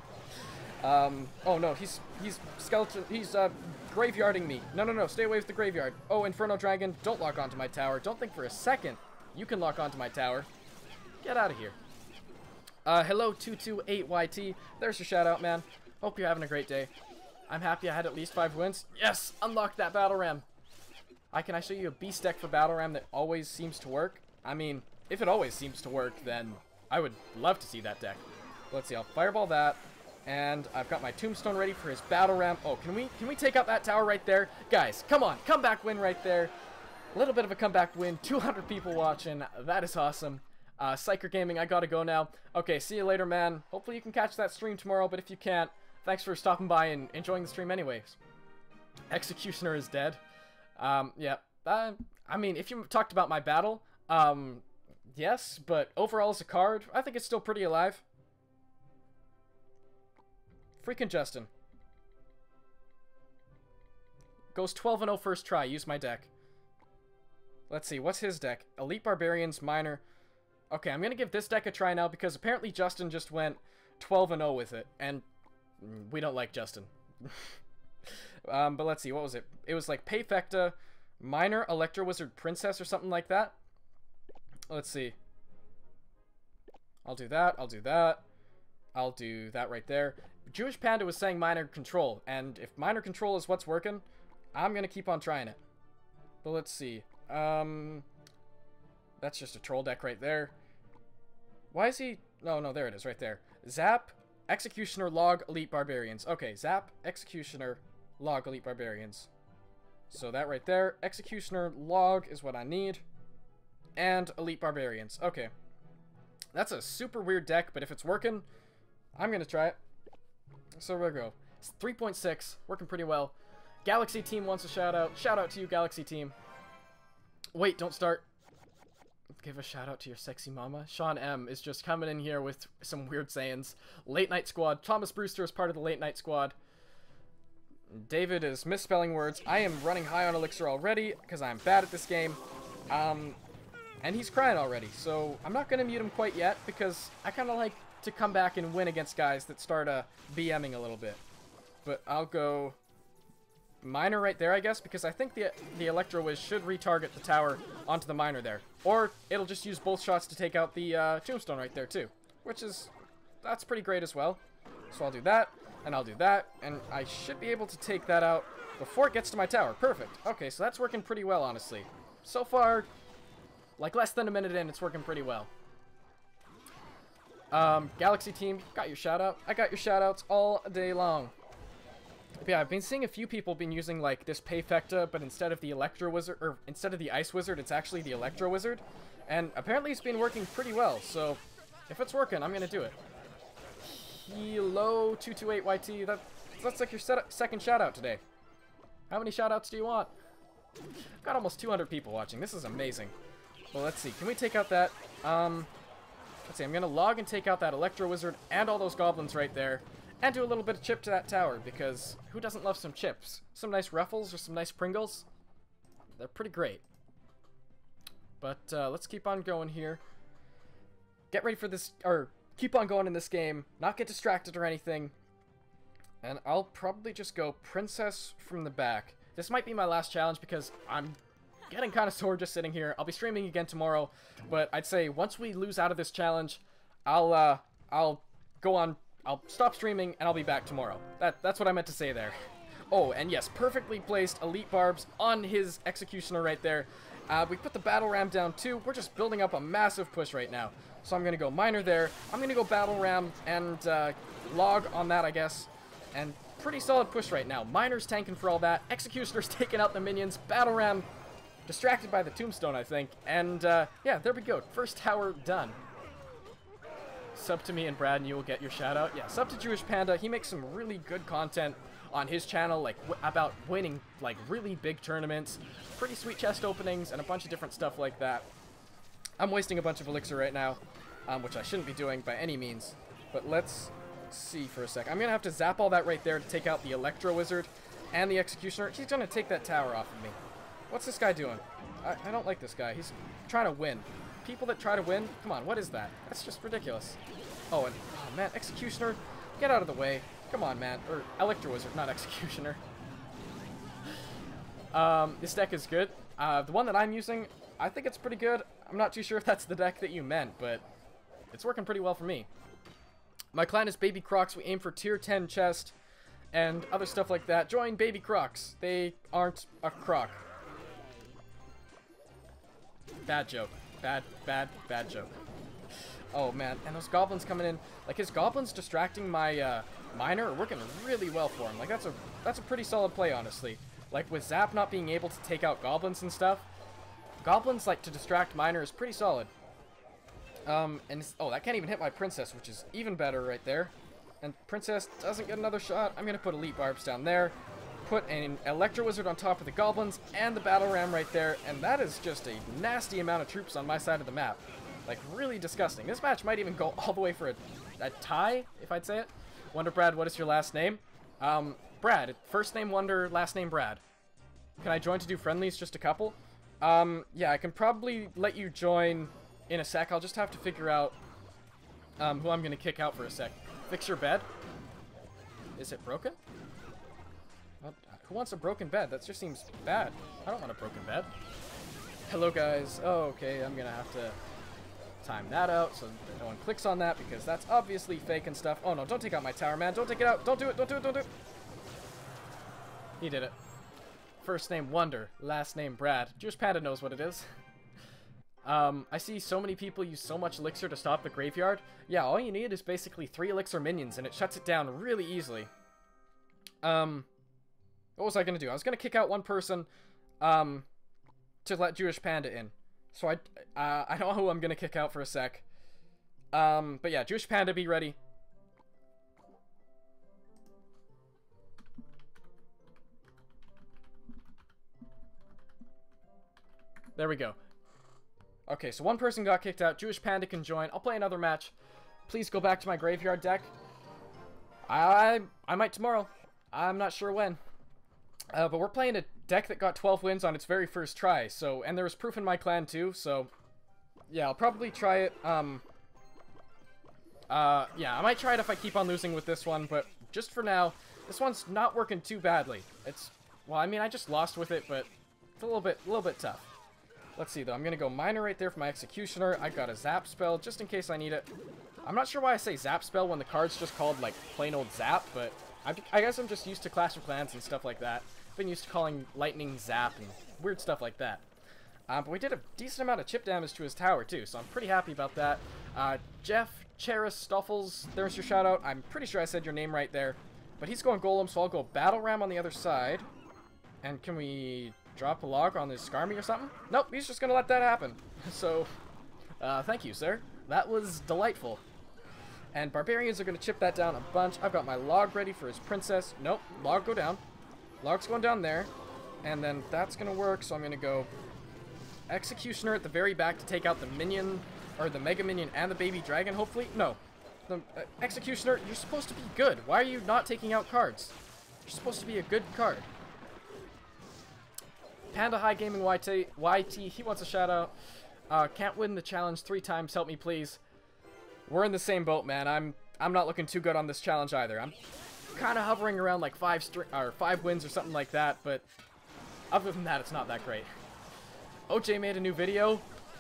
Oh no, he's graveyarding me. No, stay away with the graveyard. Oh, Inferno Dragon, don't lock onto my tower. Don't think for a second you can lock onto my tower. Get out of here. Hello 228YT. There's your shout out, man. Hope you're having a great day. I'm happy I had at least 5 wins. Yes, unlock that Battle Ram. Can I show you a beast deck for Battle Ram that always seems to work? I mean, if it always seems to work, then I would love to see that deck. Let's see, I'll Fireball that. And I've got my Tombstone ready for his Battle Ram. Oh, can we take out that tower right there? Guys, come on, comeback win right there. A little bit of a comeback win, 200 people watching. That is awesome. Psyker Gaming, I gotta go now. Okay, see you later, man. Hopefully you can catch that stream tomorrow, but if you can't, thanks for stopping by and enjoying the stream anyways. Executioner is dead. Yeah. I mean, if you talked about my battle, yes, but overall as a card, I think it's still pretty alive. Freaking Justin. Goes 12-0 first try. Use my deck. Let's see. What's his deck? Elite Barbarians, Miner. Okay, I'm going to give this deck a try now because apparently Justin just went 12-0 with it. And we don't like Justin. But let's see. What was it? It was like Payfecta, Miner, Electro Wizard, Princess or something like that. Let's see. I'll do that. I'll do that. I'll do that right there. Jewish Panda was saying Miner Control, and if Miner Control is what's working, I'm gonna keep on trying it. But let's see. That's just a troll deck right there. Why is he... No, there it is, right there. Zap, Executioner, Log, Elite Barbarians. Okay, Zap, Executioner, Log, Elite Barbarians. So that right there, Executioner, Log is what I need. And Elite Barbarians. Okay. That's a super weird deck, but if it's working, I'm gonna try it. So we'll go. It's 3.6, working pretty well. Galaxy Team wants a shout out. Shout out to you, Galaxy Team. Wait, don't start. Give a shout out to your sexy mama. Sean M is just coming in here with some weird sayings. Late Night Squad. Thomas Brewster is part of the Late Night Squad. David is misspelling words. I am running high on Elixir already because I'm bad at this game. And he's crying already, so I'm not going to mute him quite yet because I kind of like to come back and win against guys that start BMing a little bit. But I'll go Miner right there, I guess, because I think the Electro Wiz should retarget the tower onto the Miner there. Or it'll just use both shots to take out the Tombstone right there too, that's pretty great as well. So I'll do that, and I'll do that, and I should be able to take that out before it gets to my tower. Perfect. Okay, so that's working pretty well, honestly. So far, like less than a minute in, it's working pretty well. Galaxy Team, got your shout out. I got your shout outs all day long. But yeah, I've been seeing a few people been using like this Payfecta, but instead of the Electro Wizard, or instead of the Ice Wizard, it's actually the Electro Wizard. And apparently it's been working pretty well, so if it's working, I'm gonna do it. Hello 228YT, that's like your second shout out today. How many shout outs do you want? I've got almost 200 people watching, this is amazing. Well, let's see, can we take out that, let's see, I'm gonna log and take out that Electro Wizard and all those goblins right there, and do a little bit of chip to that tower, because who doesn't love some chips? Some nice Ruffles or some nice Pringles? They're pretty great. But let's keep on going here. Get ready for this, or keep on going in this game, not get distracted or anything. And I'll probably just go Princess from the back. This might be my last challenge because I'm getting kind of sore just sitting here. I'll be streaming again tomorrow, but I'd say once we lose out of this challenge, I'll go on, I'll stop streaming and I'll be back tomorrow. That's what I meant to say there. Oh, and yes, perfectly placed Elite Barbs on his Executioner right there. We put the Battle Ram down too. We're just building up a massive push right now. So I'm going to go Miner there. I'm going to go Battle Ram and Log on that, I guess. And pretty solid push right now. Miner's tanking for all that. Executioner's taking out the minions. Battle Ram distracted by the Tombstone, I think. And yeah, there we go. First tower done. sub to me and Brad and you will get your shout out. Yeah, sub to Jewish Panda. He makes some really good content on his channel, like about winning like really big tournaments, pretty sweet chest openings, and a bunch of different stuff like that. I'm wasting a bunch of elixir right now, which I shouldn't be doing by any means. But let's see for a sec. I'm gonna have to zap all that right there to take out the Electro Wizard and the Executioner. He's gonna take that tower off of me. What's this guy doing? I don't like this guy. He's trying to win. People that try to win, come on, what is that? That's just ridiculous. Oh, and oh man, Executioner, get out of the way. Come on, man. Or Electro Wizard, not Executioner. This deck is good. The one that I'm using, I think it's pretty good. I'm not too sure if that's the deck that you meant, but it's working pretty well for me. My clan is Baby Crocs. We aim for tier 10 chest and other stuff like that. Join Baby Crocs. They aren't a croc. Bad joke. Bad joke. Oh man, and those goblins coming in, like his goblins distracting my miner are working really well for him. Like that's a pretty solid play, honestly. Like with Zap not being able to take out goblins and stuff, goblins like to distract miner is pretty solid. And oh, that can't even hit my princess, which is even better right there. And princess doesn't get another shot. I'm gonna put elite barbs down there, put an Electro Wizard on top of the goblins and the battle ram right there, and that is just a nasty amount of troops on my side of the map. Like, really disgusting. This match might even go all the way for a tie, if I'd say it. Wonder Brad, what is your last name? Brad. First name Wonder, last name Brad. Can I join to do friendlies, just a couple? Yeah, I can probably let you join in a sec. I'll just have to figure out who I'm going to kick out for a sec. Fix your bed? Is it broken? What? Who wants a broken bed? That just seems bad. I don't want a broken bed. Hello, guys. Oh, okay, I'm going to have to time that out so no one clicks on that because that's obviously fake and stuff. Oh no, don't take out my tower, man. Don't take it out. Don't do it. Don't do it. Don't do it. He did it. First name Wonder, last name Brad. Jewish Panda knows what it is. I see so many people use so much elixir to stop the graveyard. Yeah, all you need is basically 3 elixir minions and it shuts it down really easily. What was I going to do? I was going to kick out one person to let Jewish Panda in. So I know who I'm gonna kick out for a sec. But yeah, Jewish Panda, be ready. There we go. Okay, so one person got kicked out. Jewish Panda can join. I'll play another match. Please go back to my graveyard deck. I might tomorrow. I'm not sure when. But we're playing a deck that got 12 wins on its very first try, so, and there was proof in my clan too, so, yeah, I'll probably try it, yeah, I might try it if I keep on losing with this one, but just for now, this one's not working too badly. It's, well, I mean, I just lost with it, but it's a little bit tough. Let's see, though, I'm gonna go Miner right there for my Executioner. I got a Zap spell, just in case I need it. I'm not sure why I say Zap spell when the card's just called, like, plain old Zap, but I guess I'm just used to Clash of Clans and stuff like that. Been used to calling lightning Zap and weird stuff like that. But we did a decent amount of chip damage to his tower too, so I'm pretty happy about that. Jeff Cheris Stoffels, there's your shout out. I'm pretty sure I said your name right there. But he's going Golem, so I'll go Battle Ram on the other side. And can we drop a log on this Skarmy or something? Nope, he's just gonna let that happen. So, thank you, sir. That was delightful. And Barbarians are gonna chip that down a bunch. I've got my log ready for his princess. Nope, log go down. Log's going down there, and then that's gonna work, so I'm gonna go Executioner at the very back to take out the minion, or the Mega Minion and the Baby Dragon, hopefully? No. The Executioner, you're supposed to be good. Why are you not taking out cards? You're supposed to be a good card. Panda High Gaming YT, he wants a shout out. Can't win the challenge 3 times, help me please. We're in the same boat, man. I'm not looking too good on this challenge either. I'm kind of hovering around like 5 wins or something like that, but other than that, it's not that great. OJ made a new video.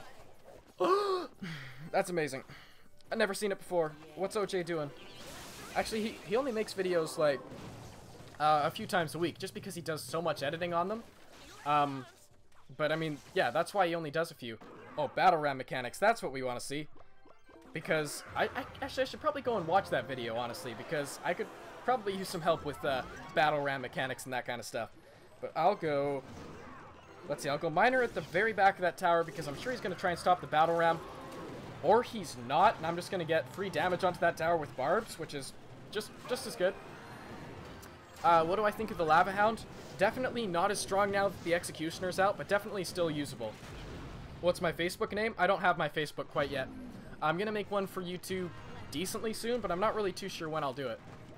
That's amazing. I've never seen it before. What's OJ doing? Actually, he only makes videos like a few times a week, just because he does so much editing on them. But I mean, yeah, that's why he only does a few. Oh, Battle Ram mechanics. That's what we want to see. Because actually I should probably go and watch that video, honestly, because I could probably use some help with Battle Ram mechanics and that kind of stuff. But I'll go... Let's see, I'll go Miner at the very back of that tower because I'm sure he's going to try and stop the Battle Ram. Or he's not, and I'm just going to get free damage onto that tower with barbs, which is just as good. What do I think of the Lava Hound? Definitely not as strong now that the Executioner's out, but definitely still usable. What's my Facebook name? I don't have my Facebook quite yet. I'm going to make one for YouTube decently soon, but I'm not really too sure when I'll do it.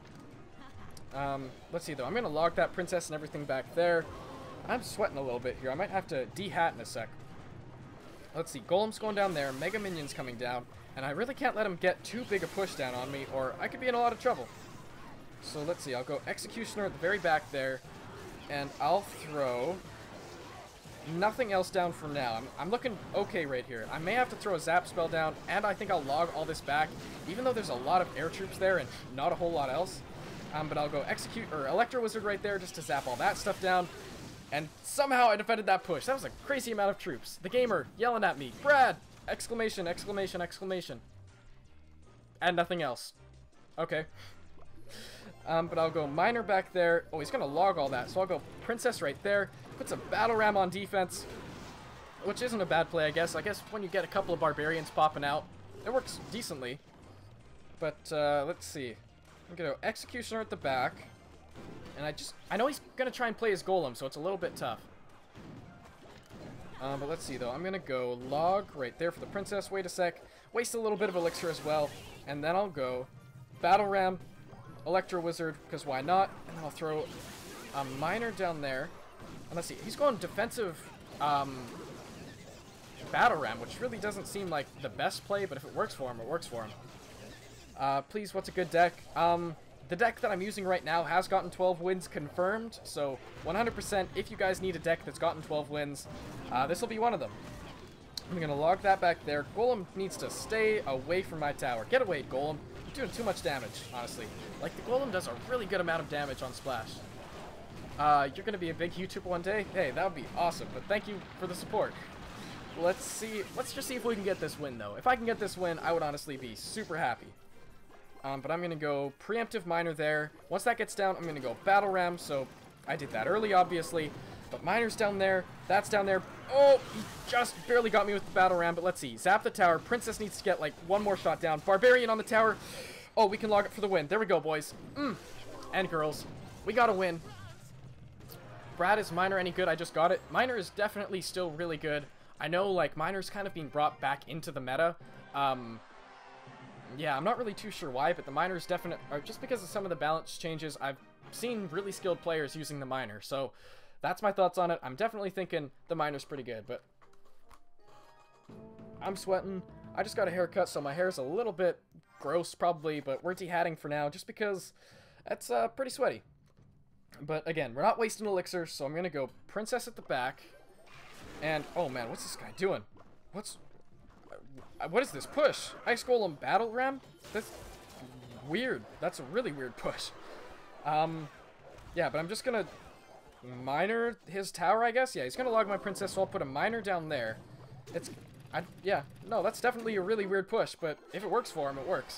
Let's see, though. I'm going to log that princess and everything back there. I'm sweating a little bit here. I might have to de-hat in a sec. Let's see. Golem's going down there. Mega Minion's coming down. And I really can't let him get too big a push down on me, or I could be in a lot of trouble. So let's see. I'll go Executioner at the very back there. And I'll throw nothing else down for now. I'm looking okay right here. I may have to throw a Zap spell down, and I think I'll log all this back, even though there's a lot of air troops there and not a whole lot else. But I'll go Electro Wizard right there just to zap all that stuff down. And somehow I defended that push. That was a crazy amount of troops. The gamer yelling at me, Brad! Exclamation, exclamation, exclamation. And nothing else. Okay. But I'll go Miner back there. Oh, he's going to log all that. So I'll go Princess right there. Puts a Battle Ram on defense. Which isn't a bad play, I guess. I guess when you get a couple of Barbarians popping out, it works decently. But, let's see. I'm going to go Executioner at the back. And I know he's going to try and play his Golem, so it's a little bit tough. But let's see, though. I'm going to go Log right there for the Princess. Wait a sec. Waste a little bit of Elixir as well. And then I'll go Battle Ram, Electro Wizard, because why not? And then I'll throw a Miner down there. And let's see. He's going defensive Battle Ram, which really doesn't seem like the best play, but if it works for him, it works for him. Please, what's a good deck? The deck that I'm using right now has gotten 12 wins confirmed, so 100% if you guys need a deck that's gotten 12 wins, this will be one of them. I'm going to log that back there. Golem needs to stay away from my tower. Get away, Golem. You're doing too much damage, honestly. Like, the Golem does a really good amount of damage on Splash. You're going to be a big YouTuber one day? Hey, that would be awesome, but thank you for the support. Let's see. Let's just see if we can get this win, though. If I can get this win, I would honestly be super happy. But I'm going to go Preemptive Miner there. Once that gets down, I'm going to go Battle Ram. So I did that early, obviously. But Miner's down there. That's down there. Oh, he just barely got me with the Battle Ram. But let's see. Zap the tower. Princess needs to get, like, one more shot down. Barbarian on the tower. Oh, we can log it for the win. There we go, boys. And girls. We got a win. Brad, is Miner any good? I just got it. Miner is definitely still really good. I know, like, Miner's kind of being brought back into the meta. Yeah, I'm not really too sure why, but the Miner's definitely, just because of some of the balance changes, I've seen really skilled players using the Miner, so that's my thoughts on it. I'm definitely thinking the Miner's pretty good, but I'm sweating. I just got a haircut, so my hair's a little bit gross, probably, but we're de-hatting for now, just because it's pretty sweaty. But again, we're not wasting Elixir, so I'm going to go Princess at the back, and, oh man, what's this guy doing? What is this push? Ice Golem Battle Ram? That's weird. That's a really weird push. Yeah, but I'm just gonna Miner his tower, I guess? Yeah, he's gonna log my Princess, so I'll put a Miner down there. Yeah, no, that's definitely a really weird push, but if it works for him, it works.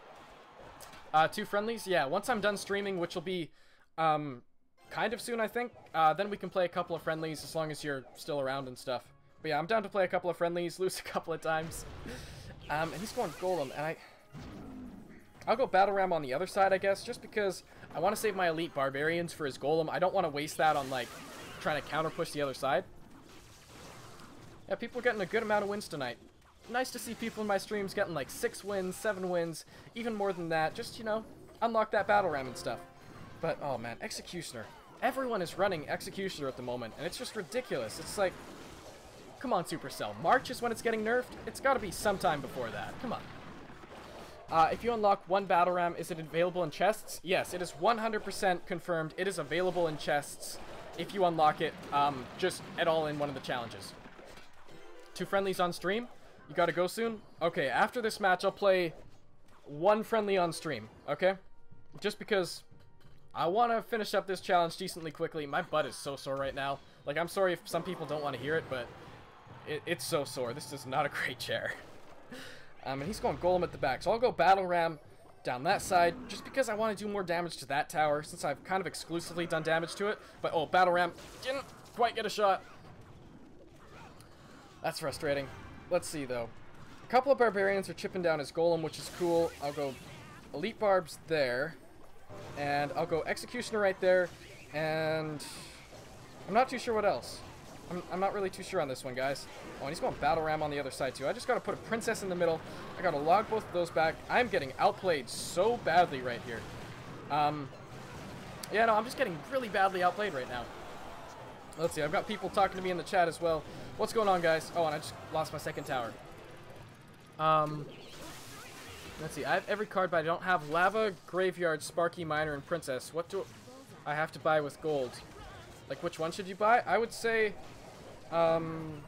2 friendlies? Yeah, once I'm done streaming, which will be, kind of soon, I think, then we can play a couple of friendlies as long as you're still around and stuff. But yeah, I'm down to play a couple of friendlies, lose a couple of times. And he's going Golem, and I'll go Battle Ram on the other side, I guess, just because I want to save my Elite Barbarians for his Golem. I don't want to waste that on, like, trying to counter push the other side. Yeah, people are getting a good amount of wins tonight. Nice to see people in my streams getting, like, 6 wins, 7 wins, even more than that. Just, you know, unlock that Battle Ram and stuff. But, oh man, Executioner. Everyone is running Executioner at the moment, and it's just ridiculous. It's like, come on, Supercell. March is when it's getting nerfed. It's got to be sometime before that. Come on. If you unlock 1 Battle Ram, is it available in chests? Yes, it is 100% confirmed. It is available in chests if you unlock it, just at all in one of the challenges. 2 friendlies on stream? You gotta go soon? Okay, after this match, I'll play 1 friendly on stream, okay? Just because I want to finish up this challenge decently quickly. My butt is so sore right now. Like, I'm sorry if some people don't want to hear it, but it's so sore. This is not a great chair. And he's going Golem at the back. So I'll go Battle Ram down that side, just because I want to do more damage to that tower, since I've kind of exclusively done damage to it. But, oh, Battle Ram didn't quite get a shot. That's frustrating. Let's see, though. A couple of barbarians are chipping down his golem, which is cool. I'll go elite barbs there, and I'll go executioner right there, and I'm not too sure what else. I'm not really too sure on this one, guys. Oh, and he's going battle ram on the other side too. I just got to put a princess in the middle. I got to log both of those back. I'm getting outplayed so badly right here. Yeah, no, I'm just getting really badly outplayed right now. Let's see, I've got people talking to me in the chat as well. What's going on, guys? Oh, and I just lost my second tower. Let's see, I have every card, but I don't have Lava, Graveyard, Sparky, Miner, and Princess. What do I have to buy with gold? Like, which one should you buy? I would say, out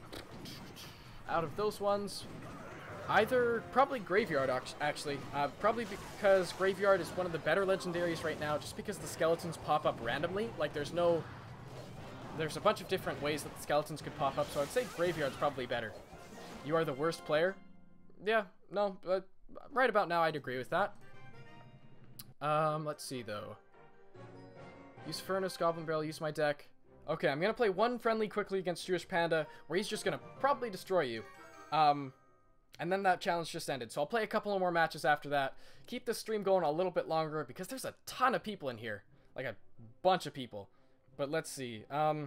of those ones, either, probably Graveyard, actually. Probably because Graveyard is one of the better legendaries right now, just because the skeletons pop up randomly. Like, there's a bunch of different ways that the skeletons could pop up, so I'd say Graveyard's probably better. You are the worst player? Yeah, no, but right about now I'd agree with that. Let's see, though. Use Furnace, Goblin Barrel, use my deck. Okay, I'm gonna play one friendly quickly against Jewish Panda, where he's just gonna probably destroy you. And then that challenge just ended, so I'll play a couple of more matches after that. Keep the stream going a little bit longer, because there's a ton of people in here. Like, a bunch of people. But let's see,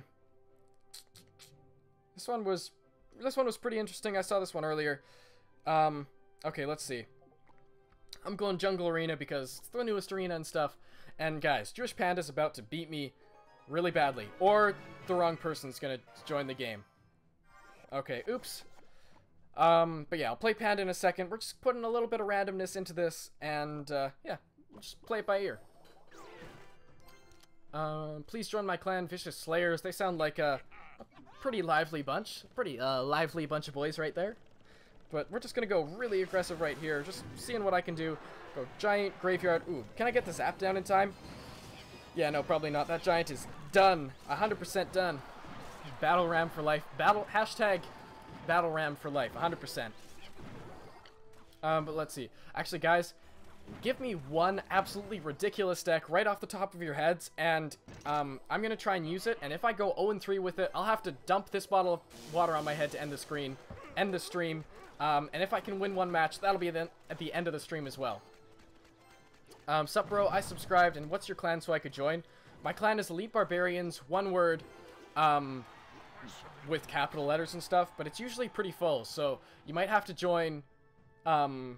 this one was pretty interesting. I saw this one earlier. Okay, let's see. I'm going Jungle Arena because it's the newest arena and stuff. And guys, Jewish Panda's about to beat me really badly. Or the wrong person's gonna join the game. Okay, oops. But yeah, I'll play Panda in a second. We're just putting a little bit of randomness into this. And, yeah, we'll just play it by ear. Please join my clan, Vicious Slayers. They sound like a pretty lively bunch. Pretty, lively bunch of boys right there. But we're just gonna go really aggressive right here, just seeing what I can do. Go Giant, Graveyard. Ooh, can I get the zap down in time? Yeah, no, probably not. That Giant is done. 100% done. Battle Ram for life. Hashtag Battle Ram for life. 100%. But let's see. Actually, guys, give me one absolutely ridiculous deck right off the top of your heads, and I'm gonna try and use it. And if I go 0-3 with it, I'll have to dump this bottle of water on my head to end the stream. And if I can win one match, that'll be at the end of the stream as well. Sup, bro? I subscribed, and what's your clan so I could join? My clan is Elite Barbarians, one word, with capital letters and stuff, but it's usually pretty full, so you might have to join, the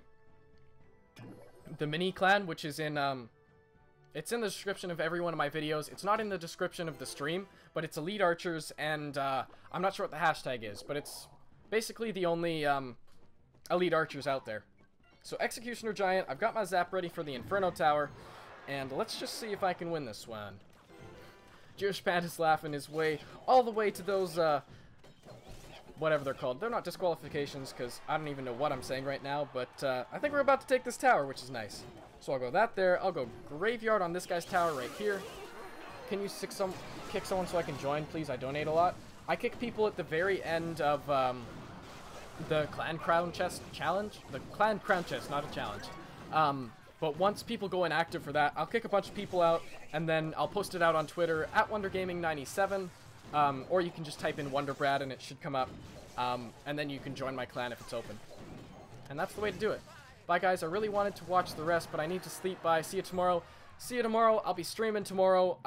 mini clan, which is in, it's in the description of every one of my videos. It's not in the description of the stream, but it's Elite Archers, and, I'm not sure what the hashtag is, but it's basically the only, Elite Archers out there. So Executioner Giant, I've got my zap ready for the Inferno Tower, and let's just see if I can win this one. Jewish Panda's laughing his way all the way to those, whatever they're called. They're not disqualifications, because I don't even know what I'm saying right now, but I think we're about to take this tower, which is nice. So I'll go that there. I'll go Graveyard on this guy's tower right here. Can you kick someone so I can join, please? I donate a lot. I kick people at the very end of, the Clan Crown Chest challenge. The Clan Crown Chest, not a challenge. But once people go inactive for that, I'll kick a bunch of people out, and then I'll post it out on Twitter at WonderGaming97, or you can just type in WonderBrad and it should come up, and then you can join my clan if it's open. And that's the way to do it. Bye, guys. I really wanted to watch the rest, but I need to sleep. Bye. See you tomorrow. See you tomorrow. I'll be streaming tomorrow.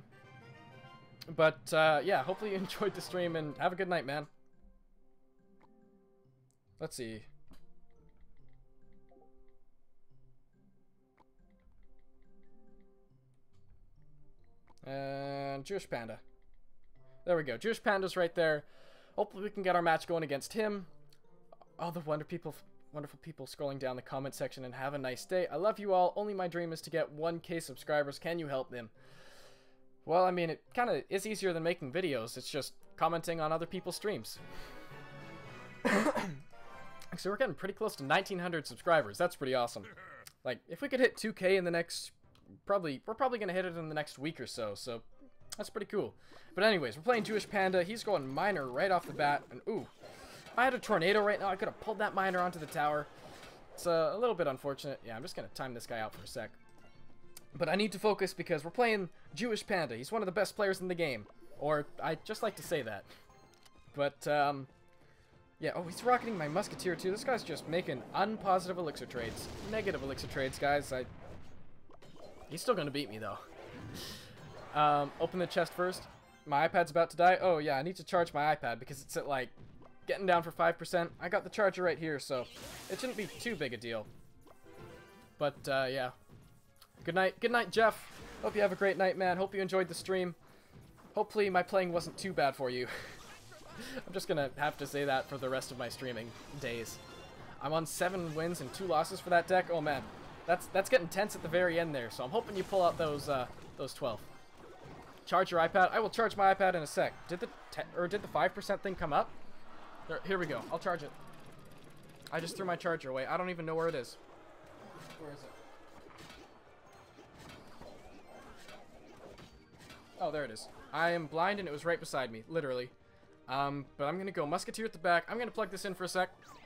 Yeah, hopefully you enjoyed the stream, and have a good night, man. Let's see. And Jewish Panda. There we go. Jewish Panda's right there. Hopefully we can get our match going against him. All the wonderful people scrolling down the comment section, and have a nice day. I love you all. Only my dream is to get 1K subscribers. Can you help them? Well, I mean, it kind of is easier than making videos. It's just commenting on other people's streams. So we're getting pretty close to 1,900 subscribers. That's pretty awesome. Like, if we could hit 2K in the next... we're probably going to hit it in the next week or so. So, that's pretty cool. But anyways, we're playing Jewish Panda. He's going Miner right off the bat. And, ooh. If I had a tornado right now, I could have pulled that Miner onto the tower. It's a little bit unfortunate. Yeah, I'm just going to time this guy out for a sec. But I need to focus because we're playing Jewish Panda. He's one of the best players in the game. Or, I just like to say that. But, Yeah, oh, he's rocketing my Musketeer too. This guy's just making unpositive elixir trades. Negative elixir trades, guys. He's still gonna beat me, though. Open the chest first. My iPad's about to die. Oh, yeah, I need to charge my iPad because it's at, like, getting down for 5%. I got the charger right here, so it shouldn't be too big a deal. But, yeah. Good night. Good night, Jeff. Hope you have a great night, man. Hope you enjoyed the stream. Hopefully my playing wasn't too bad for you. I'm just gonna have to say that for the rest of my streaming days. I'm on 7 wins and 2 losses for that deck. Oh man, that's getting tense at the very end there. So I'm hoping you pull out those 12. Charge your iPad. I will charge my iPad in a sec. Did the 5% thing come up? Here we go. I'll charge it. I just threw my charger away. I don't even know where it is. Where is it? Oh, there it is. I am blind and it was right beside me, literally. But I'm gonna go Musketeer at the back. I'm gonna plug this in for a sec.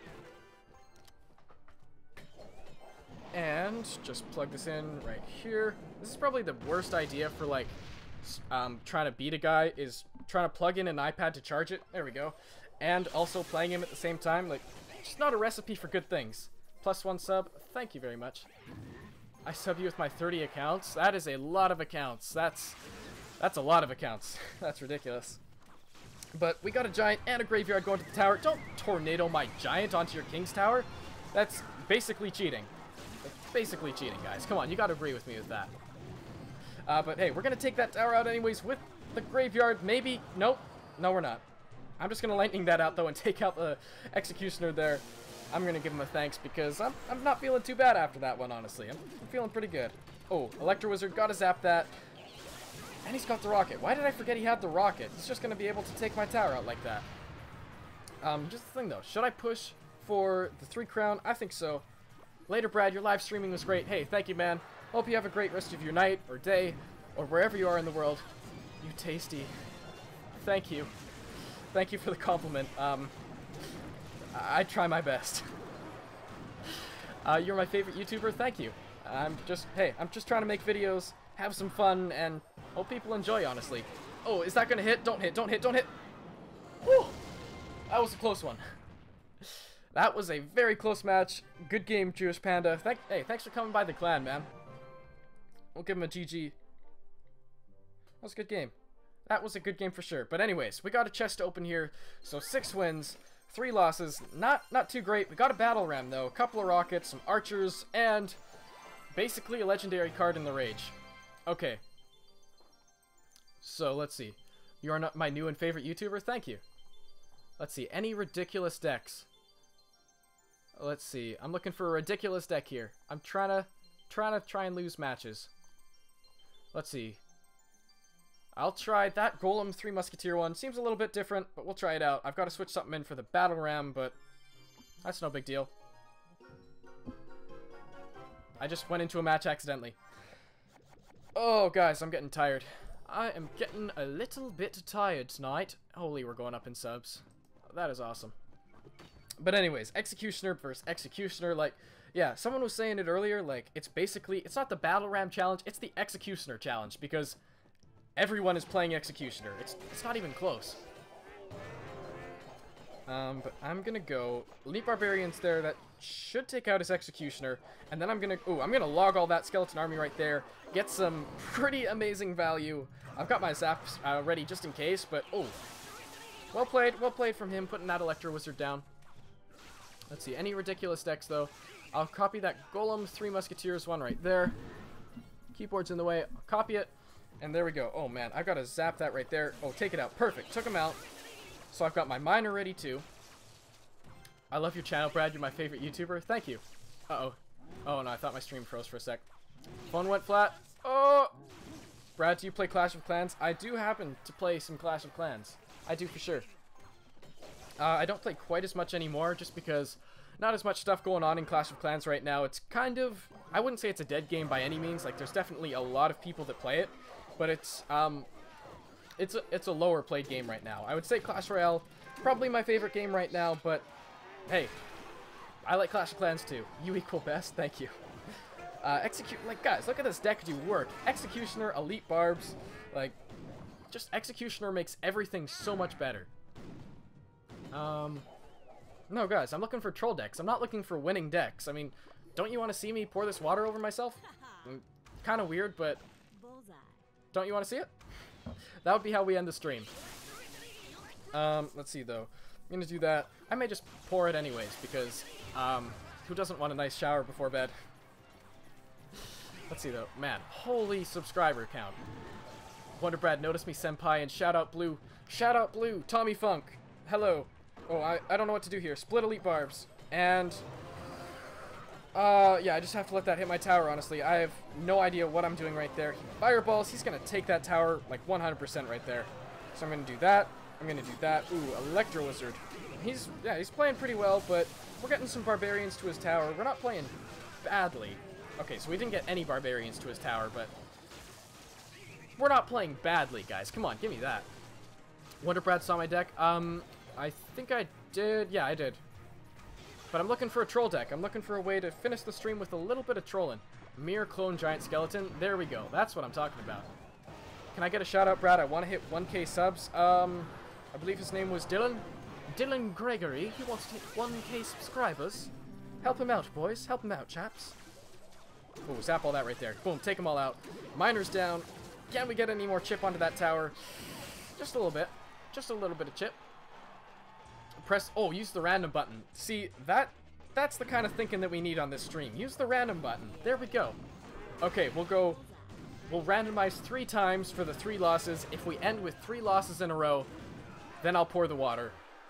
And just plug this in right here. This is probably the worst idea for, like, trying to beat a guy, is trying to plug in an iPad to charge it. There we go. And also playing him at the same time. Like, just not a recipe for good things. +1 sub. Thank you very much. I sub you with my 30 accounts. That is a lot of accounts. That's a lot of accounts. That's ridiculous. But we got a giant and a graveyard going to the tower. Don't tornado my giant onto your king's tower. That's basically cheating. That's basically cheating, guys. Come on, you gotta agree with me with that. But hey, we're gonna take that tower out anyways with the graveyard. Maybe. Nope. No, we're not. I'm just gonna lightning that out though and take out the executioner there. I'm gonna give him a thanks because I'm not feeling too bad after that one, honestly. I'm feeling pretty good. Oh, Electro Wizard, gotta zap that. And he's got the rocket. Why did I forget he had the rocket? He's just going to be able to take my tower out like that. Just the thing, though. Should I push for the 3 crown? I think so. Later, Brad. Your live streaming was great. Hey, thank you, man. Hope you have a great rest of your night or day or wherever you are in the world. You tasty. Thank you. Thank you for the compliment. I try my best. You're my favorite YouTuber. Thank you. I'm just trying to make videos, have some fun, and hope people enjoy, honestly. Oh, is that gonna hit? Don't hit, don't hit, don't hit. Whew! That was a close one. That was a very close match. Good game, Jewish Panda. Hey, thanks for coming by the clan, man. We'll give him a GG. That was a good game. That was a good game for sure. But anyways, we got a chest to open here. So 6 wins, 3 losses. Not too great. We got a battle ram, though. A couple of rockets, some archers, and basically a legendary card in the Rage. Okay. So, let's see. You are not my new and favorite YouTuber? Thank you. Let's see. Any ridiculous decks? Let's see. I'm looking for a ridiculous deck here. I'm trying to lose matches. Let's see. I'll try that Golem 3 Musketeer one. Seems a little bit different, but we'll try it out. I've got to switch something in for the Battle Ram, but that's no big deal. I just went into a match accidentally. Oh, guys, I'm getting tired. I am getting a little bit tired tonight. Holy, we're going up in subs. That is awesome. But anyways, Executioner versus Executioner, like, yeah, someone was saying it earlier, like, it's not the Battle Ram challenge, it's the Executioner challenge, because everyone is playing Executioner. It's not even close. But I'm gonna go Elite Barbarians there. That should take out his Executioner. And then I'm gonna log all that Skeleton Army right there. Get some pretty amazing value. I've got my zaps ready just in case, but oh. Well played from him, putting that Electro Wizard down. Let's see, any ridiculous decks though. I'll copy that Golem 3 Musketeers one right there. Keyboard's in the way, I'll copy it. And there we go. Oh man, I've got to zap that right there. Oh, take it out. Perfect. Took him out. So I've got my miner ready too. I love your channel, Brad. You're my favorite YouTuber. Thank you. Uh-oh. Oh no, I thought my stream froze for a sec. Phone went flat. Oh! Brad, do you play Clash of Clans? I do happen to play some Clash of Clans. I do for sure. I don't play quite as much anymore just because not as much stuff going on in Clash of Clans right now. It's kind of, I wouldn't say it's a dead game by any means. Like, there's definitely a lot of people that play it, but it's a lower played game right now. I would say Clash Royale, probably my favorite game right now, but hey, I like Clash of Clans too. You equal best, thank you. Like, guys, look at this deck do work. Executioner, Elite Barbs, like, just Executioner makes everything so much better. No, guys, I'm looking for troll decks. I'm not looking for winning decks. I mean, don't you want to see me pour this water over myself? Kind of weird, but don't you want to see it? That would be how we end the stream. Let's see, though. I'm gonna do that. I may just pour it anyways, because, who doesn't want a nice shower before bed? Let's see, though. Man, holy subscriber count. Wonder Brad, notice me, senpai, and shout out Blue. Shout out Blue, Tommy Funk. Hello. Oh, I don't know what to do here. Split Elite Barbs. And, yeah, I just have to let that hit my tower, honestly. I have no idea what I'm doing right there. Fireballs, he's gonna take that tower, like, 100% right there. So I'm gonna do that. I'm gonna do that. Ooh, Electro Wizard. He's playing pretty well, but we're getting some barbarians to his tower. We're not playing badly. Okay, so we didn't get any barbarians to his tower, but we're not playing badly, guys. Come on, give me that. Wonder Brad saw my deck. I think I did. Yeah, I did. But I'm looking for a troll deck. I'm looking for a way to finish the stream with a little bit of trolling. Mirror Clone Giant Skeleton. There we go. That's what I'm talking about. Can I get a shout out, Brad? I want to hit 1K subs. I believe his name was Dylan. Dylan Gregory. He wants to hit 1K subscribers. Help him out, boys. Help him out, chaps. Ooh, zap all that right there. Boom, take them all out. Miner's down. Can we get any more chip onto that tower? Just a little bit. Just a little bit of chip. Press, oh, use the random button. See, that's the kind of thinking that we need on this stream. Use the random button. There we go. Okay, we'll randomize 3 times for the 3 losses. If we end with 3 losses in a row, then I'll pour the water.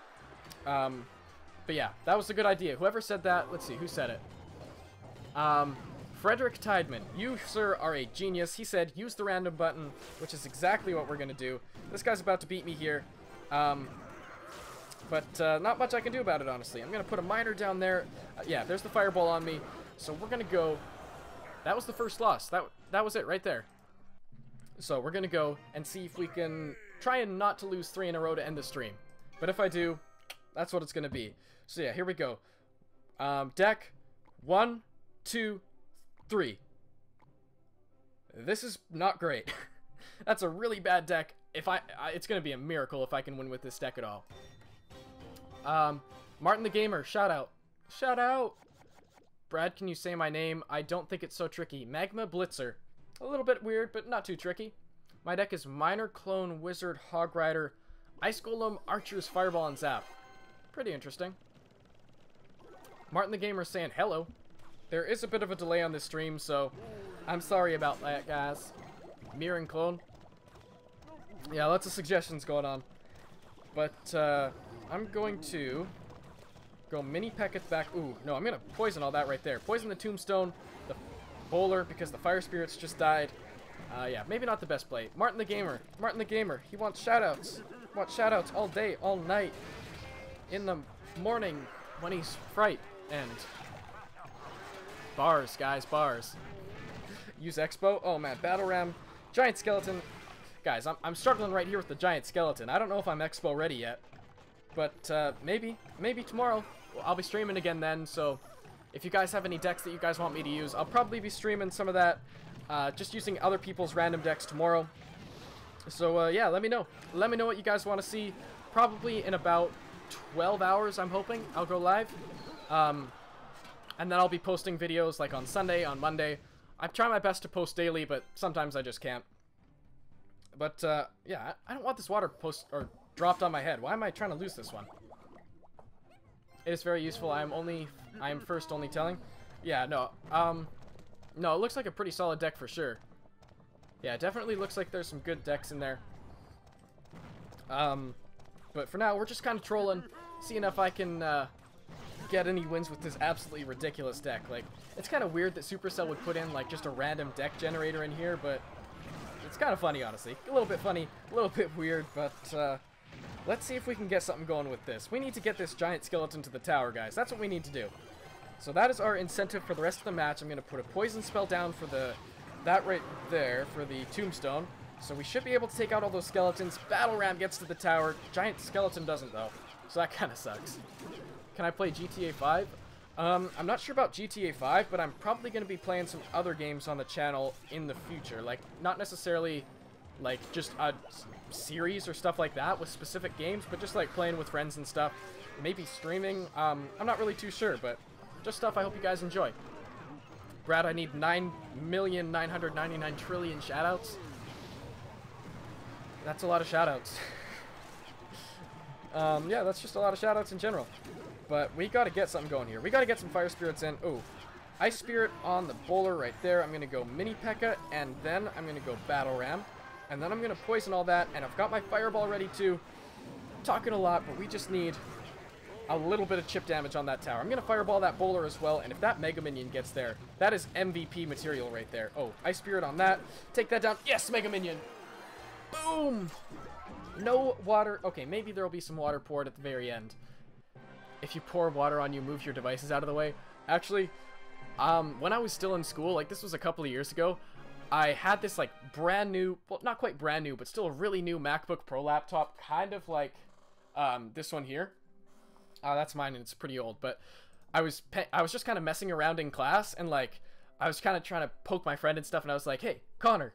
But yeah, that was a good idea. Whoever said that, let's see, who said it? Frederick Tideman, you, sir, are a genius. He said, use the random button, which is exactly what we're going to do. This guy's about to beat me here. But not much I can do about it, honestly. I'm going to put a miner down there. Yeah, there's the fireball on me. So we're going to go. That was the first loss. That was it right there. So we're going to go and see if we can try and not to lose 3 in a row to end the stream. But if I do, that's what it's going to be. So yeah, here we go. Deck 1, 2, 3. This is not great. That's a really bad deck. It's going to be a miracle if I can win with this deck at all. Martin the Gamer, shout out. Shout out. Brad, can you say my name? I don't think it's so tricky. Magma Blitzer. A little bit weird, but not too tricky. My deck is Miner, Clone, Wizard, Hog Rider, Ice Golem, Archers, Fireball, and Zap. Pretty interesting. Martin the Gamer saying hello. There is a bit of a delay on this stream, so I'm sorry about that, guys. Mirror and Clone. Yeah, lots of suggestions going on. But, I'm going to go Mini Peckets back. Ooh, no, I'm going to poison all that right there. Poison the Tombstone, the Bowler, because the Fire Spirits just died. Yeah, maybe not the best play. Martin the Gamer. Martin the Gamer. He wants shoutouts. Wants shoutouts all day, all night. In the morning when he's fright. And bars, guys, bars. Use Expo. Oh, man. Battle Ram. Giant Skeleton. Guys, I'm struggling right here with the Giant Skeleton. I don't know if I'm Expo ready yet. But maybe tomorrow. I'll be streaming again then, so if you guys have any decks that you guys want me to use, I'll probably be streaming some of that, just using other people's random decks tomorrow. So yeah, let me know. Let me know what you guys want to see. Probably in about 12 hours, I'm hoping, I'll go live. And then I'll be posting videos like on Sunday, on Monday. I try my best to post daily, but sometimes I just can't. But yeah, I don't want this water dropped on my head. Why am I trying to lose this one? It is very useful. I am first only telling. Yeah, no. No, it looks like a pretty solid deck for sure. Yeah, it definitely looks like there's some good decks in there. But for now, we're just kind of trolling, seeing if I can get any wins with this absolutely ridiculous deck. Like, it's kind of weird that Supercell would put in like just a random deck generator in here, but it's kind of funny, honestly. A little bit funny, a little bit weird, but let's see if we can get something going with this. We need to get this Giant Skeleton to the tower, guys. That's what we need to do. So that is our incentive for the rest of the match. I'm going to put a poison spell down for that right there for the Tombstone. So we should be able to take out all those skeletons. Battle Ram gets to the tower. Giant Skeleton doesn't, though. So that kind of sucks. Can I play GTA 5? I'm not sure about GTA 5, but I'm probably going to be playing some other games on the channel in the future. Like, not necessarily, like, just a series or stuff like that with specific games, but just, like, playing with friends and stuff. maybe streaming. I'm not really too sure, but just stuff I hope you guys enjoy. Brad, I need 9,999,000,000,000,000,000,000,000 shoutouts. That's a lot of shoutouts. Yeah, that's just a lot of shoutouts in general. But we gotta get something going here. We gotta get some fire spirits in. Ooh. Ice Spirit on the bowler right there. I'm gonna go Mini P.E.K.K.A. and then I'm gonna go Battle Ram. And then I'm gonna poison all that, and I've got my Fireball ready too. Talking a lot, but we just need a little bit of chip damage on that tower. I'm gonna Fireball that bowler as well, and if that Mega Minion gets there, that is MVP material right there. Oh, Ice Spirit on that. Take that down. Yes, Mega Minion! Boom! No water. Okay, maybe there'll be some water poured at the very end. If you pour water on you, move your devices out of the way. Actually, when I was still in school, like this was a couple of years ago, I had this like brand new, well not quite brand new, but still a really new MacBook Pro laptop, kind of like this one here. That's mine and it's pretty old, but I was just kind of messing around in class and like I was kind of trying to poke my friend and stuff and I was like, hey, Connor.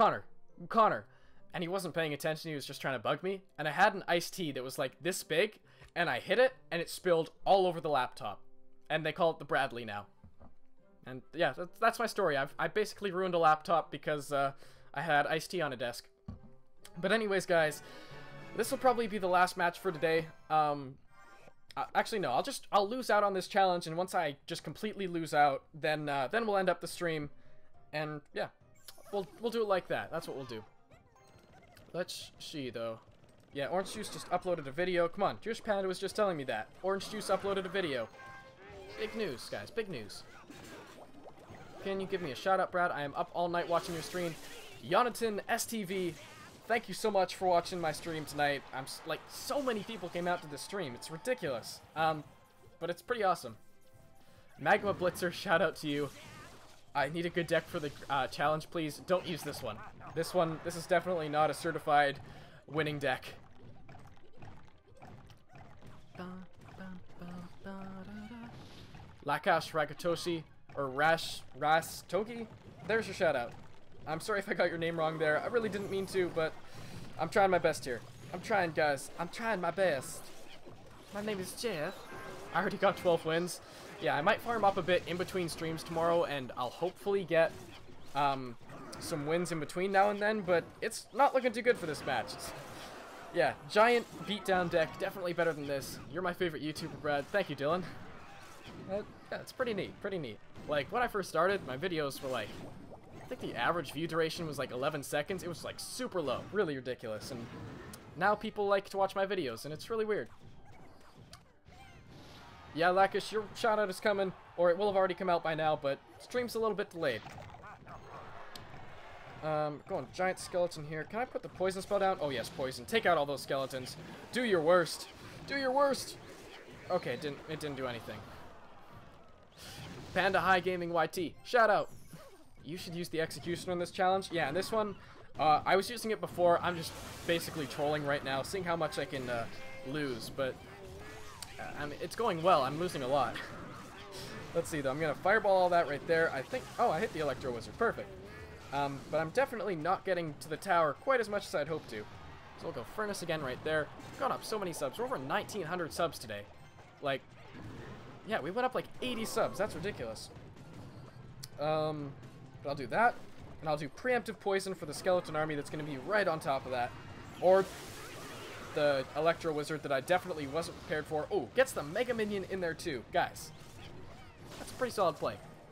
And he wasn't paying attention, he was just trying to bug me. And I had an iced tea that was like this big and I hit it and it spilled all over the laptop. And they call it the Bradley now. And yeah, that's my story. I basically ruined a laptop because I had iced tea on a desk. But anyways, guys, this will probably be the last match for today. Actually, no, I'll lose out on this challenge, and once I just completely lose out, then we'll end up the stream, and yeah, we'll do it like that. That's what we'll do. Let's see though. Yeah, Orange Juice just uploaded a video. Come on, Jewish Panda was just telling me that. Orange Juice uploaded a video. Big news, guys. Big news. Can you give me a shout out, Brad? I am up all night watching your stream. Yonatan STV, thank you so much for watching my stream tonight. Like, so many people came out to this stream. It's ridiculous. But it's pretty awesome. Magma Blitzer, shout out to you. I need a good deck for the challenge, please. Don't use this one. This is definitely not a certified winning deck. Lakash Ragatoshi, or Rastogi, there's your shout out. I'm sorry if I got your name wrong there. I really didn't mean to, but I'm trying my best here. I'm trying, guys. I'm trying my best. My name is Jeff. I already got 12 wins. Yeah, I might farm up a bit in between streams tomorrow, and I'll hopefully get some wins in between now and then, but it's not looking too good for this match. Yeah, giant beatdown deck, definitely better than this. You're my favorite YouTuber, Brad. Thank you, Dylan. Yeah, it's pretty neat, pretty neat. Like, when I first started, my videos were like, I think the average view duration was like 11 seconds. It was like super low, really ridiculous. And now people like to watch my videos, and it's really weird. Yeah, Lakish, your shout out is coming, or it will have already come out by now, but stream's a little bit delayed. Going giant skeleton here. Can I put the poison spell down? Oh yes, poison. Take out all those skeletons. Do your worst. Do your worst. Okay, it didn't do anything. Panda High Gaming YT, shout out. You should use the Executioner in this challenge. Yeah, in this one, I was using it before. I'm just basically trolling right now, seeing how much I can lose, but I mean, it's going well. I'm losing a lot. Let's see, though. I'm going to fireball all that right there. I think... Oh, I hit the Electro Wizard. Perfect. But I'm definitely not getting to the tower quite as much as I'd hoped to. So we'll go Furnace again right there. Gone up so many subs. We're over 1,900 subs today. Like, yeah, we went up like 80 subs. That's ridiculous. But I'll do that. And I'll do Preemptive Poison for the Skeleton Army that's going to be right on top of that. Or the Electro Wizard that I definitely wasn't prepared for. Oh, gets the Mega Minion in there too. Guys, that's a pretty solid play.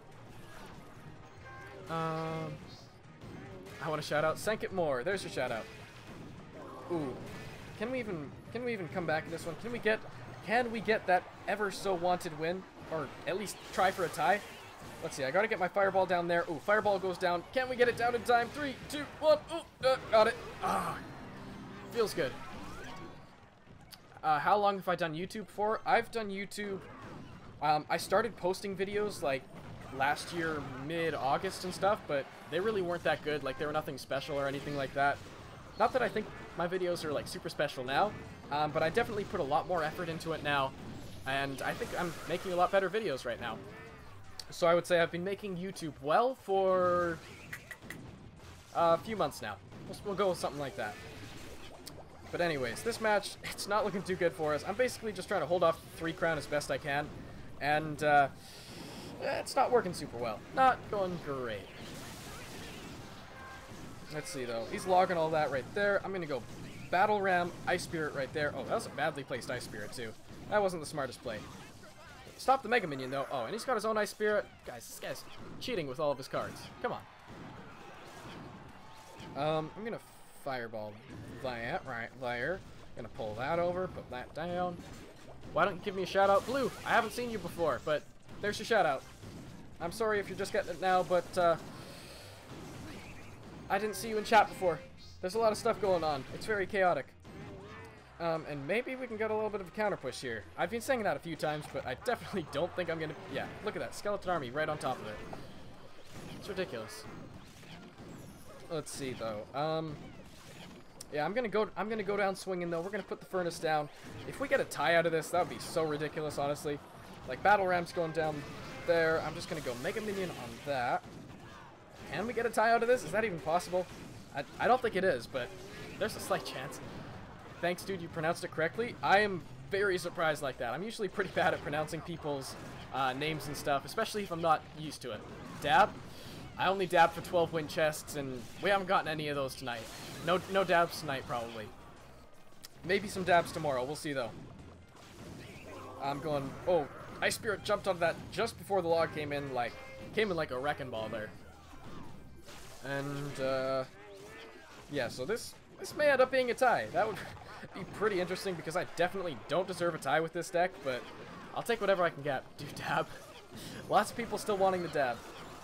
I want to shout out Sankit Moore. There's your shout out. Ooh, can we even come back in this one? Can we get that ever so wanted win, or at least try for a tie? Let's see. I gotta get my fireball down there. Ooh, fireball goes down. Can we get it down in time? 3, 2, 1. Ooh, got it. Ah, feels good. How long have I done YouTube for? I've done YouTube. I started posting videos like last year, mid-August and stuff, but they really weren't that good. Like, they were nothing special or anything like that. Not that I think my videos are like super special now, but I definitely put a lot more effort into it now, and I think I'm making a lot better videos right now. So I would say I've been making YouTube well for a few months now. We'll go with something like that. But anyways, this match, it's not looking too good for us. I'm basically just trying to hold off 3 crown as best I can. And, it's not working super well. Not going great. Let's see, though. He's logging all that right there. I'm going to go Battle Ram, Ice Spirit right there. Oh, that was a badly placed Ice Spirit, too. That wasn't the smartest play. Stop the Mega Minion, though. Oh, and he's got his own Ice Spirit. Guys, this guy's cheating with all of his cards. Come on. I'm going to Fireball that right there. Gonna pull that over, put that down. Why don't you give me a shout out? Blue, I haven't seen you before, but there's your shout out. I'm sorry if you're just getting it now, but I didn't see you in chat before. There's a lot of stuff going on. It's very chaotic. And maybe we can get a little bit of a counter push here. I've been saying that a few times, but I definitely don't think I'm gonna... Yeah, look at that. Skeleton Army right on top of it. It's ridiculous. Let's see, though. Yeah, I'm gonna go down swinging, though. We're gonna put the Furnace down. If we get a tie out of this, that would be so ridiculous, honestly. Like, Battle Ram's going down there. I'm just gonna go Mega Minion on that. Can we get a tie out of this? Is that even possible? I don't think it is, but there's a slight chance. Thanks, dude, you pronounced it correctly. I am very surprised like that. I'm usually pretty bad at pronouncing people's names and stuff, especially if I'm not used to it. Dab? I only dabbed for 12 win chests, and we haven't gotten any of those tonight. No dabs tonight, probably. Maybe some dabs tomorrow. We'll see, though. I'm going... Oh, Ice Spirit jumped on that just before the log came in like a wrecking ball there. And, yeah, so this may end up being a tie. That would be pretty interesting, because I definitely don't deserve a tie with this deck, but I'll take whatever I can get. Dude, dab. Lots of people still wanting the dab.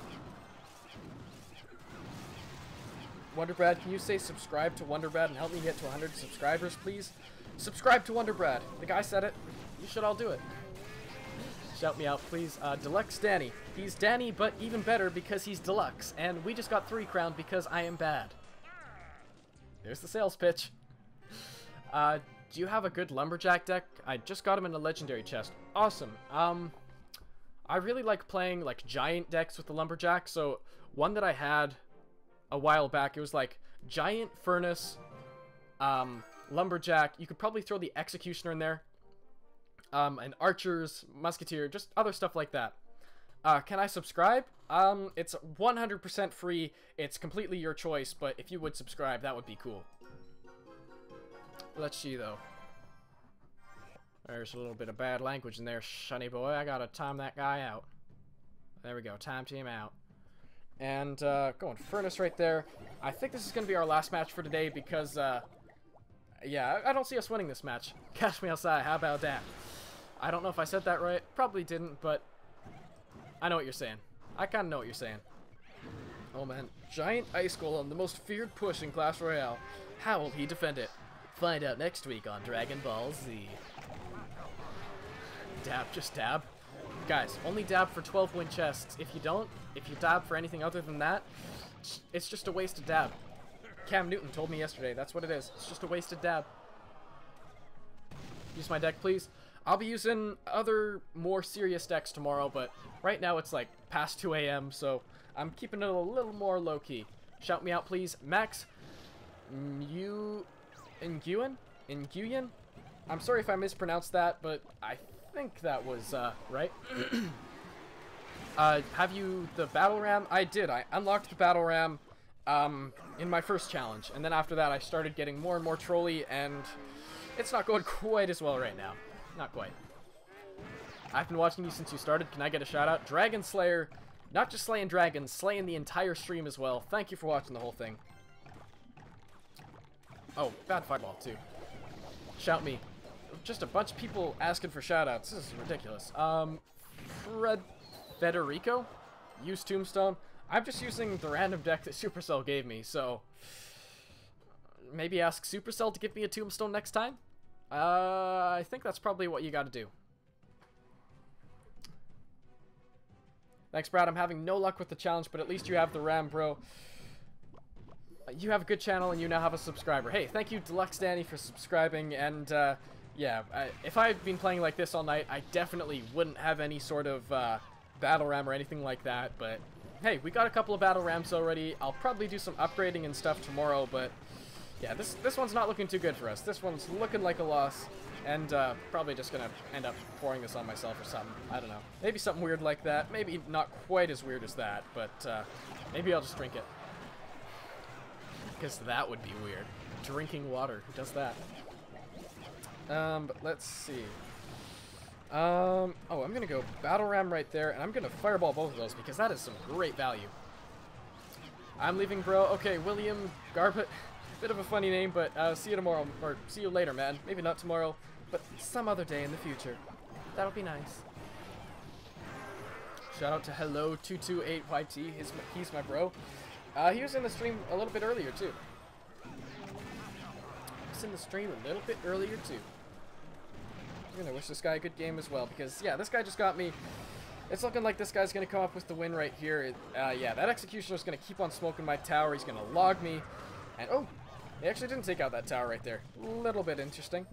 Wonderbrad, can you say subscribe to Wonderbrad and help me get to 100 subscribers, please? Subscribe to Wonderbrad. The guy said it. You should all do it. Shout me out, please. Deluxe Danny. He's Danny, but even better because he's Deluxe. And we just got 3 crowned because I am bad. There's the sales pitch. Do you have a good Lumberjack deck? I just got him in a Legendary chest. Awesome. I really like playing, like, giant decks with the Lumberjack. So, one that I had... a while back, it was like Giant, Furnace, Lumberjack. You could probably throw the Executioner in there, and Archers, Musketeer, just other stuff like that. Can I subscribe? It's 100% free. It's completely your choice, but if you would subscribe, that would be cool. Let's see, though. There's a little bit of bad language in there, Shunny boy. I gotta time that guy out. There we go, time him out. And, going Furnace right there. I think this is going to be our last match for today because, yeah, I don't see us winning this match. Catch me outside, how about that? I don't know if I said that right. Probably didn't, but I know what you're saying. I kind of know what you're saying. Oh, man. Giant Ice Golem, the most feared push in Clash Royale. How will he defend it? Find out next week on Dragon Ball Z. Dab, just dab. Guys, only dab for 12 win chests. If you dab for anything other than that, it's just a wasted dab. Cam Newton told me yesterday, that's what it is. It's just a wasted dab. Use my deck, please. I'll be using other more serious decks tomorrow, but right now it's like past 2 a.m., so I'm keeping it a little more low-key. Shout me out, please. Max Nguyen? I'm sorry if I mispronounced that, but I think that was right. Have you the Battle Ram? I did. I unlocked the Battle Ram in my first challenge, and then after that I started getting more and more trolly, and it's not going quite as well right now. Not quite. I've been watching you since you started. Can I get a shout out? Dragon Slayer, not just slaying dragons, slaying the entire stream as well. Thank you for watching the whole thing. Oh, bad fireball too. Shout me. Just a bunch of people asking for shoutouts. This is ridiculous. Federico? Use Tombstone. I'm just using the random deck that Supercell gave me, so maybe ask Supercell to give me a Tombstone next time? I think that's probably what you gotta do. Thanks, Brad. I'm having no luck with the challenge, but at least you have the RAM, bro. You have a good channel, and you now have a subscriber. Hey, thank you, Deluxe Danny, for subscribing, and, yeah, if I had been playing like this all night, I definitely wouldn't have any sort of, Battle Ram or anything like that, but, hey, we got a couple of Battle Rams already. I'll probably do some upgrading and stuff tomorrow, but, Yeah, this one's not looking too good for us. This one's looking like a loss. And probably just gonna end up pouring this on myself or something. I don't know. Maybe something weird like that. Maybe not quite as weird as that, but maybe I'll just drink it. Because that would be weird. Drinking water. Who does that? But let's see. Oh, I'm gonna go Battle Ram right there, and I'm gonna Fireball both of those because that is some great value. I'm leaving, bro. Okay, William Garbett. Bit of a funny name, but see you tomorrow, or see you later, man. Maybe not tomorrow, but some other day in the future. That'll be nice. Shout out to Hello228YT. He's my bro. He was in the stream a little bit earlier too. In the stream a little bit earlier too. I'm gonna wish this guy a good game as well because yeah, this guy just got me. It's looking like this guy's gonna come up with the win right here. Yeah, that Executioner's gonna keep on smoking my tower. He's gonna log me, and oh, he actually didn't take out that tower right there. A little bit interesting.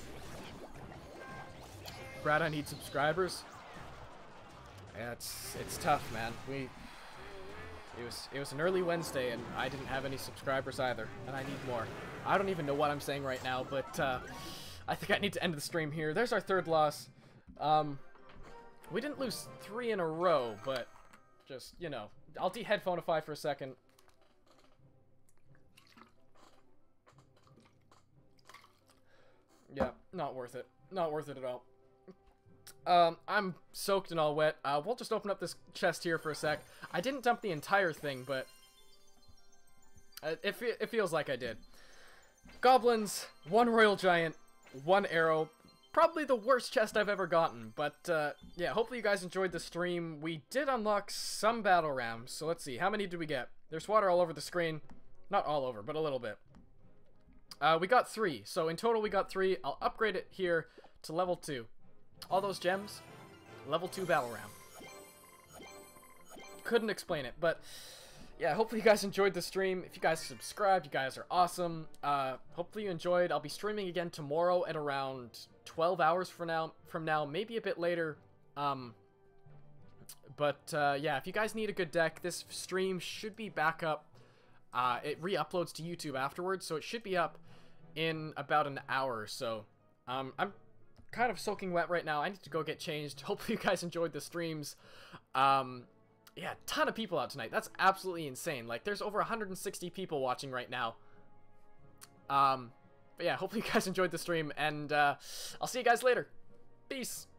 Brad, I need subscribers. Yeah, it's tough, man. It was an early Wednesday, and I didn't have any subscribers either, and I need more. I don't even know what I'm saying right now, but I think I need to end the stream here. There's our third loss. We didn't lose 3 in a row, but just, you know, I'll de-headphoneify for a second. Yeah, not worth it. Not worth it at all. I'm soaked and all wet. We'll just open up this chest here for a sec. I didn't dump the entire thing, but it feels like I did. Goblins, 1 Royal Giant, 1 arrow. Probably the worst chest I've ever gotten, but yeah, hopefully you guys enjoyed the stream. We did unlock some battle rams, so let's see. How many did we get? There's water all over the screen. Not all over, but a little bit. We got 3, so in total we got 3. I'll upgrade it here to level 2. All those gems, level 2 battle ram. Couldn't explain it, but yeah, hopefully you guys enjoyed the stream. If you guys subscribed, you guys are awesome. Hopefully you enjoyed. I'll be streaming again tomorrow at around 12 hours from now, maybe a bit later. But yeah, if you guys need a good deck, this stream should be back up. It re-uploads to YouTube afterwards, so it should be up in about an hour or so. I'm kind of soaking wet right now. I need to go get changed. Hopefully you guys enjoyed the streams. Yeah, ton of people out tonight. That's absolutely insane. Like, there's over 160 people watching right now. But yeah, hopefully you guys enjoyed the stream, and I'll see you guys later. Peace.